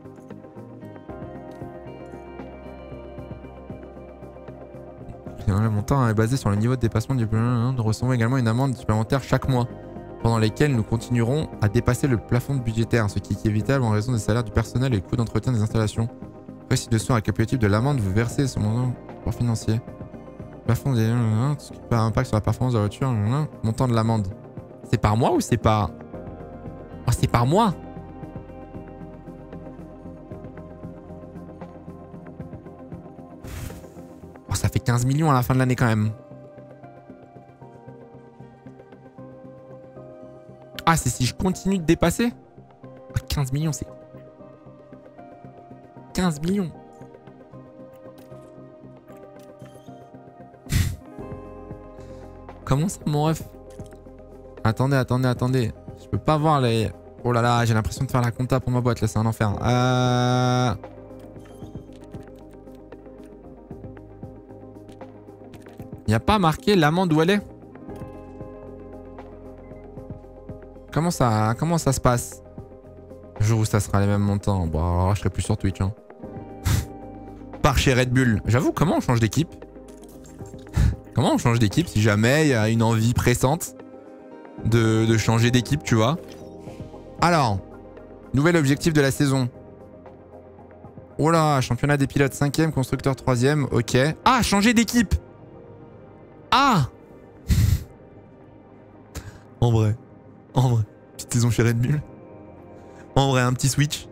Le montant est basé sur le niveau de dépassement du... Nous recevons également une amende supplémentaire chaque mois, pendant lesquelles nous continuerons à dépasser le plafond budgétaire, ce qui est évitable en raison des salaires du personnel et des coûts d'entretien des installations. Après, ci-dessous, un récapitulatif de l'amende, vous versez ce montant pour financier. Plafond des... Ce qui peut avoir un impact sur la performance de la voiture. Montant de l'amende. C'est par mois ou c'est par... Oh, c'est par mois. Oh, ça fait quinze millions à la fin de l'année quand même. Ah, c'est si je continue de dépasser? Ah, quinze millions, c'est... quinze millions. Comment ça, mon ref? Attendez, attendez, attendez. Je peux pas voir les... Oh là là, j'ai l'impression de faire la compta pour ma boîte, là, c'est un enfer. Euh... Il n'y a pas marqué l'amende où elle est? Comment ça, comment ça se passe? Le jour où ça sera les mêmes montants. Bon, alors je serai plus sur Twitch. Hein. Par chez Red Bull. J'avoue, comment on change d'équipe? Comment on change d'équipe si jamais il y a une envie pressante de, de changer d'équipe, tu vois? Alors, nouvel objectif de la saison. Oh là, championnat des pilotes cinquième, constructeur troisième, ok. Ah, changer d'équipe! Ah! En vrai. En vrai. Petite saison chez Red Bull. En vrai, un petit switch.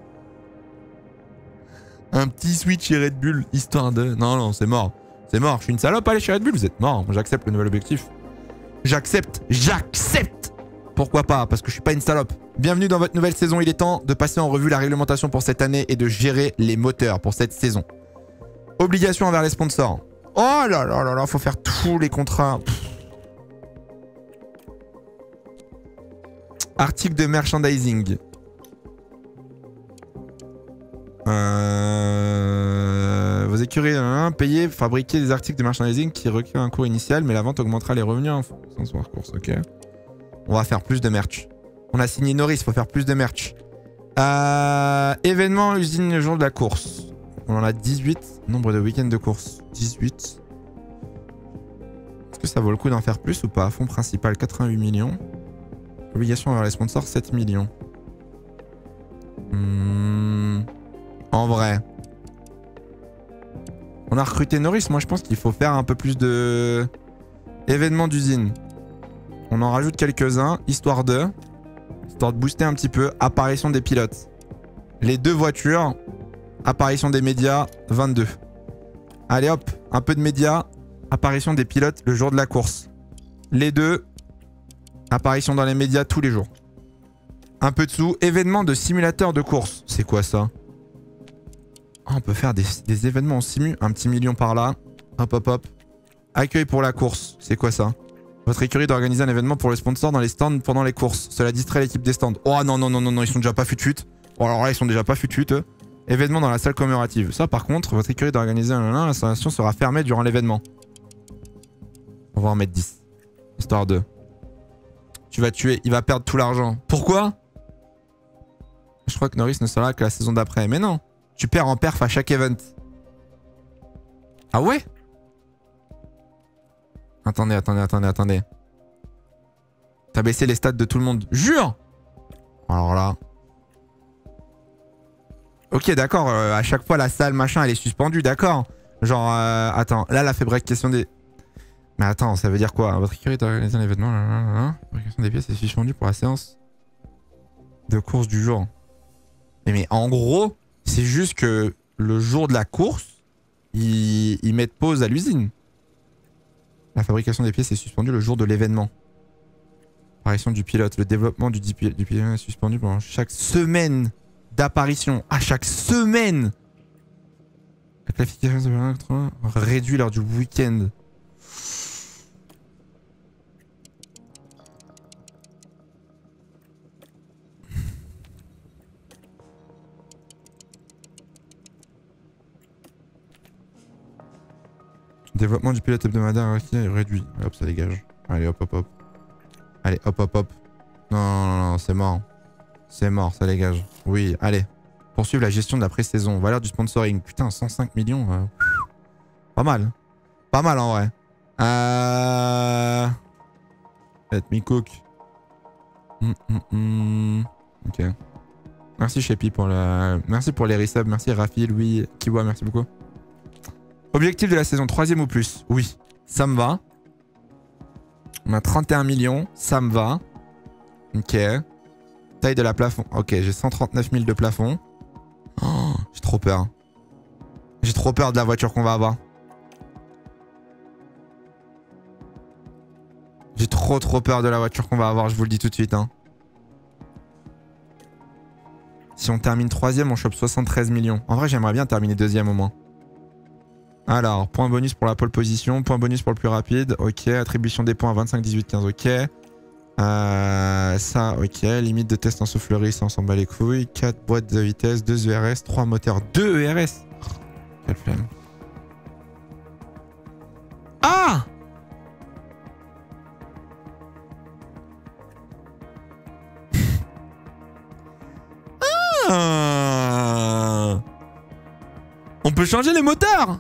Un petit switch chez Red Bull, histoire de... Non, non, c'est mort. C'est mort. Je suis une salope, allez chez Red Bull, vous êtes mort. Moi, j'accepte le nouvel objectif. J'accepte. J'accepte. Pourquoi pas? Parce que je suis pas une salope. Bienvenue dans votre nouvelle saison. Il est temps de passer en revue la réglementation pour cette année et de gérer les moteurs pour cette saison. Obligation envers les sponsors. Oh là là là là, faut faire tous les contrats. Pff. Article de merchandising. Euh... Vos écuries hein, payez, fabriquer des articles de merchandising qui requièrent un coût initial, mais la vente augmentera les revenus en fonction de son course. Ok. On va faire plus de merch. On a signé Norris, faut faire plus de merch. Euh... Événement usine le jour de la course. On en a dix-huit. Nombre de week-ends de course. dix-huit. Est-ce que ça vaut le coup d'en faire plus ou pas? Fonds principal quatre-vingt-huit millions. Obligation envers les sponsors sept millions. Hmm. En vrai. On a recruté Norris. Moi je pense qu'il faut faire un peu plus de... événements d'usine. On en rajoute quelques-uns. Histoire de... Histoire de booster un petit peu. Apparition des pilotes. Les deux voitures. Apparition des médias. vingt-deux. Allez hop. Un peu de médias. apparition des pilotes le jour de la course. Les deux, apparition dans les médias tous les jours. Un peu de sous, événement de simulateur de course. C'est quoi ça? Oh, on peut faire des, des événements en simu. Un petit million par là. Hop, hop, hop. Accueil pour la course. C'est quoi ça? Votre écurie doit organiser un événement pour les sponsors dans les stands pendant les courses. Cela distrait l'équipe des stands. Oh non, non, non, non, non, ils sont déjà pas fut-fut. Oh, alors là, ils sont déjà pas fut-fut. Événement dans la salle commémorative. Ça, par contre, votre écurie doit organiser un... L'installation sera fermée durant l'événement. On va en mettre dix. Histoire de... Tu vas tuer, il va perdre tout l'argent. Pourquoi? Je crois que Norris ne sera là que la saison d'après. Mais non, tu perds en perf à chaque event. Ah ouais? Attendez, attendez, attendez, attendez. T'as baissé les stats de tout le monde. Jure! Alors là... Ok, d'accord, euh, à chaque fois la salle machin elle est suspendue, d'accord. Genre, euh, attends, là elle a fait break question des... Mais attends, ça veut dire quoi? Votre écurie doit organiser un événement, la question des pièces est suspendue pour la séance de course du jour. Mais, mais en gros, c'est juste que le jour de la course, ils, ils mettent pause à l'usine. La fabrication des pièces est suspendue le jour de l'événement. Apparition du pilote. Le développement du, du pilote est suspendu pendant chaque semaine d'apparition. À chaque semaine! La classification réduit lors du week-end. Développement du pilote hebdomadaire okay, réduit. Hop, ça dégage. Allez, hop, hop, hop. Allez, hop, hop, hop. Non, non, non, c'est mort. C'est mort, ça dégage. Oui, allez. Poursuivre la gestion de la pré-saison. Valeur du sponsoring. Putain, cent cinq millions. Euh... Pas mal. Pas mal en vrai. Euh... Let me cook. Mm, mm, mm. Ok. Merci Shepi pour la... Merci pour les resubs. Merci Rafi, Louis, Kiwa, merci beaucoup. Objectif de la saison, troisième ou plus. Oui, ça me va. On a trente et un millions, ça me va. Ok. Taille de la plafond. Ok, j'ai cent trente-neuf mille de plafond. Oh, j'ai trop peur. J'ai trop peur de la voiture qu'on va avoir. J'ai trop trop peur de la voiture qu'on va avoir, je vous le dis tout de suite. Hein. Si on termine troisième, on chope soixante-treize millions. En vrai, j'aimerais bien terminer deuxième au moins. Alors, point bonus pour la pole position, point bonus pour le plus rapide, ok. Attribution des points vingt-cinq, dix-huit, quinze, ok. Euh, ça, ok. Limite de test en soufflerie, ça on s'en bat les couilles. quatre boîtes de vitesse, deux E R S, trois moteurs, deux E R S. Quelle flemme. Ah! Ah! On peut changer les moteurs!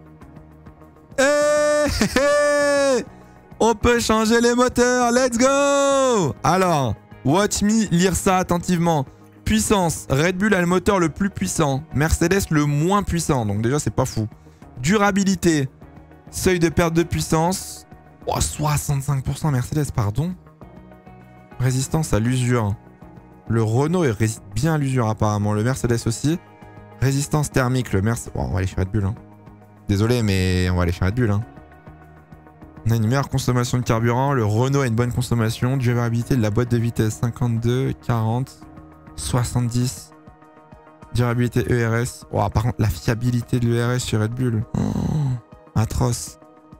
Hey, hey, hey. On peut changer les moteurs, let's go! Alors, watch me lire ça attentivement. Puissance, Red Bull a le moteur le plus puissant. Mercedes le moins puissant, donc déjà c'est pas fou. Durabilité, seuil de perte de puissance. Oh, soixante-cinq pour cent Mercedes, pardon. Résistance à l'usure. Le Renault il résiste bien à l'usure apparemment, le Mercedes aussi. Résistance thermique, le Mercedes... Oh, on va aller chez Red Bull, hein. Désolé, mais on va aller chez Red Bull. Hein. On a une meilleure consommation de carburant. Le Renault a une bonne consommation. Durabilité de la boîte de vitesse cinquante-deux, quarante, soixante-dix. Durabilité E R S. Oh, par contre, la fiabilité de l'E R S chez Red Bull. Oh, atroce.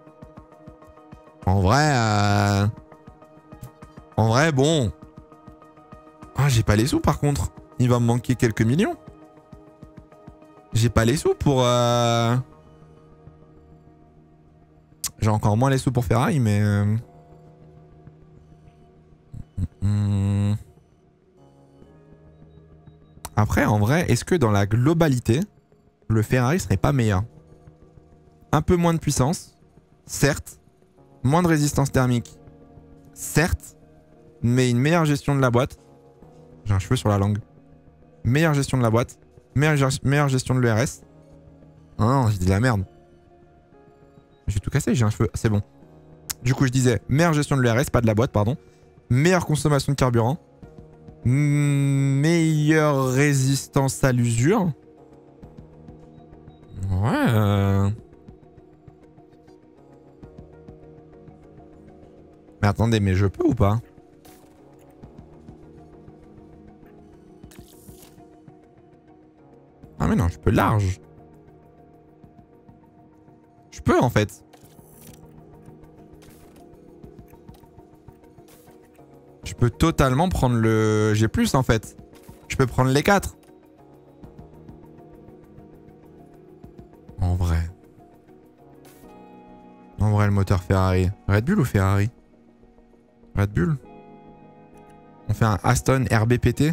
En vrai... Euh... En vrai, bon... Ah, j'ai pas les sous par contre. Il va me manquer quelques millions. J'ai pas les sous pour... Euh... J'ai encore moins les sous pour Ferrari, mais... Euh... Mmh. Après, en vrai, est-ce que dans la globalité, le Ferrari serait pas meilleur? Un peu moins de puissance, certes. Moins de résistance thermique, certes. Mais une meilleure gestion de la boîte. J'ai un cheveu sur la langue. Meilleure gestion de la boîte. Meilleure, meilleure gestion de l'E R S. Non, non, j'ai dit de la merde. J'ai tout cassé, j'ai un cheveu. C'est bon. Du coup, je disais meilleure gestion de l'E R S, pas de la boîte, pardon. Meilleure consommation de carburant. Meilleure résistance à l'usure. Ouais. Euh... Mais attendez, mais je peux ou pas? Ah mais non, je peux large. Je peux en fait. Je peux totalement prendre le G plus en fait. Je peux prendre les quatre. En vrai. En vrai, le moteur Ferrari. Red Bull ou Ferrari? Red Bull. On fait un Aston R B P T.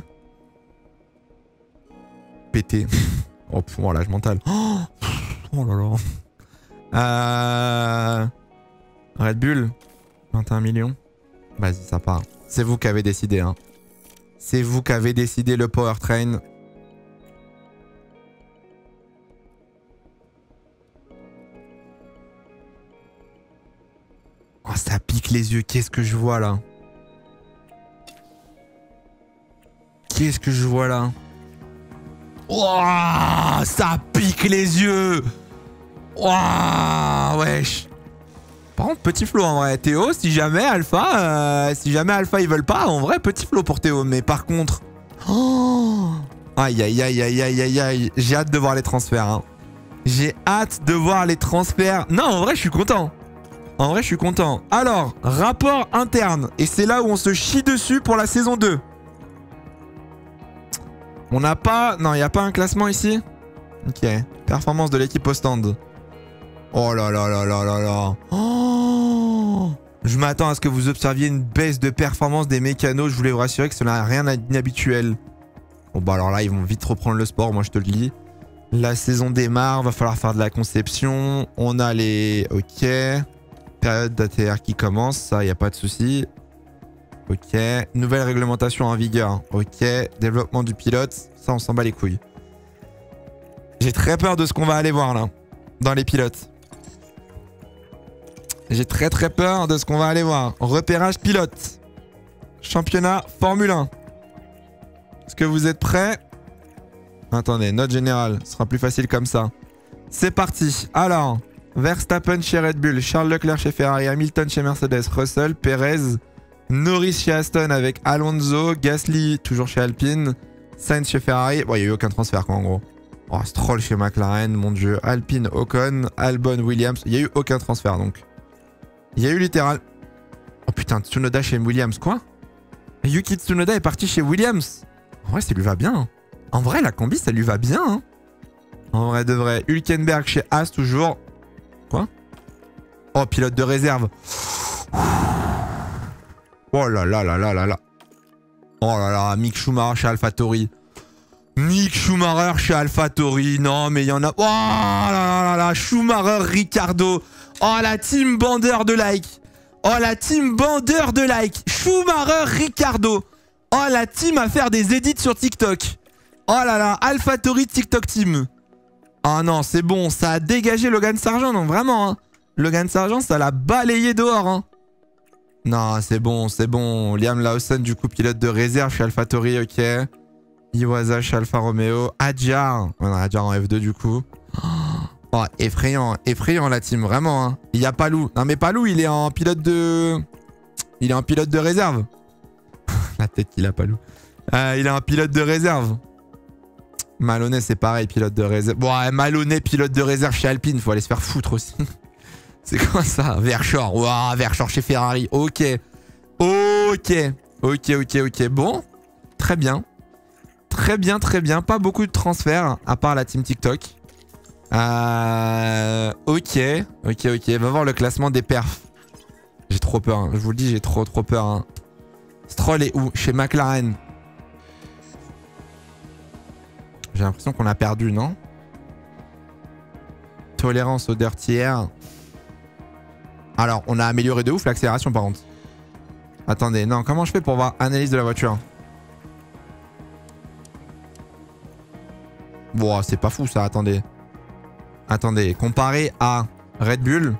P T. Oh, pff, voilà, je mentale. Oh, oh là là. Euh... Red Bull. vingt et un millions. Vas-y, ça part. C'est vous qui avez décidé. Hein. C'est vous qui avez décidé le powertrain. Oh, ça pique les yeux. Qu'est-ce que je vois là? Qu'est-ce que je vois là? Oh, ça pique les yeux. Oh, wesh. Par contre, petit flow en vrai. Théo, si jamais Alpha, euh, si jamais Alpha ils veulent pas, en vrai, petit flow pour Théo. Mais par contre... Oh, aïe, aïe, aïe, aïe, aïe, aïe, aïe. J'ai hâte de voir les transferts. Hein. J'ai hâte de voir les transferts. Non, en vrai, je suis content. En vrai, je suis content. Alors, rapport interne. Et c'est là où on se chie dessus pour la saison deux. On n'a pas... Non, il n'y a pas un classement ici? Ok. Performance de l'équipe au stand. Oh là là là là là là. Oh, je m'attends à ce que vous observiez une baisse de performance des mécanos. Je voulais vous rassurer que cela n'a rien d'inhabituel. Bon bah alors là, ils vont vite reprendre le sport, moi je te le dis. La saison démarre, va falloir faire de la conception. On a les... Ok. Période d'A T R qui commence, ça, il n'y a pas de souci. Ok. Nouvelle réglementation en vigueur. Ok. Développement du pilote. Ça, on s'en bat les couilles. J'ai très peur de ce qu'on va aller voir là. Dans les pilotes. J'ai très très peur de ce qu'on va aller voir. Repérage pilote. Championnat Formule un. Est-ce que vous êtes prêts? Attendez, note générale. Ce sera plus facile comme ça. C'est parti. Alors, Verstappen chez Red Bull, Charles Leclerc chez Ferrari, Hamilton chez Mercedes, Russell, Perez, Norris chez Aston avec Alonso, Gasly toujours chez Alpine, Sainz chez Ferrari. Bon, il n'y a eu aucun transfert quoi en gros. Oh, Stroll chez McLaren, mon dieu. Alpine, Ocon, Albon, Williams. Il n'y a eu aucun transfert donc. Il y a eu littéral... Oh putain, Tsunoda chez Williams, quoi? Yuki Tsunoda est parti chez Williams. En vrai, ça lui va bien. En vrai, la combi, ça lui va bien. Hein. En vrai, de vrai. Hülkenberg chez As, toujours. Quoi? Oh, pilote de réserve. Oh là là là là là là. Oh là là, Mick Schumacher chez AlphaTauri. Mick Schumacher chez AlphaTauri. Non, mais il y en a... Oh là là là là. Schumacher, Ricardo. Oh, la team bandeur de like. Oh, la team bandeur de like. Schumacher, Ricardo. Oh, la team à faire des edits sur TikTok. Oh là là, AlphaTauri TikTok team. Oh non, c'est bon. Ça a dégagé Logan Sargent, non, vraiment. Hein. Logan Sargent, ça l'a balayé dehors. Hein. Non, c'est bon, c'est bon. Liam Lawson, du coup, pilote de réserve chez AlphaTauri, ok. Iwasa chez Alfa Romeo. Adjar. On a Adjar en F deux, du coup. Oh, effrayant, effrayant la team, vraiment. Hein. Il y a Palou. Non mais Palou, il est en pilote de... Il est en pilote de réserve. La tête qu'il a, Palou. Euh, il est en pilote de réserve. Maloney, c'est pareil, pilote de réserve. Bon, ouais, Maloney, pilote de réserve chez Alpine. Faut aller se faire foutre aussi. C'est quoi ça? Verschoor. Waouh, Verschoor chez Ferrari. Ok. Ok. Ok, ok, ok. Bon. Très bien. Très bien, très bien. Pas beaucoup de transferts, à part la team TikTok. Euh, ok, ok, ok. Va voir le classement des perfs. J'ai trop peur. Hein. Je vous le dis, j'ai trop, trop peur. Hein. Stroll est où? Chez McLaren. J'ai l'impression qu'on a perdu, non? Tolérance au dirty air. Alors, on a amélioré de ouf l'accélération par contre. Attendez, non, comment je fais pour voir analyse de la voiture? Bon, c'est pas fou ça, attendez. Attendez, comparé à Red Bull.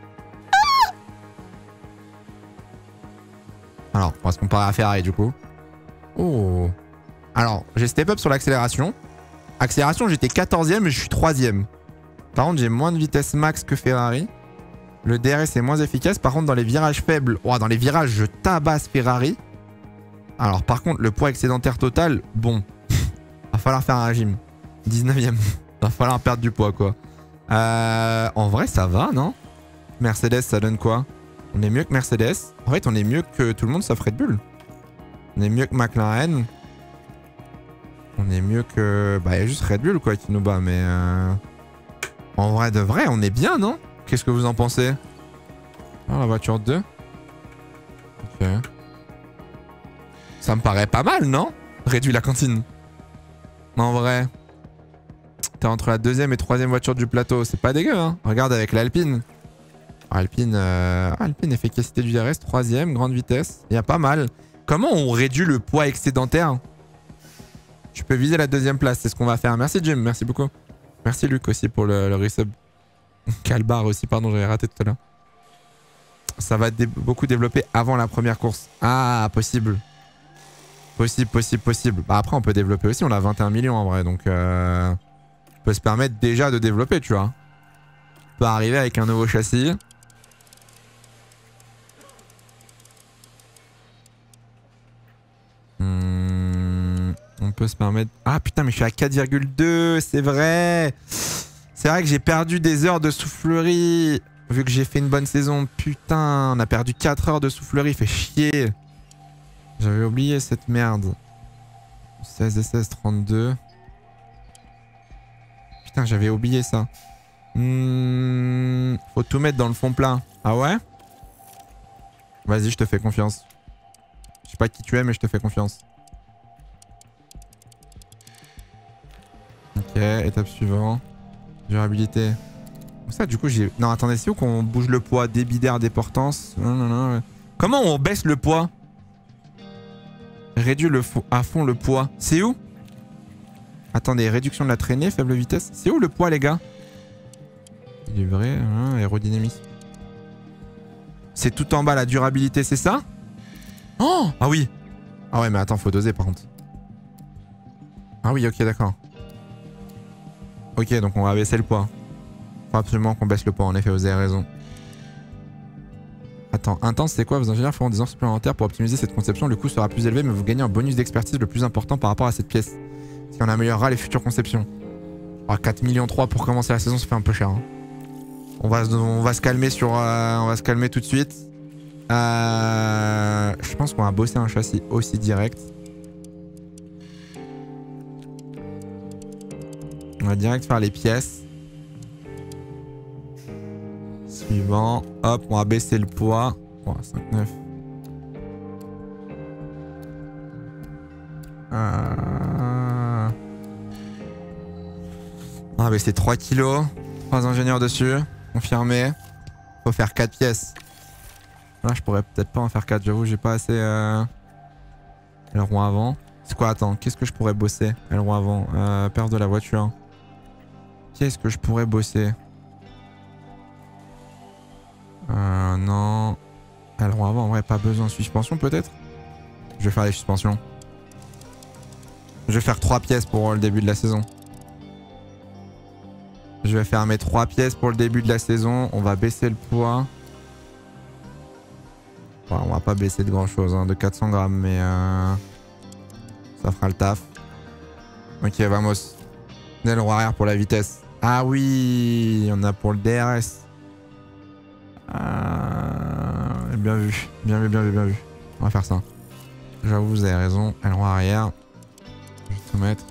Alors, on va se comparer à Ferrari du coup. Oh. Alors, j'ai step up sur l'accélération. Accélération, j'étais quatorzième et je suis troisième. Par contre, j'ai moins de vitesse max que Ferrari. Le D R S est moins efficace. Par contre, dans les virages faibles, oh, dans les virages, je tabasse Ferrari. Alors, par contre, le poids excédentaire total, bon. Va falloir faire un régime. dix-neuvième. Va falloir perdre du poids, quoi. Euh, en vrai, ça va, non? Mercedes, ça donne quoi? On est mieux que Mercedes. En fait, on est mieux que tout le monde sauf Red Bull. On est mieux que McLaren. On est mieux que... Bah, il y a juste Red Bull, quoi, qui nous bat, mais... Euh... En vrai de vrai, on est bien, non? Qu'est-ce que vous en pensez? Ah, la voiture deux. Ok. Ça me paraît pas mal, non? Réduit la cantine. En vrai. T'es entre la deuxième et troisième voiture du plateau. C'est pas dégueu, hein? Regarde avec l'Alpine. Alpine, euh... Alpine, efficacité du D R S, troisième, grande vitesse. Il y a pas mal. Comment on réduit le poids excédentaire? Tu peux viser la deuxième place, c'est ce qu'on va faire. Merci Jim, merci beaucoup. Merci Luc aussi pour le, le resub. Calbar aussi, pardon, j'avais raté tout à l'heure. Ça va dé beaucoup développer avant la première course. Ah, possible. Possible, possible, possible. Bah après, on peut développer aussi, on a vingt et un millions en vrai, donc... Euh... On peut se permettre déjà de développer, tu vois. On peut arriver avec un nouveau châssis. Hmm, on peut se permettre... Ah putain, mais je suis à quatre virgule deux, c'est vrai. C'est vrai que j'ai perdu des heures de soufflerie. Vu que j'ai fait une bonne saison. Putain, on a perdu quatre heures de soufflerie, fait chier. J'avais oublié cette merde. seize et seize, trente-deux. Putain, j'avais oublié ça. Hmm, faut tout mettre dans le fond plat. Ah ouais? Vas-y, je te fais confiance. Je sais pas qui tu es, mais je te fais confiance. Ok, étape suivante. Durabilité. Ça, du coup, j'ai... Non, attendez, c'est où qu'on bouge le poids? Débit d'air, déportance. Non, non, non. Comment on baisse le poids? Réduire le fo... à fond le poids. C'est où? Attendez, réduction de la traînée, faible vitesse. C'est où le poids, les gars? Il est vrai, hein, aérodynamisme. C'est tout en bas, la durabilité, c'est ça? Oh! Ah oui! Ah ouais, mais attends, faut doser par contre. Ah oui, ok, d'accord. Ok, donc on va baisser le poids. Faut absolument qu'on baisse le poids, en effet, vous avez raison. Attends, intense, c'est quoi? Vos ingénieurs feront des heures supplémentaires pour optimiser cette conception. Le coût sera plus élevé, mais vous gagnez un bonus d'expertise le plus important par rapport à cette pièce. Ce qui en améliorera les futures conceptions. Oh, quatre millions trois pour commencer la saison, ça fait un peu cher. Hein. On, va, on va se calmer sur... Euh, on va se calmer tout de suite. Euh, je pense qu'on va bosser un châssis aussi direct. On va direct faire les pièces. Suivant. Hop, on va baisser le poids. Oh, cinq neuf. Euh... On va baisser trois kilos. trois ingénieurs dessus. Confirmé. Faut faire quatre pièces. Là, je pourrais peut-être pas en faire quatre. J'avoue, j'ai pas assez... Euh... Aileron avant. C'est quoi? Attends, qu'est-ce que je pourrais bosser? Aileron avant. Euh, perf de la voiture. Qu'est-ce que je pourrais bosser? Euh, non. Aileron avant, en vrai, pas besoin. Suspension, peut-être? Je vais faire les suspensions. Je vais faire trois pièces pour le début de la saison. Je vais faire mes trois pièces pour le début de la saison. On va baisser le poids. Enfin, on va pas baisser de grand chose, hein, de quatre cents grammes, mais euh, ça fera le taf. Ok, vamos. Aileron arrière pour la vitesse. Ah oui, on a pour le D R S. Ah, bien vu, bien vu, bien vu, bien vu. On va faire ça. J'avoue, vous avez raison. Aileron arrière. Je vais tout mettre.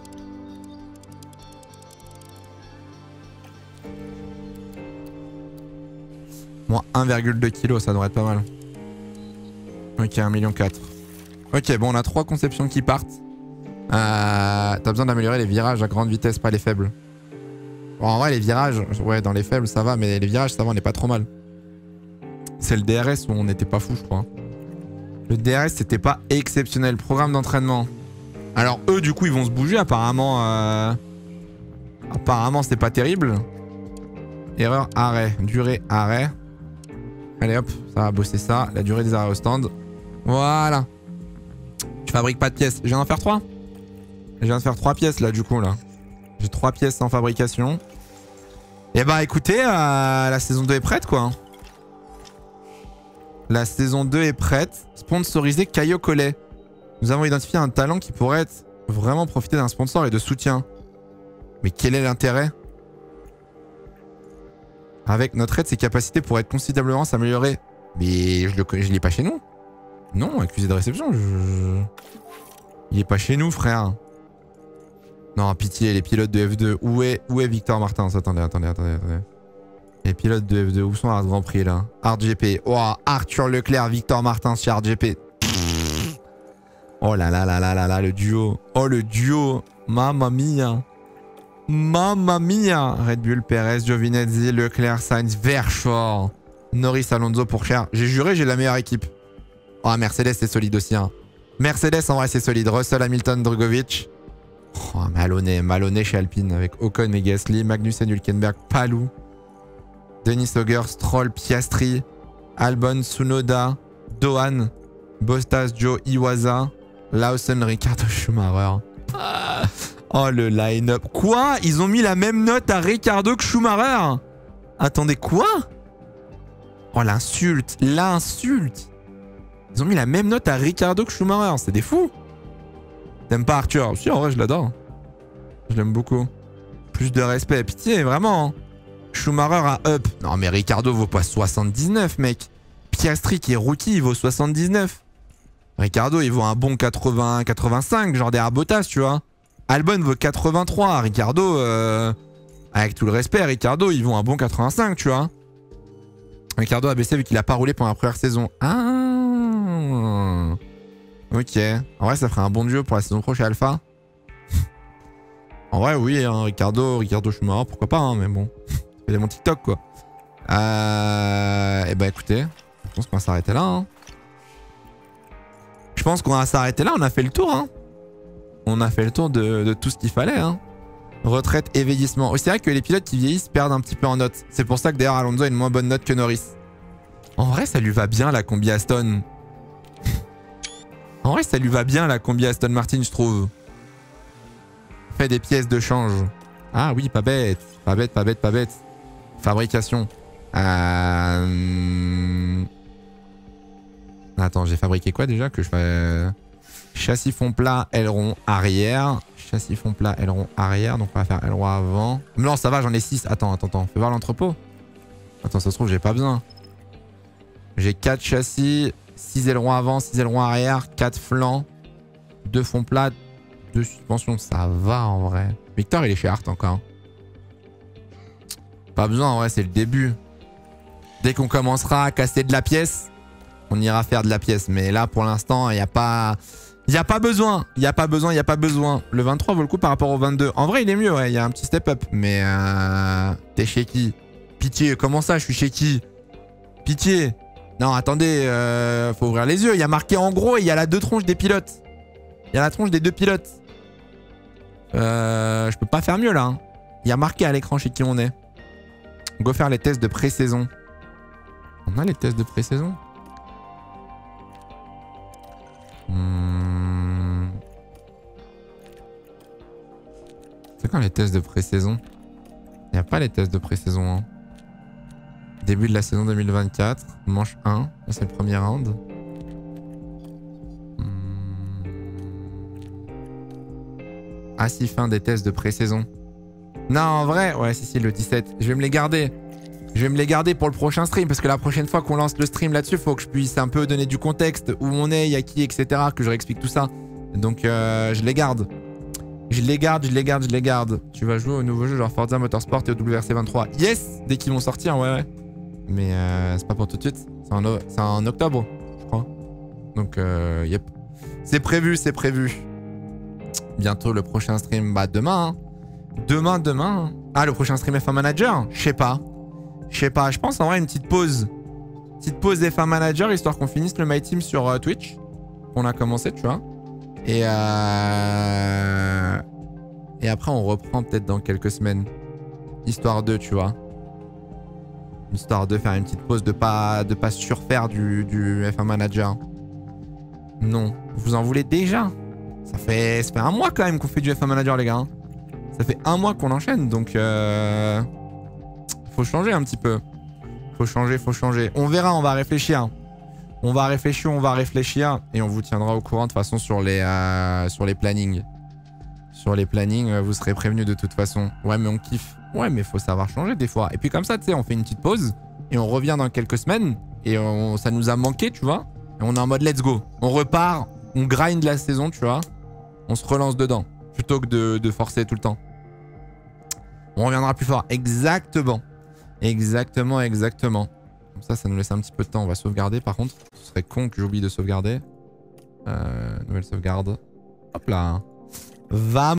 Moins un virgule deux kilos, ça devrait être pas mal. Ok, un million quatre. Ok, bon, on a trois conceptions qui partent. Euh, T'as besoin d'améliorer les virages à grande vitesse, pas les faibles. Bon, en vrai, les virages, ouais, dans les faibles, ça va, mais les virages, ça va, on est pas trop mal. C'est le D R S où on n'était pas fou, je crois. Le D R S, c'était pas exceptionnel. Programme d'entraînement. Alors, eux, du coup, ils vont se bouger, apparemment. Euh... Apparemment, c'est pas terrible. Erreur, arrêt. Durée, arrêt. Allez, hop, ça va bosser ça. La durée des arrêts au stand. Voilà. Tu fabriques pas de pièces. Je viens d'en faire trois. Je viens de faire trois pièces, là, du coup, là. J'ai trois pièces en fabrication. Et bah, écoutez, euh, la saison deux est prête, quoi. La saison deux est prête. Sponsorisé Caio Collet. Nous avons identifié un talent qui pourrait être vraiment profiter d'un sponsor et de soutien. Mais quel est l'intérêt? Avec notre aide, ses capacités pourraient être considérablement s'améliorer. Mais je ne l'ai pas chez nous. Non, accusé de réception. Je... Il est pas chez nous, frère. Non, pitié, les pilotes de F deux. Où est, où est Victor Martins? Attendez, attendez, attendez, attendez. Les pilotes de F deux, où sont Art Grand Prix là? Art G P. Oh, Arthur Leclerc, Victor Martins chez Art G P. Oh là là là là là là, le duo. Oh, le duo. Mamma mia. Mamma mia. Red Bull, Perez, Giovinazzi, Leclerc, Sainz, Vershore, Norris, Alonso pour cher. J'ai juré, j'ai la meilleure équipe. Oh, Mercedes, c'est solide aussi. Hein. Mercedes, en vrai, c'est solide. Russell, Hamilton, Drogovic. Oh, Maloney, Maloney chez Alpine avec Ocon et Gasly, Magnussen, Hülkenberg, Palou, Dennis Hogger, Stroll, Piastri, Albon, Tsunoda, Dohan, Bottas, Joe, Iwasa, Lawson, Ricardo Schumacher. Ah. Oh, le line-up. Quoi? Ils ont mis la même note à Ricardo que Schumacher? Attendez, quoi? Oh, l'insulte. L'insulte. Ils ont mis la même note à Ricardo que Schumacher. C'est des fous. T'aimes pas Arthur? Si, en vrai, je l'adore. Je l'aime beaucoup. Plus de respect. Pitié, vraiment. Schumacher a up. Non, mais Ricardo vaut pas soixante-dix-neuf, mec. Piastri, qui est rookie, il vaut soixante-dix-neuf. Ricardo, il vaut un bon quatre-vingts, quatre-vingt-cinq, genre derrière Bottas, tu vois. Albon vaut quatre-vingt-trois. Ricardo, euh, avec tout le respect, Ricardo, ils vont un bon quatre-vingt-cinq, tu vois. Ricardo a baissé vu qu'il a pas roulé pendant la première saison. Ah. Ok. En vrai, ça ferait un bon duo pour la saison prochaine Alpha. En vrai, oui, hein, Ricardo, Ricardo Schumacher, pourquoi pas, hein, mais bon. C'est mon TikTok, quoi. Euh... Et bah écoutez, je pense qu'on va s'arrêter là. Hein. Je pense qu'on va s'arrêter là, on a fait le tour. Hein. On a fait le tour de, de tout ce qu'il fallait. Hein. Retraite et vieillissement. Oh, c'est vrai que les pilotes qui vieillissent perdent un petit peu en notes. C'est pour ça que d'ailleurs Alonso a une moins bonne note que Norris. En vrai, ça lui va bien la combi Aston. En vrai, ça lui va bien la combi Aston Martin, je trouve. Fait des pièces de change. Ah oui, pas bête. Pas bête, pas bête, pas bête. Fabrication. Euh... Attends, j'ai fabriqué quoi déjà que je fais... Châssis fond plat, aileron arrière. Châssis fond plat, aileron arrière. Donc on va faire aileron avant. Non, ça va, j'en ai six. Attends, attends, attends. Fais voir l'entrepôt. Attends, ça se trouve, j'ai pas besoin. J'ai quatre châssis, six ailerons avant, six ailerons arrière, quatre flancs, deux fonds plats, deux suspensions. Ça va en vrai. Victor, il est chez Art encore. Pas besoin en vrai, c'est le début. Dès qu'on commencera à casser de la pièce, on ira faire de la pièce. Mais là, pour l'instant, il n'y a pas... Il n'y a pas besoin. Il n'y a pas besoin, il n'y a pas besoin. Le vingt-trois vaut le coup par rapport au vingt-deux. En vrai, il est mieux, ouais. Il y a un petit step up. Mais euh... t'es chez qui? Pitié, comment ça, je suis chez qui? Pitié. Non, attendez, euh... faut ouvrir les yeux. Il y a marqué en gros et il y a la deux tronches des pilotes. Il y a la tronche des deux pilotes. Euh... Je peux pas faire mieux, là. Hein. Il y a marqué à l'écran chez qui on est. Go faire les tests de pré-saison. On a les tests de pré-saison? Hmm. C'est quand les tests de pré-saison? Il n'y a pas les tests de pré-saison. Hein. Début de la saison deux mille vingt-quatre. Manche un. Là, c'est le premier round. Hmm. Ah si, fin des tests de pré-saison. Non, en vrai, ouais, si, si, le dix-sept. Je vais me les garder. Je vais me les garder pour le prochain stream parce que la prochaine fois qu'on lance le stream là-dessus, il faut que je puisse un peu donner du contexte, où on est, il y a qui, et cetera. Que je réexplique tout ça. Donc, euh, je les garde. Je les garde, je les garde, je les garde. Tu vas jouer au nouveau jeu genre Forza Motorsport et au W R C vingt-trois. Yes! Dès qu'ils vont sortir, ouais, ouais. Mais euh, c'est pas pour tout de suite. C'est en, en octobre, je crois. Donc, euh, yep. C'est prévu, c'est prévu. Bientôt le prochain stream, bah demain. Hein. Demain, demain. Ah, le prochain stream F un Manager? Je sais pas. Je sais pas. Je pense en vrai une petite pause. Petite pause F un Manager, histoire qu'on finisse le My Team sur euh, Twitch. On a commencé, tu vois. Et, euh... Et après, on reprend peut-être dans quelques semaines. Histoire de, tu vois. Histoire de faire une petite pause, de pas, de pas surfaire du, du F un Manager. Non. Vous en voulez déjà? Ça fait, ça fait un mois quand même qu'on fait du F un Manager, les gars. Hein. Ça fait un mois qu'on enchaîne, donc... Euh... Faut changer un petit peu. Faut changer, faut changer. On verra, on va réfléchir. On va réfléchir, on va réfléchir. Et on vous tiendra au courant de toute façon sur les, euh, sur les plannings. Sur les plannings, vous serez prévenus de toute façon. Ouais, mais on kiffe. Ouais, mais faut savoir changer des fois. Et puis comme ça, tu sais, on fait une petite pause. Et on revient dans quelques semaines. Et on, ça nous a manqué, tu vois. Et on est en mode let's go. On repart, on grind la saison, tu vois. On se relance dedans. Plutôt que de, de forcer tout le temps. On reviendra plus fort. Exactement. Exactement, exactement. Comme ça, ça nous laisse un petit peu de temps. On va sauvegarder par contre. Ce serait con que j'oublie de sauvegarder. Euh, nouvelle sauvegarde. Hop là. Va